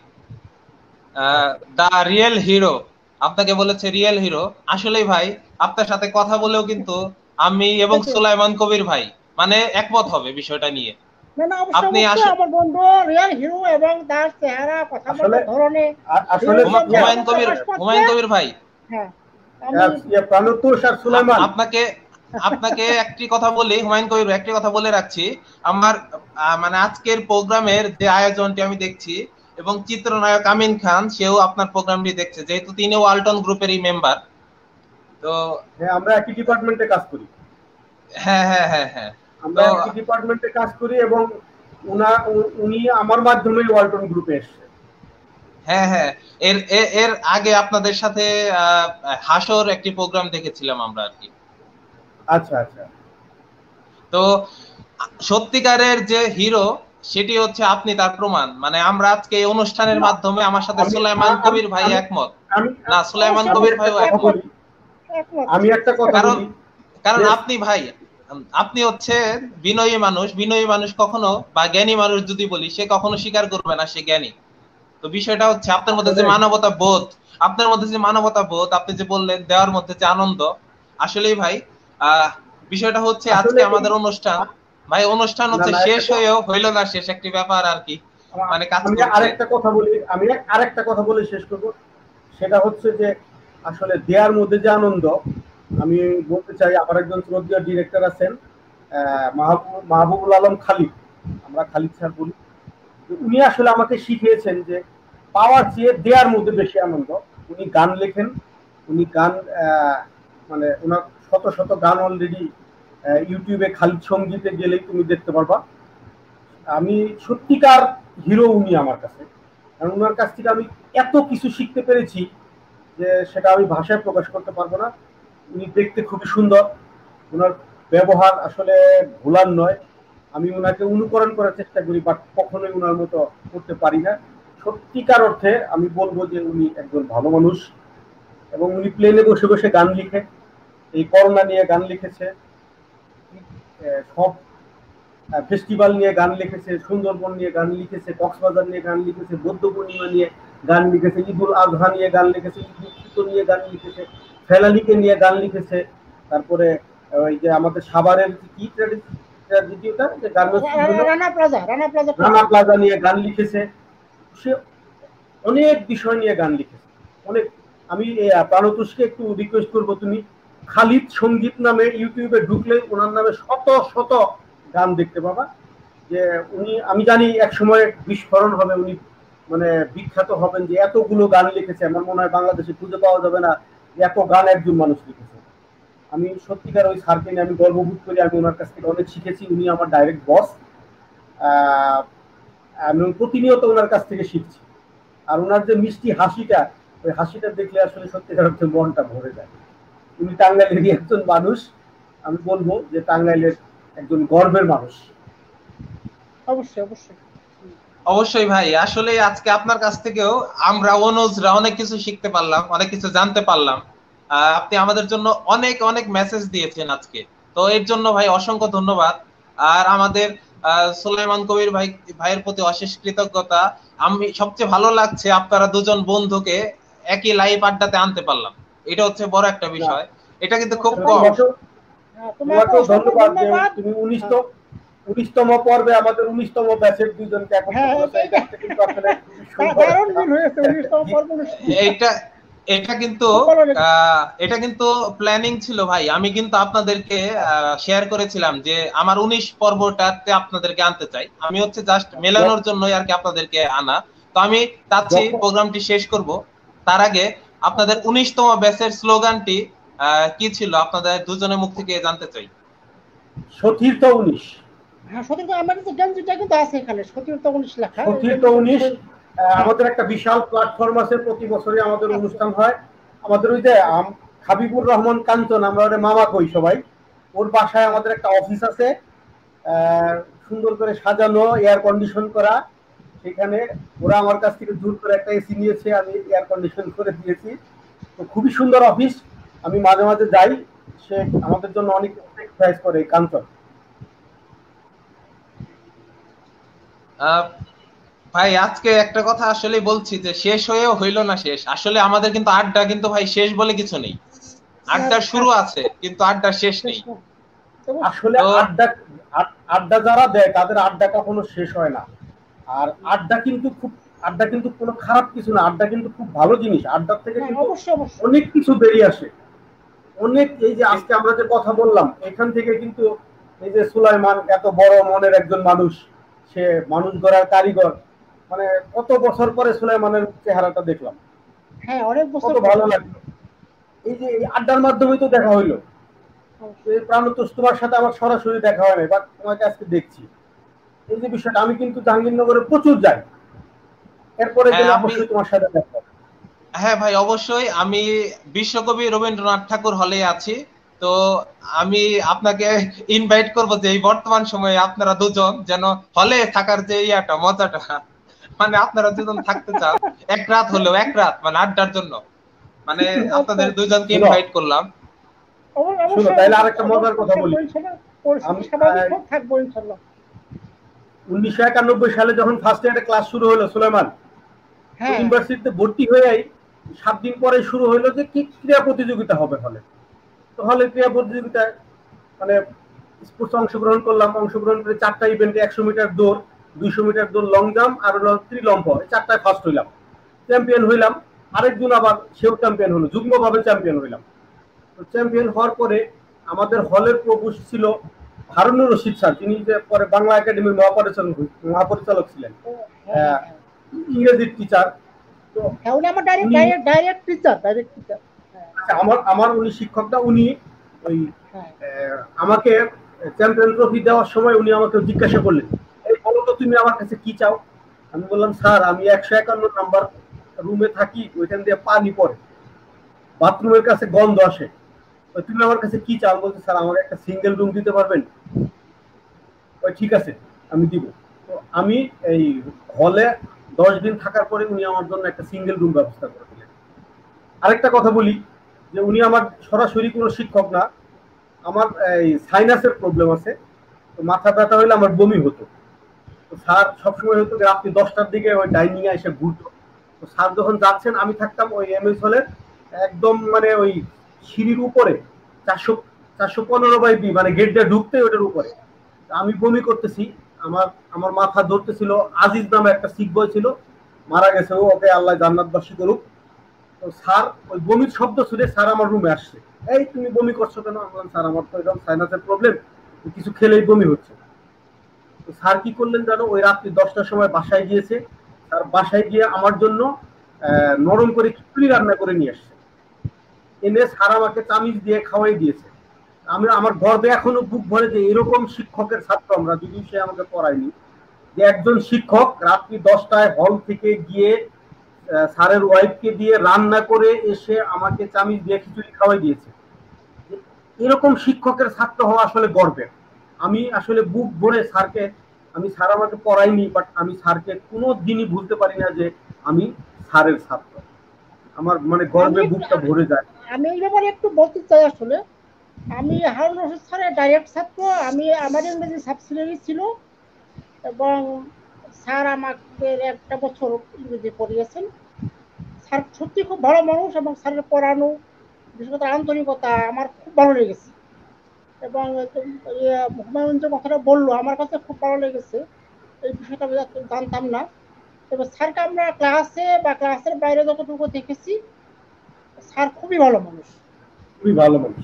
দা রিয়েল হিরো, আপনাকে বলেছে রিয়েল হিরো। আসলেই ভাই, আপনার সাথে কথা বলেও কিন্তু আমি এবং সুলাইমান কবির ভাই মানে একমত হবে বিষয়টা নিয়ে। আপনি আমার বন্ধু রিয়েল হিরো এবং তার চেহারা, কথা বলার ধরনে আসলে হুমায়ুন কবির হুমায়ুন কবির ভাই, হ্যাঁ সুলাইমান আপনাকে আপনাকে একটি কথা বলি, হুমায়ুন কবির একটি কথা বলে রাখছি, আমার মানে আজকের প্রোগ্রামের যে আয়োজনটি আমি দেখছি এবং চিত্রনায়ক আমিন খান সেও আপনার প্রোগ্রামটি দেখছে, যেহেতু তিনি ওয়ালটন গ্রুপেরই মেম্বার। তো হ্যাঁ, আমরা একই ডিপার্টমেন্টে কাজ করি। হ্যাঁ হ্যাঁ হ্যাঁ হ্যাঁ আমরা একই ডিপার্টমেন্টে কাজ করি এবং উনা উনি আমার মাধ্যমে ওয়ালটন গ্রুপে এসেছে। হ্যাঁ হ্যাঁ এর এর আগে আপনাদের সাথে হাসর একটি প্রোগ্রাম দেখেছিলাম আমরা আর কি। আচ্ছা আচ্ছা। তো সত্যিকারের যে হিরো সেটি হচ্ছে আপনি, তার প্রমাণ। মানে আমরা আজকে এই অনুষ্ঠানের মাধ্যমে, আমার সাথে সুলাইমান কবির ভাই একমত না, সুলাইমান কবির ভাইও একমত। আমি একটা কথা কারণ বলি, কারণ আপনি ভাই, আপনি হচ্ছে বিনয়ী মানুষ। বিনয়ী মানুষ কখনো, বা জ্ঞানী মানুষ যদি বলি, সে কখনো স্বীকার করবে না সে জ্ঞানী। তো বিষয়টা হচ্ছে আপনার মধ্যে যে মানবতা বোধ, আপনার মধ্যে যে মানবতা বোধ, আপনি যে বললেন দেওয়ার মধ্যে যে আনন্দ, আসলেই ভাই আহ বিষয়টা হচ্ছে আজকে আমাদের অনুষ্ঠান ভাই, অনুষ্ঠান হচ্ছে শেষ হয়েও হইল না শেষ, একটি ব্যাপার আর কি, মানে কাজ আমি করছে। আরেকটা কথা বলি, আমি আরেকটা কথা বলে শেষ করব। সেটা হচ্ছে যে আসলে দেয়ার মধ্যে যে আনন্দ, আমি বলতে চাই, আমার একজন শ্রদ্ধেয় ডিরেক্টর আছেন মাহবুব মাহবুবুল আলম খালিদ, আমরা খালিদ স্যার বলি। উনি আসলে আমাকে শিখিয়েছেন যে পাওয়ার চেয়ে দেয়ার মধ্যে বেশি আনন্দ। উনি গান লেখেন, উনি গান মানে ওনার শত শত গান অলরেডি ইউটিউবে খালিদ সঙ্গীতে গেলেই তুমি দেখতে পারবা। আমি সত্যিকার হিরো উনি আমার কাছে, কারণ ওনার কাছ থেকে আমি এত কিছু শিখতে পেরেছি যে সেটা আমি ভাষায় প্রকাশ করতে পারবো না। উনি দেখতে খুবই সুন্দর, ওনার ব্যবহার আসলে ভোলার নয়। আমি ওনাকে অনুকরণ করার চেষ্টা করি, বাট কখনোই ওনার মতো করতে পারি না। সত্যিকার অর্থে আমি বলবো যে উনি একজন ভালো মানুষ, এবং উনি প্লেনে বসে বসে গান লিখে, এই করোনা নিয়ে গান লিখেছে, সব ফেস্টিভ্যাল নিয়ে গান লিখেছে, সুন্দরবন নিয়ে গান লিখেছে, কক্সবাজার নিয়ে গান লিখেছে, বৌদ্ধ পূর্ণিমা নিয়ে গান লিখেছে, ঈদুল আজহা নিয়ে গান লিখেছে, ঈদ উল ফিতর নিয়ে গান লিখেছে, ফেলালিকে নিয়ে গান লিখেছে, তারপরে ওই যে আমাদের সাভারের কি ট্র্যাজেডিটা যে রানা প্লাজা রানা প্লাজা নিয়ে গান লিখেছে। সে অনেক বিষয় নিয়ে গান লিখেছে, অনেক। আমি প্রাণতোষকে একটু রিকোয়েস্ট করবো, তুমি খালিদ সঙ্গীত নামে ইউটিউবে ঢুকলে ওনার নামে শত শত গান দেখতে পাবা। যে উনি, আমি জানি এক সময় বিস্ফোরণ হবে, উনি মানে বিখ্যাত হবেন যে এতগুলো গান লিখেছে। আমার মনে হয় বাংলাদেশে খুঁজে পাওয়া যাবে না এত গান একজন মানুষ লিখেছে। আমি সত্যিকার ওই স্যারকে নিয়ে আমি গর্ববোধ করি, আমি ওনার কাছ থেকে অনেক শিখেছি। উনি আমার ডাইরেক্ট বস, আমি প্রতিনিয়ত ওনার কাছ থেকে শিখছি। আর ওনার যে মিষ্টি হাসিটা, ওই হাসিটা দেখলে আসলে সত্যিকার অর্থে মনটা ভরে যায়। উনি টাঙ্গাইলেরই একজন মানুষ, আমি বলবো যে টাঙ্গাইলের একজন গর্বের মানুষ। অবশ্যই অবশ্যই অবশ্যই ভাই, আসলে আজকে আপনার কাছ থেকেও আমরা অনুজরা অনেক কিছু শিখতে পারলাম, অনেক কিছু জানতে পারলাম। আপনি আমাদের জন্য অনেক অনেক মেসেজ দিয়েছেন আজকে, তো এর জন্য ভাই অসংখ্য ধন্যবাদ। আর আমাদের সুলাইমান কবির ভাই ভাইয়ের প্রতি অশেষ কৃতজ্ঞতা। আমি সবচেয়ে ভালো লাগছে আপনারা দুজন বন্ধুকে একই লাইভ আড্ডাতে আনতে পারলাম, এটা হচ্ছে বড় একটা বিষয়। এটা কিন্তু খুব কম। তোমাকেও ধন্যবাদ যে তুমি উনিশতম উনিশতম পর্বে আমাদের উনিশতম ব্যাচের দুইজনকে এটা এটা কিন্তু এটা কিন্তু প্ল্যানিং ছিল ভাই। আমি কিন্তু আপনাদেরকে শেয়ার করেছিলাম যে আমার উনিশ পর্বটাতে আপনাদেরকে আনতে চাই, আমি হচ্ছে জাস্ট মেলানোর জন্যই আর কি আপনাদেরকে আনা। তো আমি চাচ্ছি প্রোগ্রামটি শেষ করব, তার আগে আপনাদের উনিশতম ব্যাচের স্লোগানটি কি ছিল আপনাদের দুজনের মুখ থেকে জানতে চাই। সতীর্থ উনিশ। হ্যাঁ, সতীর্থ আমাদের তো গেঞ্জিটা কিন্তু আছে এখানে, সতীর্থ উনিশ লেখা। সতীর্থ উনিশ আমাদের একটা বিশাল প্ল্যাটফর্ম আছে, প্রতি বছরই আমাদের অনুষ্ঠান হয়। আমাদের ওই যে হাবিবুর রহমান কাঞ্চন, আমরা ওরে মামা কই সবাই, ওর বাসায় আমাদের একটা অফিস আছে, সুন্দর করে সাজানো, এয়ার কন্ডিশন করা। সেখানে ওরা আমার কাছ থেকে দূর করে একটা এসি নিয়েছে, আমি এয়ার কন্ডিশন করে দিয়েছি। তো খুবই সুন্দর অফিস, আমি মাঝে মাঝে যাই, সে আমাদের জন্য অনেক এক্সারসাইজ করে কাঞ্চন। ভাই আজকে একটা কথা আসলে বলছি যে শেষ হয়েও হইল না শেষ। আসলে আমাদের কিন্তু আড্ডা কিন্তু ভাই শেষ বলে কিছু নেই, আড্ডার শুরু আছে কিন্তু আড্ডা শেষ নেই। আসলে আড্ডা আড্ডা যারা দেয় তাদের আড্ডা কখনো শেষ হয় না। আর আড্ডা কিন্তু খুব আড্ডা কিন্তু কোনো খারাপ কিছু না, আড্ডা কিন্তু খুব ভালো জিনিস। আড্ডার থেকে কিন্তু অনেক কিছু বেরিয়ে আসে, অনেক। এই যে আজকে আমরা যে কথা বললাম, এখান থেকে কিন্তু এই যে সুলাইমান এত বড় মনের একজন মানুষ, সে মানুষ গড়ার কারিগর, মানে কত বছর পরে সুলাইমানের চেহারাটা দেখলাম, হ্যাঁ অনেক বছর, ভালো লাগলো। এই যে এই আড্ডার মাধ্যমে তো দেখা হইলো। প্রাণতোষ, তোমার সাথে আমার সরাসরি দেখা হয় না, বাট তোমাকে আজকে দেখছি। এই যে বিষয়টা, আমি কিন্তু জাহাঙ্গীরনগরে প্রচুর যাই, এরপরে অবশ্যই তোমার সাথে দেখা। হ্যাঁ ভাই অবশ্যই, আমি বিশ্বকবি রবীন্দ্রনাথ ঠাকুর হলে আছি, তো আমি আপনাকে ইনভাইট করব যে এই বর্তমান সময়ে আপনারা দুজন যেন হলে থাকার যে ইয়াটা মজাটা মানে আপনারা দুজন থাকতে চান এক রাত হলেও এক রাত মানে আড্ডার জন্য মানে আপনাদের দুজনকে ইনভাইট করলাম। শুনো তাহলে আরেকটা মজার কথা বলি। আমি থাকবো ইনশাআল্লাহ। উনিশশো একানব্বই সালে যখন ফার্স্ট ইয়ারে ক্লাস শুরু হলো সুলাইমান, ইউনিভার্সিটিতে ভর্তি হয়ে সাত দিন পরে শুরু হলো যে কি ক্রীড়া প্রতিযোগিতা হবে হলে। তো হলে ক্রীড়া প্রতিযোগিতায় মানে স্পোর্টস অংশগ্রহণ করলাম। অংশগ্রহণ করে চারটা ইভেন্টে একশো মিটার দৌড়, দুইশো মিটার দৌড়, লং জাম্প আর হলো ত্রিলম্ব, চারটায় ফার্স্ট হইলাম, চ্যাম্পিয়ন হইলাম। আরেকজন আবার সেও চ্যাম্পিয়ন হলো, যুগ্মভাবে চ্যাম্পিয়ন হইলাম। তো চ্যাম্পিয়ন হওয়ার পরে আমাদের হলের প্রভোস্ট ছিল হারুনুর রশিদ স্যার, যিনি যে পরে বাংলা একাডেমির মহাপরিচালক মহাপরিচালক ছিলেন, ইংরেজির টিচার। তো আমার direct direct teacher direct teacher আচ্ছা আমার আমার উনি শিক্ষকটা, উনি ওই আমাকে চ্যাম্পিয়ন ট্রফি দেওয়ার সময় উনি আমাকে জিজ্ঞাসা করলেন, এই বলো তো তুমি আমার কাছে কি চাও? আমি বললাম স্যার আমি একশো একান্ন নাম্বার রুমে থাকি, ওইখান দিয়ে পানি পড়ে, বাথরুমের কাছে গন্ধ আসে, তুমি আমার কাছে কি চাও? বলতে স্যার আমাকে একটা সিঙ্গেল রুম দিতে পারবেন? ওই ঠিক আছে আমি দিব। তো আমি এই হলে দশ দিন থাকার পরে উনি আমার জন্য একটা সিঙ্গেল রুম ব্যবস্থা করে দিলেন। আরেকটা কথা বলি যে উনি আমার সরাসরি কোনো শিক্ষক না, আমার এই সাইনাসের প্রবলেম আছে, তো মাথা ব্যথা হইলে আমার বমি হতো। তো স্যার সবসময় হতো রাত্রি দশটার দিকে ওই ডাইনিং এ এসে ঘুরতো। তো স্যার যখন যাচ্ছেন আমি থাকতাম ওই এমএস হলের একদম মানে ওই সিঁড়ির উপরে চারশো চারশো পনেরো বাই বি মানে গেট দিয়ে ঢুকতে ওটার উপরে। আমি বমি করতেছি, আমার আমার মাথা ধরতেছিল। আজিজ নামে একটা শিখ বয় ছিল, মারা গেছে ও, ওকে আল্লাহ জান্নাতবাসী করুক। তো স্যার ওই বমির শব্দ শুনে স্যার আমার রুমে আসছে, এই তুমি বমি করছো কেন? আমি বললাম স্যার আমার তো এরকম সাইনাসের প্রবলেম, কিছু খেলেই বমি হচ্ছে। তো স্যার কি করলেন জানো, ওই রাত্রি দশটার সময় বাসায় গিয়েছে। তার বাসায় গিয়ে আমার জন্য নরম করে খিচুড়ি রান্না করে নিয়ে আসছে, এনে স্যার আমাকে চামিচ দিয়ে খাওয়াই দিয়েছে। আমি আমার গর্বে এখনো বুক ভরে যে এরকম শিক্ষকের ছাত্র আমরা, যদিও সে আমাকে পড়ায়নি, যে একজন শিক্ষক রাত্রি দশটায় হল থেকে গিয়ে স্যারের ওয়াইফকে দিয়ে রান্না করে এসে আমাকে চামিচ দিয়ে খিচুড়ি খাওয়াই দিয়েছে। এরকম শিক্ষকের ছাত্র হওয়া আসলে গর্বের। আমি আসলে বুক ভরে স্যারকে, আমি স্যার আমাকে পড়াইনি, বাট আমি স্যারকে কোনো দিনই ভুলতে পারি না যে আমি স্যারের ছাত্র। আমার মানে গর্বে বুকটা ভরে যায়। আমি এই ব্যাপারে একটু বলতে চাই। আসলে আমি হারুন রশিদ স্যারের ডাইরেক্ট ছাত্র। আমি আমার ইংরেজি সাবসিডিয়ারি ছিল এবং স্যার আমাকে একটা বছর ইংরেজি পড়িয়েছেন। স্যার সত্যি খুব ভালো মানুষ এবং স্যারের পড়ানো বিশেষত আন্তরিকতা আমার খুব ভালো লেগেছে। এবং হুমায়ুন যে কথাটা বললো আমার কাছে খুব ভালো লেগেছে, এই বিষয়টা আমি জানতাম না। তবে স্যারকে আমরা ক্লাসে বা ক্লাসের বাইরে যতটুকু দেখেছি, স্যার খুবই ভালো মানুষ, খুবই ভালো মানুষ।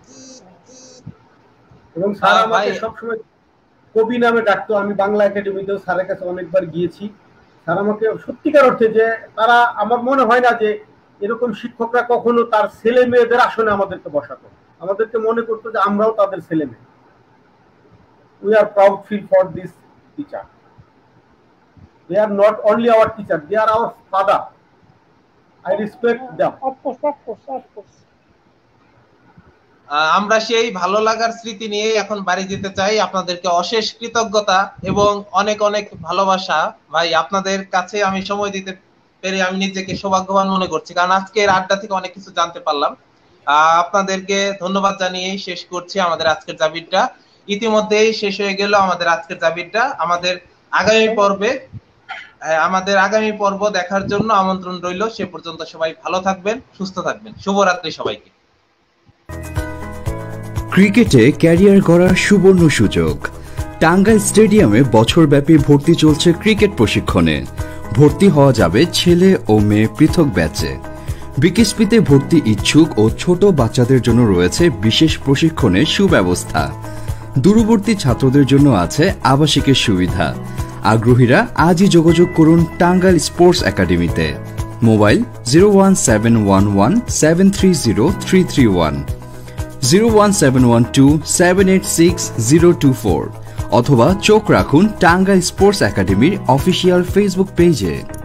এবং স্যার আমাকে সবসময় কবি নামে ডাকতো। আমি বাংলা একাডেমিতেও স্যারের কাছে অনেকবার গিয়েছি। স্যার আমাকে সত্যিকার অর্থে যে তারা, আমার মনে হয় না যে এরকম শিক্ষকরা কখনো তার ছেলে মেয়েদের আসনে আমাদেরকে বসাতো, আমাদেরকে মনে করতো যে আমরাও তাদের ছেলে মেয়ে। We are proud feel for this teacher. They are not only our teacher, they are our father. I respect them. Of course, of course, of course. আমরা সেই ভালো লাগার স্মৃতি নিয়ে এখন বাড়ি যেতে চাই। আপনাদেরকে অশেষ কৃতজ্ঞতা এবং অনেক অনেক ভালোবাসা ভাই। আপনাদের কাছে আমি সময় দিতে পেরে আমি নিজেকে সৌভাগ্যবান মনে করছি, কারণ আজকের আড্ডা থেকে অনেক কিছু জানতে পারলাম। আপনাদেরকে ধন্যবাদ জানিয়ে শেষ করছি আমাদের আজকের জাবিরটা। ইতিমধ্যেই শেষ হয়ে গেল আমাদের আজকের জাবিরটা। আমাদের আগামী পর্বে আমাদের আগামী পর্ব দেখার জন্য আমন্ত্রণ রইল। সে পর্যন্ত সবাই ভালো থাকবেন, সুস্থ থাকবেন। শুভরাত্রি সবাইকে। ক্রিকেটে ক্যারিয়ার গড়ার সুবর্ণ সুযোগ। টাঙ্গাইল স্টেডিয়ামে বছরব্যাপী ভর্তি চলছে ক্রিকেট প্রশিক্ষণে। ভর্তি হওয়া যাবে ছেলে ও মেয়ে পৃথক ব্যাচে। বিকেএসপিতে ভর্তি ইচ্ছুক ও ছোট বাচ্চাদের জন্য রয়েছে বিশেষ প্রশিক্ষণের সুব্যবস্থা। দূরবর্তী ছাত্রদের জন্য আছে আবাসিকের সুবিধা। আগ্রহীরা আজই যোগাযোগ করুন টাঙ্গাইল স্পোর্টস একাডেমিতে। Mobile zero one seven one one seven three zero three three one, zero one seven one two seven eight six zero two four অথবা চোখ রাখুন টাঙ্গাইল স্পোর্টস একাডেমির অফিসিয়াল ফেসবুক পেজে।